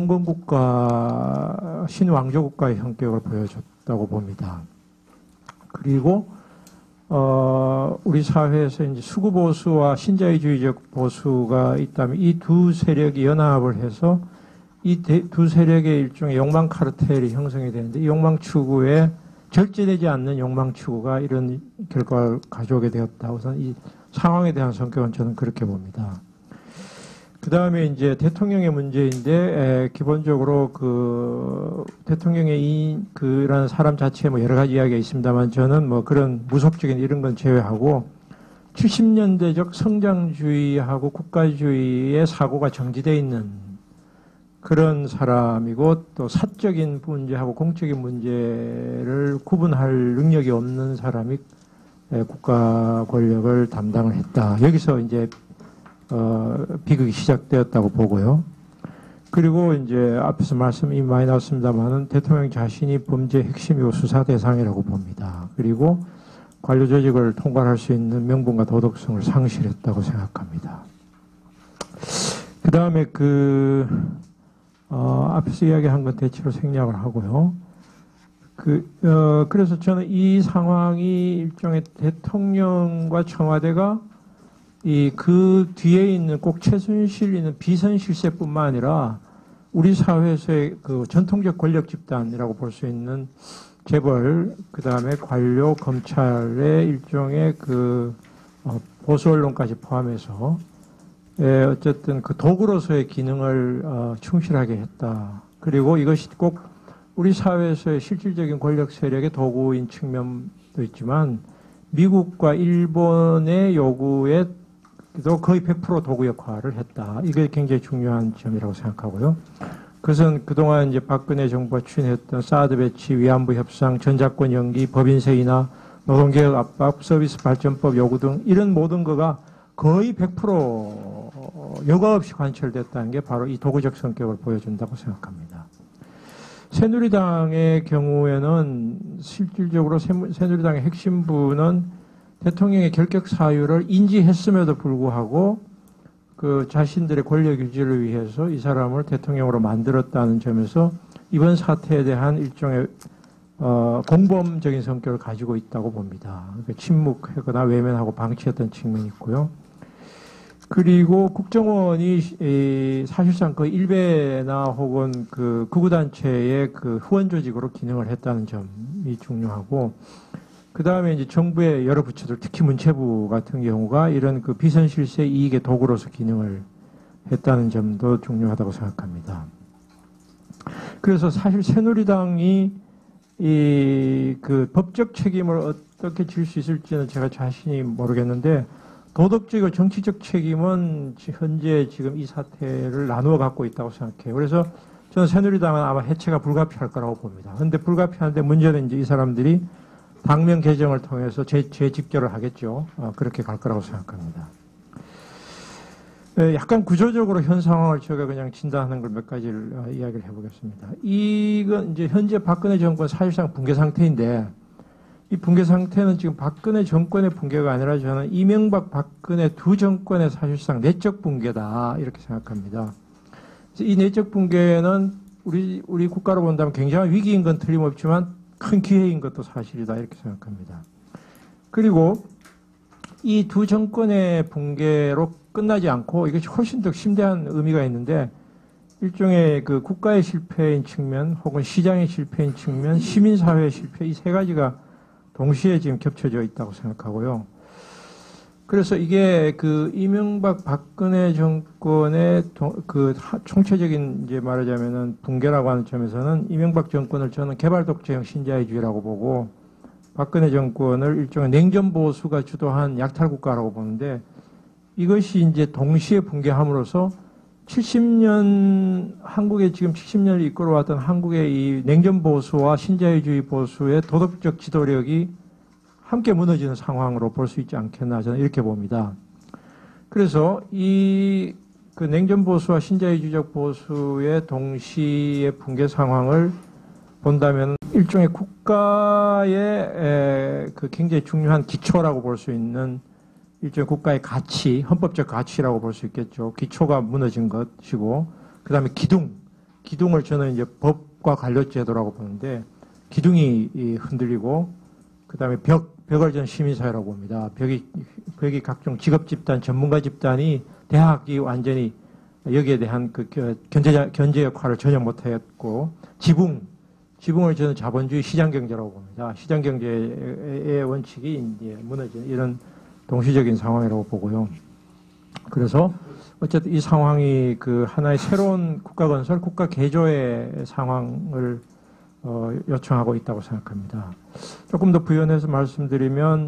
S6: 신봉건국가, 신왕조국가의 형격을 보여줬다고 봅니다. 그리고 어, 우리 사회에서 이제 수구 보수와 신자유주의적 보수가 있다면 이 두 세력이 연합을 해서 이 두 세력의 일종의 욕망 카르텔이 형성이 되는데 이 욕망 추구에 절제되지 않는 욕망 추구가 이런 결과를 가져오게 되었다. 우선 이 상황에 대한 성격은 저는 그렇게 봅니다. 그 다음에 이제 대통령의 문제인데, 에, 기본적으로 그, 대통령의 이, 그라는 사람 자체에 뭐 여러 가지 이야기가 있습니다만 저는 뭐 그런 무속적인 이런 건 제외하고 칠십 년대적 성장주의하고 국가주의의 사고가 정지되어 있는 그런 사람이고 또 사적인 문제하고 공적인 문제를 구분할 능력이 없는 사람이 에, 국가 권력을 담당을 했다. 여기서 이제 어, 비극이 시작되었다고 보고요. 그리고 이제 앞에서 말씀이 많이 나왔습니다만은 대통령 자신이 범죄 핵심이고 수사 대상이라고 봅니다. 그리고 관료 조직을 통과할 수 있는 명분과 도덕성을 상실했다고 생각합니다. 그 다음에 그, 어, 앞에서 이야기한 건 대체로 생략을 하고요. 그, 어, 그래서 저는 이 상황이 일종의 대통령과 청와대가 이 그 뒤에 있는 꼭 최순실 있는 비선실세뿐만 아니라 우리 사회에서의 그 전통적 권력 집단이라고 볼 수 있는 재벌, 그 다음에 관료, 검찰의 일종의 그 어, 보수 언론까지 포함해서 예, 어쨌든 그 도구로서의 기능을 어, 충실하게 했다. 그리고 이것이 꼭 우리 사회에서의 실질적인 권력 세력의 도구인 측면도 있지만 미국과 일본의 요구에 또 거의 백 퍼센트 도구 역할을 했다. 이게 굉장히 중요한 점이라고 생각하고요. 그것은 그동안 이제 박근혜 정부가 추진했던 사드 배치, 위안부 협상, 전작권 연기, 법인세 인하, 노동개혁 압박, 서비스 발전법 요구 등 이런 모든 거가 거의 백 퍼센트 여과 없이 관철됐다는 게 바로 이 도구적 성격을 보여준다고 생각합니다. 새누리당의 경우에는 실질적으로 새- 새누리당의 핵심부는 대통령의 결격 사유를 인지했음에도 불구하고 그 자신들의 권력 유지를 위해서 이 사람을 대통령으로 만들었다는 점에서 이번 사태에 대한 일종의 어, 공범적인 성격을 가지고 있다고 봅니다. 그러니까 침묵하거나 외면하고 방치했던 측면이 있고요. 그리고 국정원이 이, 사실상 그 일베나 혹은 그 극우단체의 그 후원 조직으로 기능을 했다는 점이 중요하고, 그 다음에 이제 정부의 여러 부처들, 특히 문체부 같은 경우가 이런 그 비선실세 이익의 도구로서 기능을 했다는 점도 중요하다고 생각합니다. 그래서 사실 새누리당이 이 그 법적 책임을 어떻게 질 수 있을지는 제가 자신이 모르겠는데, 도덕적이고 정치적 책임은 현재 지금 이 사태를 나누어 갖고 있다고 생각해요. 그래서 저는 새누리당은 아마 해체가 불가피할 거라고 봅니다. 그런데 불가피한데 문제는 이제 이 사람들이 당명 개정을 통해서 재, 재집결을 하겠죠. 어, 그렇게 갈 거라고 생각합니다. 에, 약간 구조적으로 현 상황을 제가 그냥 진단하는 걸 몇 가지를 어, 이야기를 해보겠습니다. 이건 이제 현재 박근혜 정권 사실상 붕괴 상태인데, 이 붕괴 상태는 지금 박근혜 정권의 붕괴가 아니라 저는 이명박 박근혜 두 정권의 사실상 내적 붕괴다, 이렇게 생각합니다. 이 내적 붕괴는 우리 우리 국가로 본다면 굉장한 위기인 건 틀림없지만 큰 기회인 것도 사실이다, 이렇게 생각합니다. 그리고 이 두 정권의 붕괴로 끝나지 않고 이것이 훨씬 더 심대한 의미가 있는데, 일종의 그 국가의 실패인 측면, 혹은 시장의 실패인 측면, 시민사회의 실패, 이 세 가지가 동시에 지금 겹쳐져 있다고 생각하고요. 그래서 이게 그 이명박 박근혜 정권의 도, 그 총체적인 이제 말하자면은 붕괴라고 하는 점에서는 이명박 정권을 저는 개발 독재형 신자유주의라고 보고, 박근혜 정권을 일종의 냉전 보수가 주도한 약탈 국가라고 보는데, 이것이 이제 동시에 붕괴함으로써 칠십 년 한국에 지금 칠십 년을 이끌어왔던 한국의 이 냉전 보수와 신자유주의 보수의 도덕적 지도력이 함께 무너지는 상황으로 볼 수 있지 않겠나, 저는 이렇게 봅니다. 그래서 이 그 냉전 보수와 신자유주의적 보수의 동시에 붕괴 상황을 본다면 일종의 국가의 에, 그 굉장히 중요한 기초라고 볼 수 있는 일종의 국가의 가치, 헌법적 가치라고 볼 수 있겠죠. 기초가 무너진 것이고, 그 다음에 기둥, 기둥을 저는 이제 법과 관료제도라고 보는데, 기둥이 흔들리고, 그 다음에 벽, 벽을 저는 시민사회라고 봅니다. 벽이, 벽이 각종 직업 집단, 전문가 집단이 대학이 완전히 여기에 대한 그 견제, 견제 역할을 전혀 못했고, 지붕, 지붕을 저는 자본주의 시장경제라고 봅니다. 시장경제의 원칙이 이제 무너지는 이런 동시적인 상황이라고 보고요. 그래서 어쨌든 이 상황이 그 하나의 새로운 국가 건설, 국가 개조의 상황을 어, 요청하고 있다고 생각합니다. 조금 더 부연해서 말씀드리면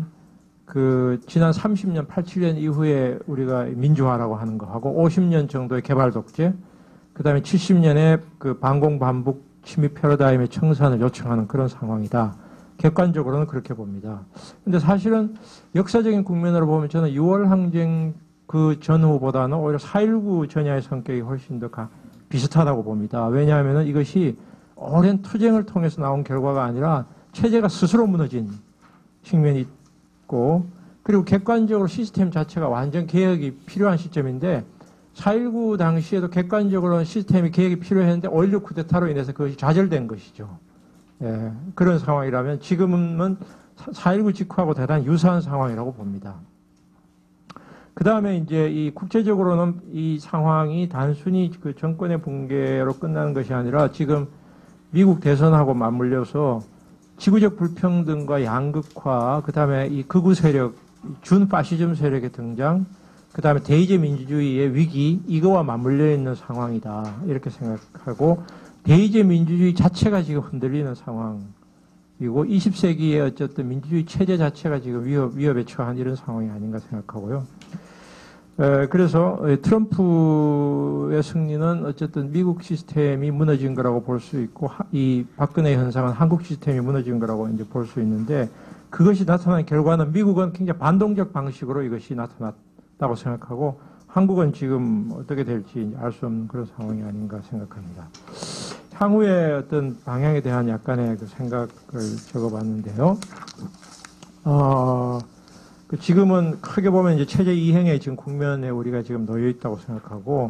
S6: 그 지난 삼십 년, 팔십칠 년 이후에 우리가 민주화라고 하는 거하고 오십 년 정도의 개발 독재, 그 다음에 칠십 년에 그 반공 반복 침입 패러다임의 청산을 요청하는 그런 상황이다. 객관적으로는 그렇게 봅니다. 근데 사실은 역사적인 국면으로 보면 저는 유월 항쟁 그 전후보다는 오히려 사 일구 전야의 성격이 훨씬 더 가, 비슷하다고 봅니다. 왜냐하면 이것이 오랜 투쟁을 통해서 나온 결과가 아니라 체제가 스스로 무너진 측면이 있고, 그리고 객관적으로 시스템 자체가 완전 개혁이 필요한 시점인데, 사 일구 당시에도 객관적으로는 시스템이 개혁이 필요했는데 오일육 쿠데타로 인해서 그것이 좌절된 것이죠. 예, 그런 상황이라면 지금은 사 일구 직후하고 대단히 유사한 상황이라고 봅니다. 그 다음에 이제 이 국제적으로는 이 상황이 단순히 그 정권의 붕괴로 끝나는 것이 아니라 지금 미국 대선하고 맞물려서 지구적 불평등과 양극화, 그 다음에 이 극우 세력, 준 파시즘 세력의 등장, 그 다음에 대의제 민주주의의 위기, 이거와 맞물려 있는 상황이다, 이렇게 생각하고, 대의제 민주주의 자체가 지금 흔들리는 상황이고, 이십 세기의 어쨌든 민주주의 체제 자체가 지금 위협, 위협에 처한 이런 상황이 아닌가 생각하고요. 에, 그래서 트럼프의 승리는 어쨌든 미국 시스템이 무너진 거라고 볼 수 있고, 하, 이 박근혜 현상은 한국 시스템이 무너진 거라고 이제 볼 수 있는데, 그것이 나타난 결과는 미국은 굉장히 반동적 방식으로 이것이 나타났다고 생각하고, 한국은 지금 어떻게 될지 알 수 없는 그런 상황이 아닌가 생각합니다. 향후의 어떤 방향에 대한 약간의 그 생각을 적어봤는데요. 어, 그 지금은 크게 보면 이제 체제 이행에 지금 국면에 우리가 지금 놓여 있다고 생각하고,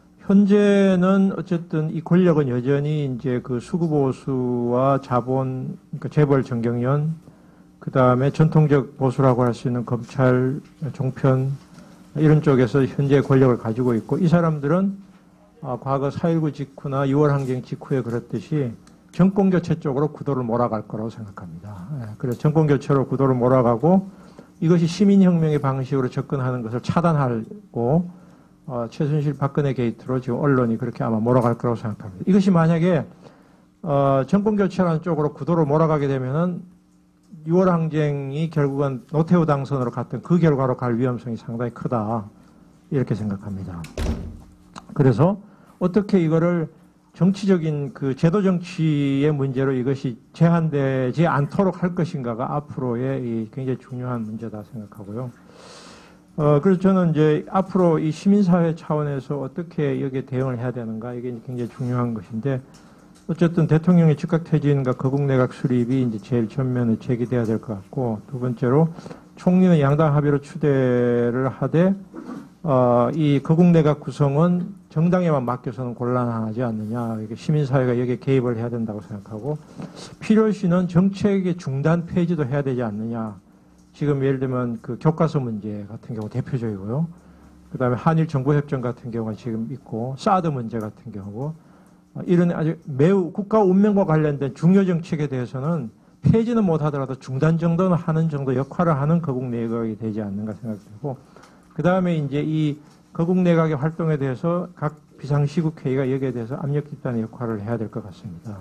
S6: 현재는 어쨌든 이 권력은 여전히 이제 그 수구보수와 자본, 그러니까 재벌 정경련, 그 다음에 전통적 보수라고 할 수 있는 검찰, 종편, 이런 쪽에서 현재 권력을 가지고 있고, 이 사람들은 아, 과거 사일구 직후나 유월 항쟁 직후에 그랬듯이 정권교체 쪽으로 구도를 몰아갈 거라고 생각합니다. 예, 그래서 정권교체로 구도를 몰아가고, 이것이 시민혁명의 방식으로 접근하는 것을 차단하고, 어, 최순실 박근혜 게이트로 지금 언론이 그렇게 아마 몰아갈 거라고 생각합니다. 이것이 만약에 어, 정권교체라는 쪽으로 구도로 몰아가게 되면은 유월 항쟁이 결국은 노태우 당선으로 갔던 그 결과로 갈 위험성이 상당히 크다, 이렇게 생각합니다. 그래서 어떻게 이거를 정치적인 그 제도 정치의 문제로 이것이 제한되지 않도록 할 것인가가 앞으로의 이 굉장히 중요한 문제다 생각하고요. 어, 그래서 저는 이제 앞으로 이 시민사회 차원에서 어떻게 여기에 대응을 해야 되는가, 이게 굉장히 중요한 것인데, 어쨌든 대통령의 즉각퇴진과 거국내각 수립이 이제 제일 전면에 제기돼야 될 것 같고, 두 번째로 총리는 양당 합의로 추대를 하되, 어, 이 거국내각 구성은 정당에만 맡겨서는 곤란하지 않느냐, 이게 시민사회가 여기에 개입을 해야 된다고 생각하고, 필요시는 정책의 중단 폐지도 해야 되지 않느냐. 지금 예를 들면 그 교과서 문제 같은 경우 대표적이고요. 그 다음에 한일 정보협정 같은 경우가 지금 있고, 사드 문제 같은 경우고, 이런 아주 매우 국가 운명과 관련된 중요 정책에 대해서는 폐지는 못하더라도 중단 정도는 하는 정도 역할을 하는 거국 내각이 되지 않는가 생각되고, 그 다음에 이제 이 거국 내각의 활동에 대해서 각 비상시국회의가 여기에 대해서 압력 집단의 역할을 해야 될 것 같습니다.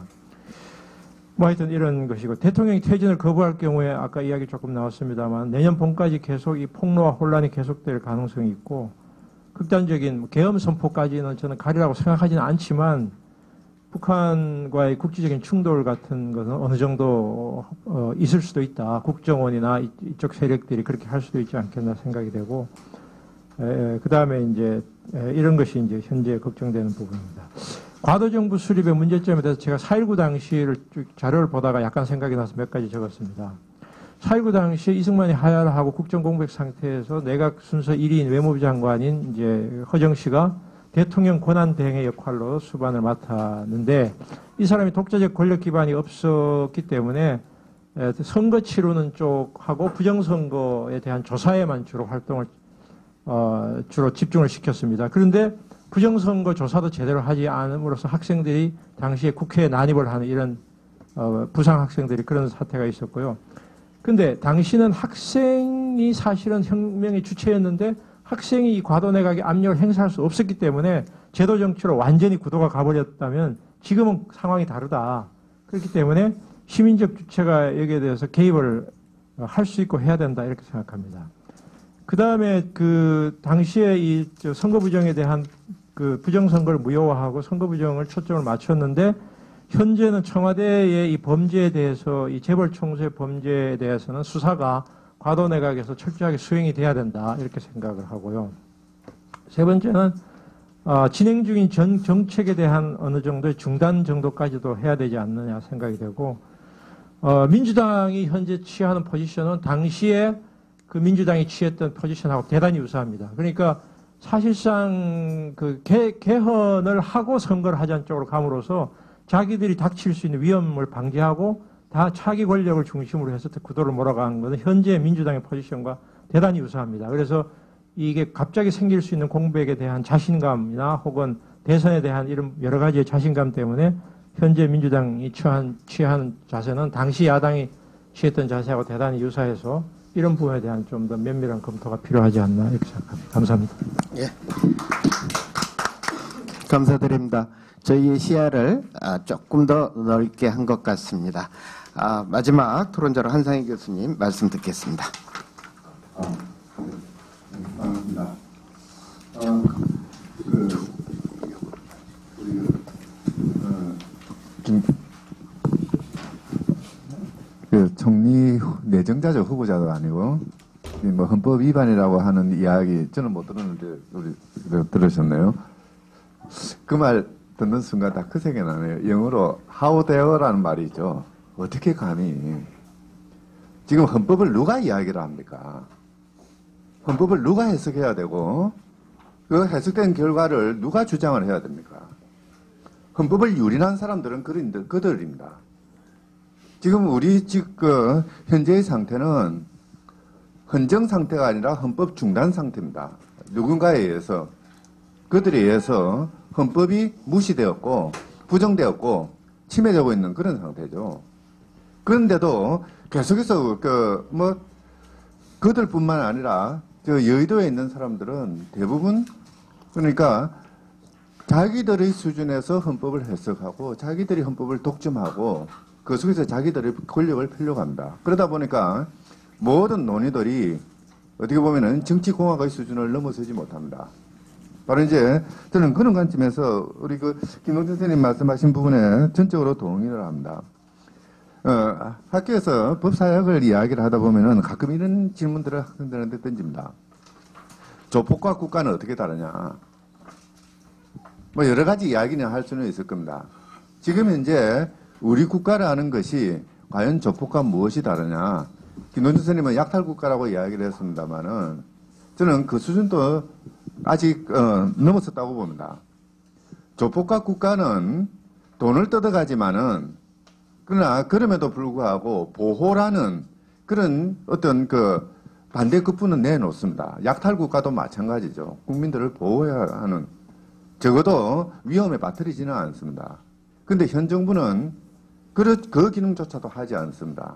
S6: 뭐 하여튼 이런 것이고, 대통령이 퇴진을 거부할 경우에 아까 이야기 조금 나왔습니다만 내년 봄까지 계속 이 폭로와 혼란이 계속될 가능성이 있고, 극단적인 계엄 선포까지는 저는 가리라고 생각하지는 않지만, 북한과의 국지적인 충돌 같은 것은 어느 정도 어, 있을 수도 있다. 국정원이나 이쪽 세력들이 그렇게 할 수도 있지 않겠나 생각이 되고, 그 다음에 이제 에, 이런 것이 이제 현재 걱정되는 부분입니다. 과도정부 수립의 문제점에 대해서 제가 사일구 당시를 쭉 자료를 보다가 약간 생각이 나서 몇 가지 적었습니다. 사일구 당시에 이승만이 하야를 하고 국정공백 상태에서 내각 순서 일 위인 외무부 장관인 이제 허정 씨가 대통령 권한 대행의 역할로 수반을 맡았는데, 이 사람이 독자적 권력 기반이 없었기 때문에 선거 치르는 쪽하고 부정선거에 대한 조사에만 주로 활동을 어, 주로 집중을 시켰습니다. 그런데 부정선거 조사도 제대로 하지 않음으로써 학생들이 당시에 국회에 난입을 하는 이런 어, 부상 학생들이 그런 사태가 있었고요. 근데 당시는 학생이 사실은 혁명의 주체였는데 학생이 이 과도내각의 압력을 행사할 수 없었기 때문에 제도 정치로 완전히 구도가 가버렸다면 지금은 상황이 다르다. 그렇기 때문에 시민적 주체가 여기에 대해서 개입을 할 수 있고 해야 된다, 이렇게 생각합니다. 그 다음에 그 당시에 이 선거 부정에 대한 그 부정선거를 무효화하고 선거 부정을 초점을 맞췄는데, 현재는 청와대의 이 범죄에 대해서, 이 재벌 총수의 범죄에 대해서는 수사가 과도내각에서 철저하게 수행이 돼야 된다, 이렇게 생각을 하고요. 세 번째는 어, 진행 중인 전 정책에 대한 어느 정도의 중단 정도까지도 해야 되지 않느냐 생각이 되고, 어, 민주당이 현재 취하는 포지션은 당시에 그 민주당이 취했던 포지션하고 대단히 유사합니다. 그러니까 사실상 그 개, 개헌을 하고 선거를 하자는 쪽으로 감으로써 자기들이 닥칠 수 있는 위험을 방지하고 다 차기 권력을 중심으로 해서 구도를 몰아가는 것은 현재 민주당의 포지션과 대단히 유사합니다. 그래서 이게 갑자기 생길 수 있는 공백에 대한 자신감이나 혹은 대선에 대한 이런 여러 가지의 자신감 때문에 현재 민주당이 취한, 취한 자세는 당시 야당이 취했던 자세하고 대단히 유사해서 이런 부분에 대한 좀 더 면밀한 검토가 필요하지 않나, 이렇게 생각합니다. 감사합니다.
S1: 예. 감사드립니다. 저희의 시야를 조금 더 넓게 한 것 같습니다. 아, 마지막 토론자로 한상희 교수님 말씀 듣겠습니다.
S4: 아, 감사합니다. 어, 그, 우리, 어,
S7: 좀, 그 총리 내정자죠. 후보자도 아니고 뭐 헌법 위반이라고 하는 이야기 저는 못 들었는데 우리 들으셨네요. 그 말 듣는 순간 다 그 생각이 나네요. 영어로 how dare라는 말이 있죠. 어떻게 감히. 지금 헌법을 누가 이야기를 합니까? 헌법을 누가 해석해야 되고 그 해석된 결과를 누가 주장을 해야 됩니까? 헌법을 유린한 사람들은 그들, 그들입니다. 지금 우리 지금 그 현재의 상태는 헌정 상태가 아니라 헌법 중단 상태입니다. 누군가에 의해서 그들에 의해서 헌법이 무시되었고 부정되었고 침해되고 있는 그런 상태죠. 그런데도 계속해서 그 뭐 그들뿐만 아니라 저 여의도에 있는 사람들은 대부분 그러니까 자기들의 수준에서 헌법을 해석하고 자기들이 헌법을 독점하고 그 속에서 자기들의 권력을 펴려고 합니다. 그러다 보니까 모든 논의들이 어떻게 보면은 정치공학의 수준을 넘어서지 못합니다. 바로 이제 저는 그런 관점에서 우리 그 김동준 선생님 말씀하신 부분에 전적으로 동의를 합니다. 어, 학교에서 법사학을 이야기를 하다 보면은 가끔 이런 질문들을 학생들한테 던집니다. 조폭과 국가는 어떻게 다르냐? 뭐 여러 가지 이야기는 할 수는 있을 겁니다. 지금 현재 우리 국가라는 것이 과연 조폭과 무엇이 다르냐? 김동준 선생님은 약탈국가라고 이야기를 했습니다만은 저는 그 수준도 아직 어, 넘었었다고 봅니다. 조폭과 국가는 돈을 뜯어가지만은 그러나 그럼에도 불구하고 보호라는 그런 어떤 그 반대급부는 내놓습니다. 약탈국가도 마찬가지죠. 국민들을 보호해야 하는 적어도 위험에 빠뜨리지는 않습니다. 그런데 현 정부는 그, 그 기능조차도 하지 않습니다.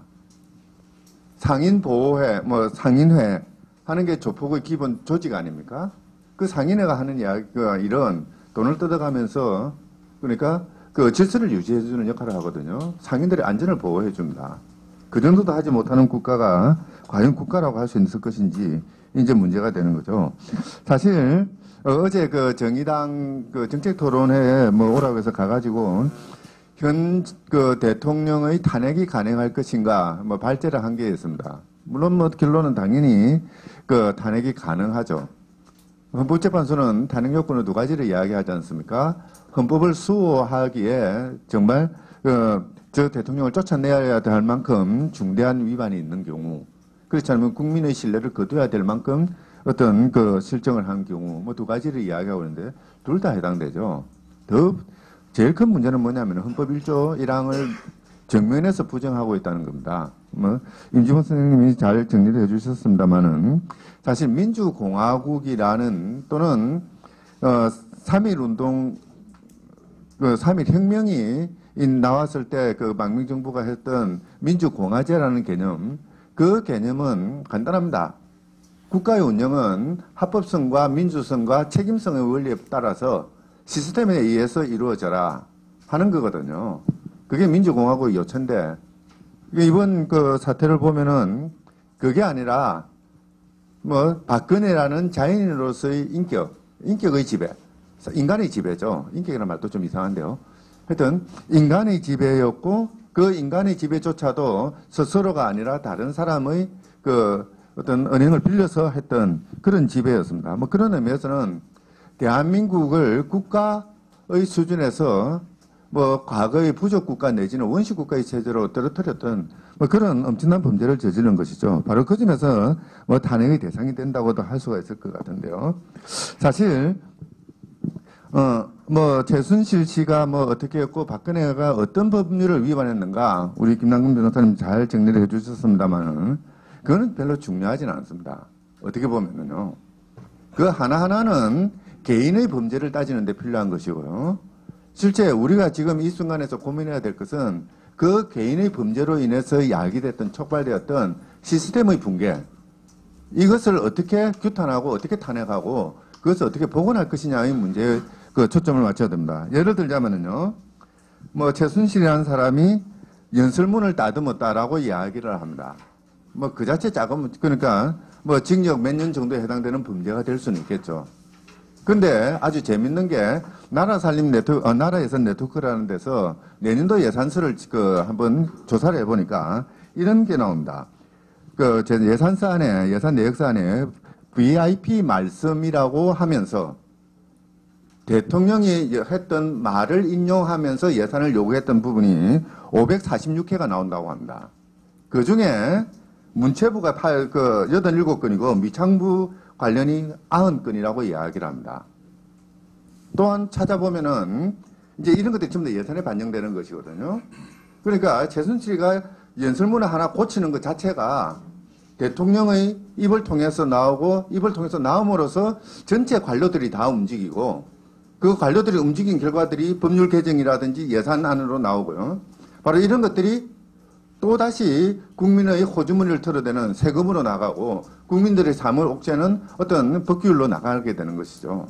S7: 상인보호회, 뭐 상인회 하는 게 조폭의 기본 조직 아닙니까? 그 상인회가 하는 이야기가 이런 돈을 뜯어가면서 그러니까 그 질서를 유지해주는 역할을 하거든요. 상인들의 안전을 보호해줍니다. 그 정도도 하지 못하는 국가가 과연 국가라고 할 수 있을 것인지 이제 문제가 되는 거죠. 사실 어제 그 정의당 그 정책토론회에 뭐 오라고 해서 가가지고 현 그 대통령의 탄핵이 가능할 것인가 뭐 발제를 한 게 있습니다. 물론 뭐 결론은 당연히 그 탄핵이 가능하죠. 헌법재판소는 탄핵 요건을 두 가지를 이야기하지 않습니까? 헌법을 수호하기에 정말 그 저 대통령을 쫓아내야 될 만큼 중대한 위반이 있는 경우, 그렇지 않으면 국민의 신뢰를 거둬야 될 만큼 어떤 그 실정을 한 경우, 뭐 두 가지를 이야기하고 있는데 둘 다 해당되죠. 더 제일 큰 문제는 뭐냐면 헌법 일조 일항을 정면에서 부정하고 있다는 겁니다. 뭐 임지원 선생님이 잘 정리를 해주셨습니다만은 사실 민주공화국이라는 또는 어, 삼일 운동, 그 삼일 혁명이 나왔을 때 그 망명정부가 했던 민주공화제라는 개념, 그 개념은 간단합니다. 국가의 운영은 합법성과 민주성과 책임성의 원리에 따라서 시스템에 의해서 이루어져라 하는 거거든요. 그게 민주공화국의 요체인데 이번 그 사태를 보면은 그게 아니라 뭐 박근혜라는 자연인으로서의 인격, 인격의 지배, 인간의 지배죠. 인격이라는 말도 좀 이상한데요. 하여튼 인간의 지배였고 그 인간의 지배조차도 스스로가 아니라 다른 사람의 그 어떤 은행을 빌려서 했던 그런 지배였습니다. 뭐 그런 의미에서는 대한민국을 국가의 수준에서 뭐 과거의 부족국가 내지는 원시국가의 체제로 떨어뜨렸던 뭐 그런 엄청난 범죄를 저지른 것이죠. 바로 그 점에서 뭐 탄핵의 대상이 된다고도 할 수가 있을 것 같은데요. 사실 어 뭐 최순실 씨가 뭐 어떻게 했고 박근혜가 어떤 법률을 위반했는가 우리 김남근 변호사님 잘 정리를 해주셨습니다만은 그거는 별로 중요하지는 않습니다. 어떻게 보면은요. 그 하나하나는 개인의 범죄를 따지는 데 필요한 것이고요. 실제 우리가 지금 이 순간에서 고민해야 될 것은 그 개인의 범죄로 인해서 야기됐던 촉발되었던 시스템의 붕괴, 이것을 어떻게 규탄하고 어떻게 탄핵하고 그것을 어떻게 복원할 것이냐의 문제에 그 초점을 맞춰야 됩니다. 예를 들자면은요, 뭐 최순실이라는 사람이 연설문을 따듬었다라고 이야기를 합니다. 뭐 그 자체 작은, 그러니까 뭐 징역 몇 년 정도에 해당되는 범죄가 될 수는 있겠죠. 근데 아주 재밌는 게 나라 살림 네트워크, 어, 나라 예산 네트워크라는 데서 내년도 예산서를 그 한번 조사를 해보니까 이런 게 나옵니다. 그 제 예산사안에, 예산 내역사안에 브이아이피 말씀이라고 하면서 대통령이 했던 말을 인용하면서 예산을 요구했던 부분이 오백사십육 회가 나온다고 합니다. 그 중에 문체부가 팔, 그, 팔십칠 건이고 미창부 관련이 구십 건이라고 이야기를 합니다. 또한 찾아보면은 이제 이런 것들이 전부 다 예산에 반영되는 것이거든요. 그러니까 최순실이가 연설문을 하나 고치는 것 자체가 대통령의 입을 통해서 나오고 입을 통해서 나옴으로써 전체 관료들이 다 움직이고 그 관료들이 움직인 결과들이 법률 개정이라든지 예산안으로 나오고요. 바로 이런 것들이 또다시 국민의 호주머니를 털어대는 세금으로 나가고 국민들의 삶을 옥죄는 어떤 법규율로 나가게 되는 것이죠.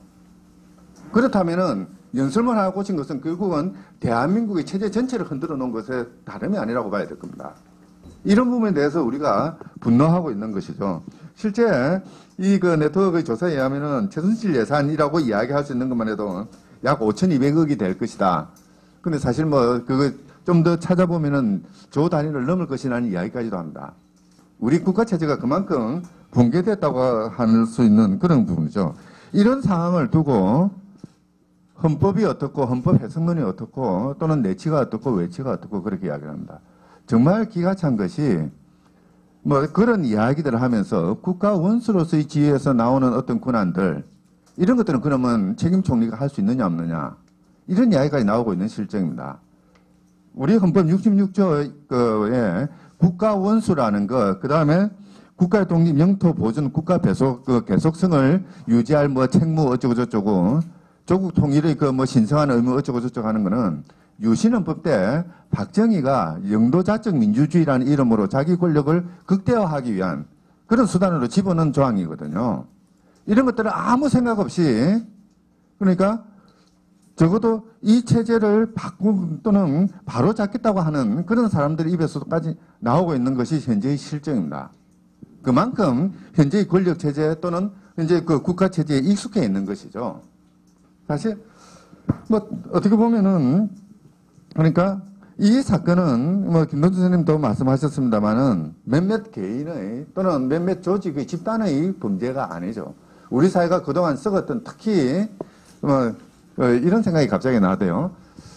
S7: 그렇다면은 연설문 하나 고친 것은 결국은 대한민국의 체제 전체를 흔들어 놓은 것에 다름이 아니라고 봐야 될 겁니다. 이런 부분에 대해서 우리가 분노하고 있는 것이죠. 실제 이 그 네트워크의 조사에 의하면은 최순실 예산이라고 이야기할 수 있는 것만 해도 약 오천이백억이 될 것이다. 근데 사실 뭐 그거 좀 더 찾아보면은 조 단위를 넘을 것이라는 이야기까지도 합니다. 우리 국가 체제가 그만큼 붕괴됐다고 할 수 있는 그런 부분이죠. 이런 상황을 두고 헌법이 어떻고 헌법 해석론이 어떻고 또는 내치가 어떻고 외치가 어떻고 그렇게 이야기를 합니다. 정말 기가 찬 것이 뭐 그런 이야기들을 하면서 국가 원수로서의 지위에서 나오는 어떤 권한들 이런 것들은 그러면 책임 총리가 할 수 있느냐 없느냐 이런 이야기까지 나오고 있는 실정입니다. 우리 헌법 육십육 조에 국가 원수라는 것, 그 다음에 국가의 독립, 영토 보존, 국가 배속, 그 계속성을 유지할 뭐 책무 어쩌고저쩌고 조국 통일의 그 뭐 신성한 의무 어쩌고저쩌고 하는 거는 유신헌법 때 박정희가 영도자적 민주주의라는 이름으로 자기 권력을 극대화하기 위한 그런 수단으로 집어넣은 조항이거든요. 이런 것들은 아무 생각 없이 그러니까 적어도 이 체제를 바꾸 또는 바로 잡겠다고 하는 그런 사람들의 입에서까지 나오고 있는 것이 현재의 실정입니다. 그만큼 현재의 권력 체제 또는 현재 그 국가 체제에 익숙해 있는 것이죠. 사실 뭐 어떻게 보면은 그러니까 이 사건은 뭐 김동준 선생님도 말씀하셨습니다만은 몇몇 개인의 또는 몇몇 조직의 집단의 범죄가 아니죠. 우리 사회가 그동안 썩었던 특히 뭐 어, 이런 생각이 갑자기 나대요.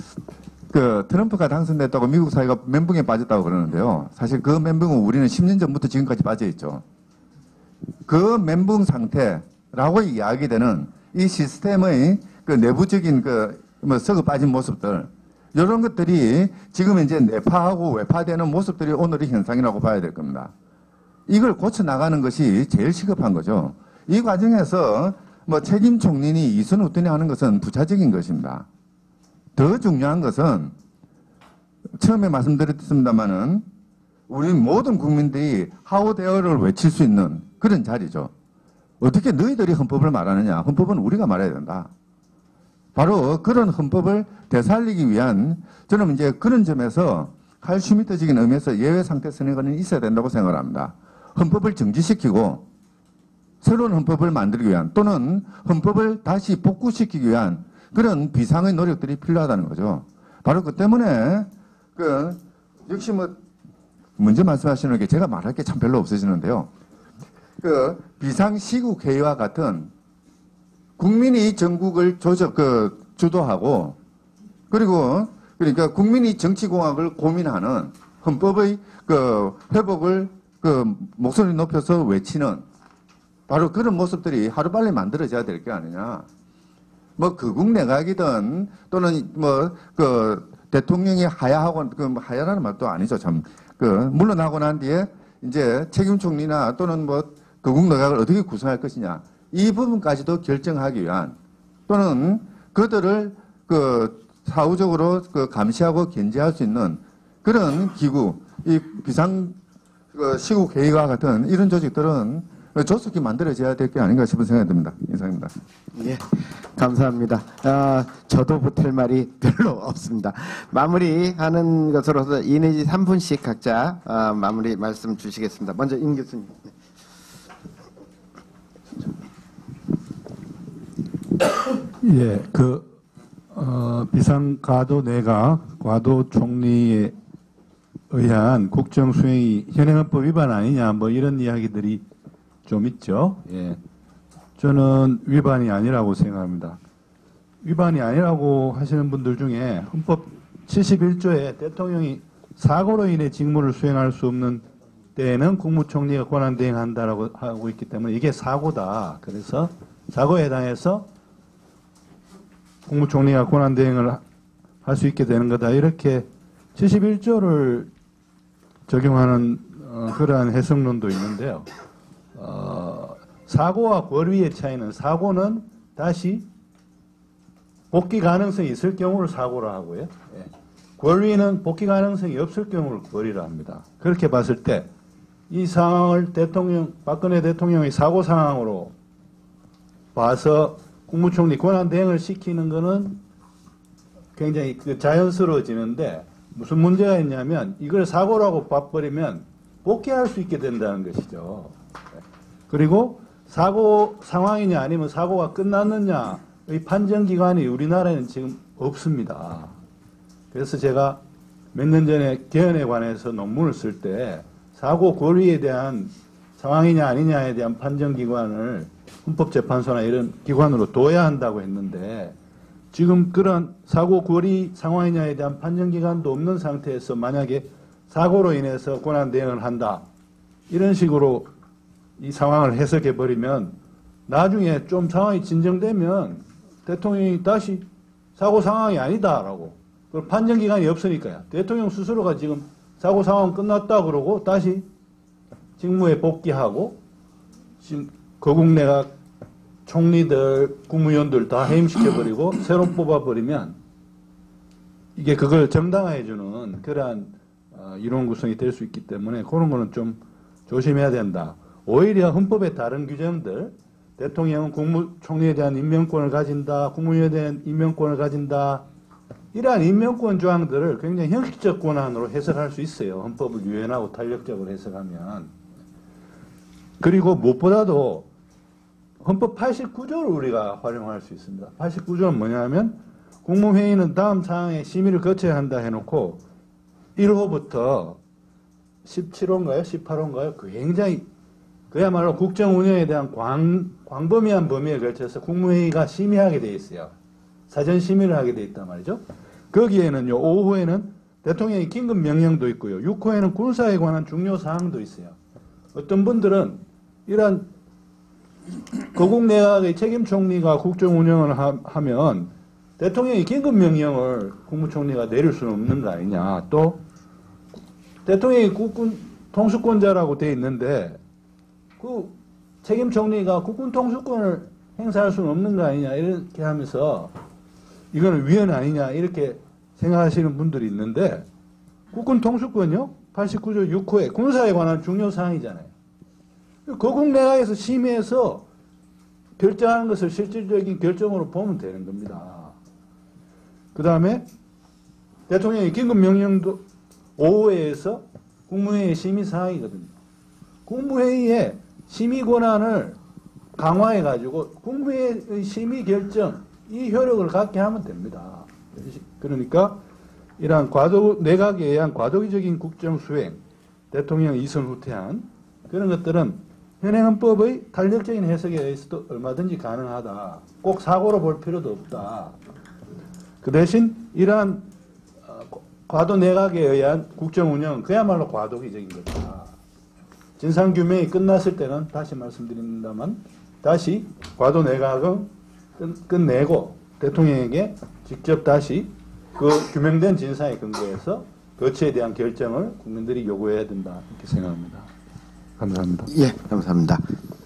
S7: 그 트럼프가 당선됐다고 미국 사회가 멘붕에 빠졌다고 그러는데요. 사실 그 멘붕은 우리는 십 년 전부터 지금까지 빠져 있죠. 그 멘붕 상태라고 이야기되는 이 시스템의 그 내부적인 그 뭐 썩어 빠진 모습들 이런 것들이 지금 이제 내파하고 외파되는 모습들이 오늘의 현상이라고 봐야 될 겁니다. 이걸 고쳐 나가는 것이 제일 시급한 거죠. 이 과정에서 뭐 책임 총리니 이선 우선이 하는 것은 부차적인 것입니다. 더 중요한 것은 처음에 말씀드렸습니다마는 우리 모든 국민들이 하우 대어를 외칠 수 있는 그런 자리죠. 어떻게 너희들이 헌법을 말하느냐? 헌법은 우리가 말해야 된다. 바로 그런 헌법을 되살리기 위한 저는 이제 그런 점에서 칼슘미터적인 의미에서 예외 상태 선언이 있어야 된다고 생각을 합니다. 헌법을 정지시키고 새로운 헌법을 만들기 위한 또는 헌법을 다시 복구시키기 위한 그런 비상의 노력들이 필요하다는 거죠. 바로 그 때문에 그 역시 뭐 먼저 말씀하시는 게 제가 말할 게 참 별로 없어지는데요. 그 비상시국 회의와 같은 국민이 전국을 조적 그 주도하고 그리고 그러니까 국민이 정치공학을 고민하는 헌법의 그 회복을 그 목소리 높여서 외치는 바로 그런 모습들이 하루빨리 만들어져야 될 게 아니냐. 뭐 극우 내각이든 또는 뭐 그 대통령이 하야하고 그 하야라는 말도 아니죠. 참 그 물러나고 난 뒤에 이제 책임 총리나 또는 뭐 극우 내각을 어떻게 구성할 것이냐. 이 부분까지도 결정하기 위한 또는 그들을 그 사후적으로 그 감시하고 견제할 수 있는 그런 기구, 이 비상 그 시국 회의와 같은 이런 조직들은 조속히 만들어져야 될 게 아닌가 싶은 생각이 듭니다. 이상입니다.
S1: 예, 감사합니다. 아, 저도 보탤 말이 별로 없습니다. 마무리하는 것으로서 이 내지 삼 분씩 각자 아, 마무리 말씀 주시겠습니다. 먼저 임 교수님.
S3: 예, 그, 어, 비상가도 내각, 과도 총리에 의한 국정 수행이 현행헌법 위반 아니냐, 뭐 이런 이야기들이 좀 있죠. 예. 저는 위반이 아니라고 생각합니다. 위반이 아니라고 하시는 분들 중에 헌법 칠십일 조에 대통령이 사고로 인해 직무를 수행할 수 없는 때에는 국무총리가 권한대행한다라고 하고 있기 때문에 이게 사고다. 그래서 사고에 해당해서 국무총리가 권한대행을 할 수 있게 되는 거다. 이렇게 칠십일 조를 적용하는 어, 그러한 해석론도 있는데요. 어, 사고와 권위의 차이는 사고는 다시 복귀 가능성이 있을 경우를 사고라 하고요. 예. 권위는 복귀 가능성이 없을 경우를 권위라 합니다. 그렇게 봤을 때 이 상황을 대통령 박근혜 대통령의 사고 상황으로 봐서 국무총리 권한 대행을 시키는 것은 굉장히 그 자연스러워지는데 무슨 문제가 있냐면 이걸 사고라고 봐버리면 복귀할 수 있게 된다는 것이죠. 그리고 사고 상황이냐 아니면 사고가 끝났느냐의 판정 기관이 우리나라에는 지금 없습니다. 그래서 제가 몇 년 전에 개헌에 관해서 논문을 쓸 때 사고 권위에 대한 상황이냐 아니냐에 대한 판정 기관을 헌법재판소나 이런 기관으로 둬야 한다고 했는데 지금 그런 사고 권위 상황이냐에 대한 판정 기관도 없는 상태에서 만약에 사고로 인해서 권한 대행을 한다 이런 식으로 이 상황을 해석해 버리면 나중에 좀 상황이 진정되면 대통령이 다시 사고 상황이 아니다라고 그걸 판정 기관이 없으니까요. 대통령 스스로가 지금 사고 상황 끝났다 그러고 다시 직무에 복귀하고 지금 거국 내각 총리들, 국무위원들 다 해임시켜버리고 새로 뽑아버리면 이게 그걸 정당화해주는 그러한 어, 이론 구성이 될 수 있기 때문에 그런 거는 좀 조심해야 된다. 오히려 헌법의 다른 규정들 대통령은 국무총리에 대한 임명권을 가진다. 국무위원에 대한 임명권을 가진다. 이러한 임명권 조항들을 굉장히 형식적 권한으로 해석할 수 있어요. 헌법을 유연하고 탄력적으로 해석하면. 그리고 무엇보다도 헌법 팔십구 조를 우리가 활용할 수 있습니다. 팔십구 조는 뭐냐면 국무회의는 다음 사항에 심의를 거쳐야 한다 해놓고 일 호부터 십칠 호인가요? 십팔 호인가요? 굉장히 그야말로 국정 운영에 대한 광, 광범위한 범위에 걸쳐서 국무회의가 심의하게 돼 있어요. 사전 심의를 하게 돼 있단 말이죠. 거기에는요, 오 호에는 대통령의 긴급 명령도 있고요. 육 호에는 군사에 관한 중요 사항도 있어요. 어떤 분들은 이런 거국 내각의 책임 총리가 국정 운영을 하, 하면 대통령이 긴급 명령을 국무총리가 내릴 수는 없는 거 아니냐. 또 대통령이 국군 통수권자라고 돼 있는데 그 책임 총리가 국군 통수권을 행사할 수는 없는 거 아니냐 이렇게 하면서 이거는 위헌 아니냐 이렇게 생각하시는 분들이 있는데 국군 통수권요 팔십구 조 육 호에 군사에 관한 중요 사항이잖아요. 거국 내각에서 심의해서 결정하는 것을 실질적인 결정으로 보면 되는 겁니다. 그 다음에 대통령의 긴급 명령도 오 호에서 국무회의 심의 사항이거든요. 국무회의에 심의 권한을 강화해가지고 국무회의 심의 결정 이 효력을 갖게 하면 됩니다. 그러니까 이러한 과도 내각에 의한 과도기적인 국정 수행, 대통령 이선 후퇴한 그런 것들은 현행헌법의 탄력적인 해석에 의해서도 얼마든지 가능하다. 꼭 사고로 볼 필요도 없다. 그 대신 이러한 과도 내각에 의한 국정 운영은 그야말로 과도기적인 거다. 진상규명이 끝났을 때는 다시 말씀드립니다만 다시 과도 내각은 끝내고 대통령에게 직접 다시 그 규명된 진상에 근거해서 거치에 대한 결정을 국민들이 요구해야 된다 이렇게 생각합니다. 감사합니다.
S1: 예, 감사합니다.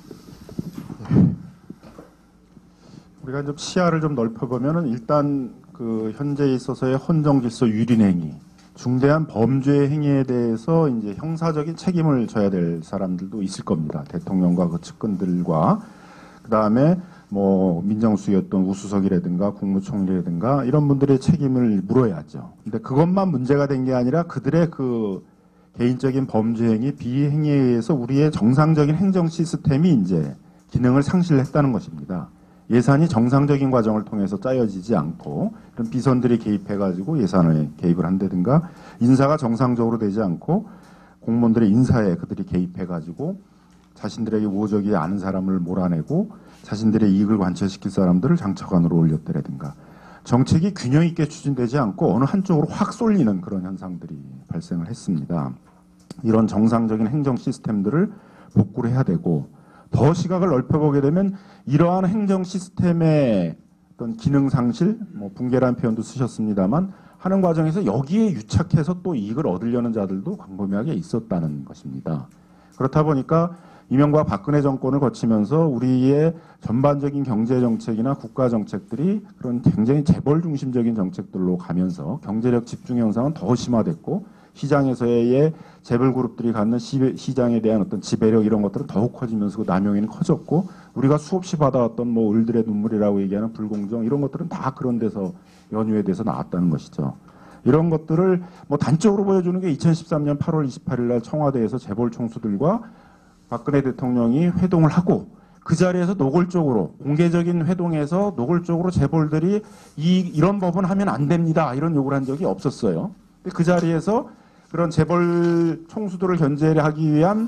S4: 우리가 좀 시야를 좀 넓혀보면은 일단 그 현재에 있어서의 헌정질서 유린행위, 중대한 범죄 행위에 대해서 이제 형사적인 책임을 져야 될 사람들도 있을 겁니다. 대통령과 그 측근들과 그 다음에 뭐 민정수석이었던 우수석이라든가 국무총리라든가 이런 분들의 책임을 물어야죠. 근데 그것만 문제가 된 게 아니라 그들의 그 개인적인 범죄 행위, 비행위에 의해서 우리의 정상적인 행정 시스템이 이제 기능을 상실했다는 것입니다. 예산이 정상적인 과정을 통해서 짜여지지 않고 이런 비선들이 개입해가지고 예산에 개입을 한다든가 인사가 정상적으로 되지 않고 공무원들의 인사에 그들이 개입해가지고 자신들에게 우호적이 않은 사람을 몰아내고 자신들의 이익을 관철시킬 사람들을 장차관으로 올렸더라든가 정책이 균형 있게 추진되지 않고 어느 한쪽으로 확 쏠리는 그런 현상들이 발생을 했습니다. 이런 정상적인 행정 시스템들을 복구를 해야 되고 더 시각을 넓혀보게 되면 이러한 행정 시스템의 어떤 기능 상실, 뭐 붕괴라는 표현도 쓰셨습니다만 하는 과정에서 여기에 유착해서 또 이익을 얻으려는 자들도 광범위하게 있었다는 것입니다. 그렇다 보니까 이명박 박근혜 정권을 거치면서 우리의 전반적인 경제 정책이나 국가 정책들이 그런 굉장히 재벌 중심적인 정책들로 가면서 경제력 집중 현상은 더 심화됐고 시장에서의 재벌 그룹들이 갖는 시, 시장에 대한 어떤 지배력 이런 것들은 더욱 커지면서 그 남용이 커졌고 우리가 수없이 받아왔던 뭐 을들의 눈물이라고 얘기하는 불공정 이런 것들은 다 그런 데서 연유에 대해서 나왔다는 것이죠. 이런 것들을 뭐 단적으로 보여주는 게 이천십삼 년 팔월 이십팔일 날 청와대에서 재벌 총수들과 박근혜 대통령이 회동을 하고 그 자리에서 노골적으로 공개적인 회동에서 노골적으로 재벌들이 이, 이런 법은 하면 안 됩니다. 이런 요구를 한 적이 없었어요. 그 자리에서 그런 재벌 총수들을 견제하기 위한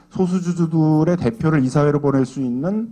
S4: 소수주주들의 대표를 이사회로 보낼 수 있는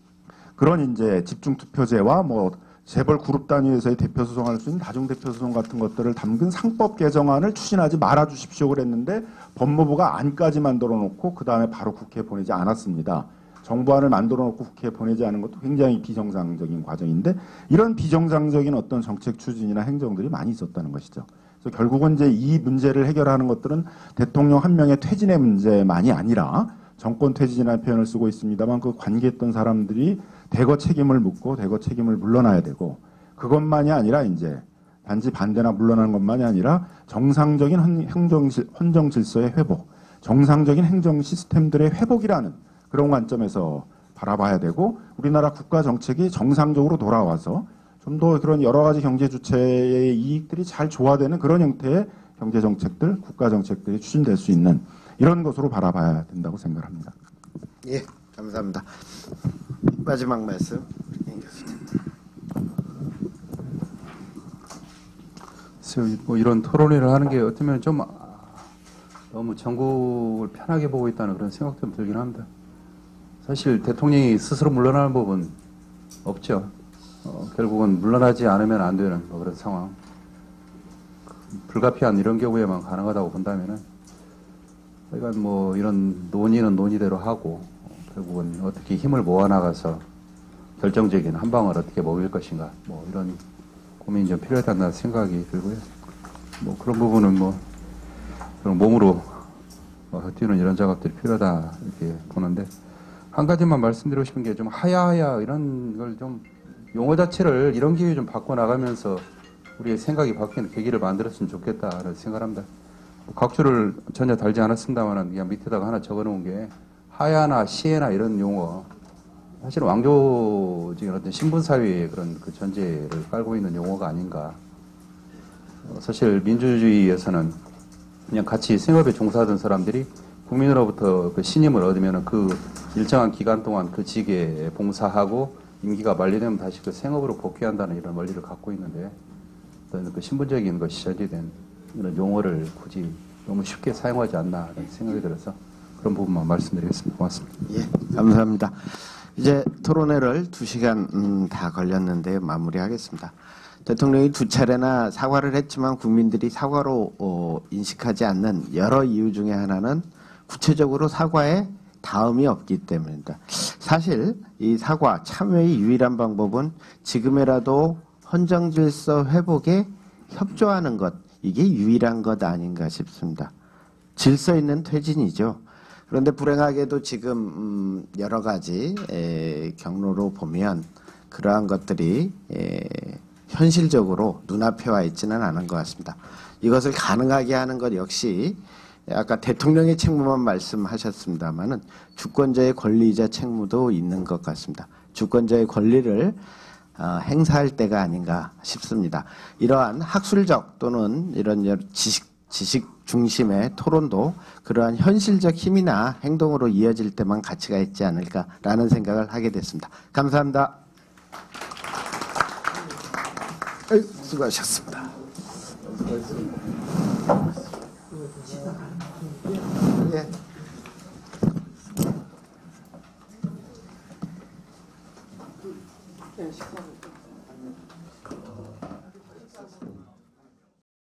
S4: 그런 이제 집중투표제와 뭐 재벌 그룹 단위에서의 대표 소송할 수 있는 다중대표 소송 같은 것들을 담근 상법 개정안을 추진하지 말아 주십시오 그랬는데 법무부가 안까지 만들어 놓고 그 다음에 바로 국회에 보내지 않았습니다. 정부안을 만들어 놓고 국회에 보내지 않은 것도 굉장히 비정상적인 과정인데 이런 비정상적인 어떤 정책 추진이나 행정들이 많이 있었다는 것이죠. 그래서 결국은 이제 이 문제를 해결하는 것들은 대통령 한 명의 퇴진의 문제만이 아니라 정권 퇴진이라는 표현을 쓰고 있습니다만 그 관계했던 사람들이 대거 책임을 묻고 대거 책임을 물러나야 되고 그것만이 아니라 이제 단지 반대나 물러나는 것만이 아니라 정상적인 행정, 헌정 질서의 회복, 정상적인 행정 시스템들의 회복이라는 그런 관점에서 바라봐야 되고 우리나라 국가 정책이 정상적으로 돌아와서 좀 더 그런 여러 가지 경제 주체의 이익들이 잘 조화되는 그런 형태의 경제 정책들, 국가 정책들이 추진될 수 있는 이런 것으로 바라봐야 된다고 생각합니다.
S1: 예, 감사합니다. 마지막 말씀.
S5: 그래서 뭐 이런 토론회를 하는 게 어쩌면 좀 너무 전국을 편하게 보고 있다는 그런 생각 좀 들긴 합니다. 사실 대통령이 스스로 물러나는 법은 없죠. 어, 결국은 물러나지 않으면 안 되는 뭐 그런 상황. 불가피한 이런 경우에만 가능하다고 본다면은 그러니까 뭐 이런 논의는 논의대로 하고 결국은 어떻게 힘을 모아나가서 결정적인 한 방을 어떻게 먹일 것인가 뭐 이런 고민이 좀 필요하다는 생각이 들고요. 뭐 그런 부분은 뭐 그런 몸으로 뭐 뛰는 이런 작업들이 필요하다 이렇게 보는데 한 가지만 말씀드리고 싶은 게 좀 하야하야 이런 걸 좀 용어 자체를 이런 기회에 좀 바꿔 나가면서 우리의 생각이 바뀌는 계기를 만들었으면 좋겠다는 생각합니다. 각주를 전혀 달지 않았습니다만 그냥 밑에다가 하나 적어놓은 게 하야나 시에나 이런 용어 사실 왕조적인 어떤 신분사회의 그런 그 전제를 깔고 있는 용어가 아닌가. 사실 민주주의에서는 그냥 같이 생업에 종사하던 사람들이 국민으로부터 그 신임을 얻으면 그 일정한 기간 동안 그 직에 봉사하고 임기가 만료되면 다시 그 생업으로 복귀한다는 이런 원리를 갖고 있는데 어떤 그 신분적인 것이 전제된 이런 용어를 굳이 너무 쉽게 사용하지 않나 이런 생각이 들어서 그런 부분만 말씀드리겠습니다. 고맙습니다.
S1: 예, 감사합니다. 이제 토론회를 두 시간 음, 다 걸렸는데 마무리하겠습니다. 대통령이 두 차례나 사과를 했지만 국민들이 사과로 어, 인식하지 않는 여러 이유 중에 하나는 구체적으로 사과에 다음이 없기 때문입니다. 사실 이 사과 참여의 유일한 방법은 지금이라도 헌정질서 회복에 협조하는 것 이게 유일한 것 아닌가 싶습니다. 질서 있는 퇴진이죠. 그런데 불행하게도 지금 음 여러 가지 에 경로로 보면 그러한 것들이 에 현실적으로 눈앞에 와 있지는 않은 것 같습니다. 이것을 가능하게 하는 것 역시 아까 대통령의 책무만 말씀하셨습니다마는 주권자의 권리이자 책무도 있는 것 같습니다. 주권자의 권리를 어, 행사할 때가 아닌가 싶습니다. 이러한 학술적 또는 이런 지식, 지식 중심의 토론도 그러한 현실적 힘이나 행동으로 이어질 때만 가치가 있지 않을까라는 생각을 하게 됐습니다. 감사합니다. 에이, 수고하셨습니다. 예.
S2: 네, 식사를.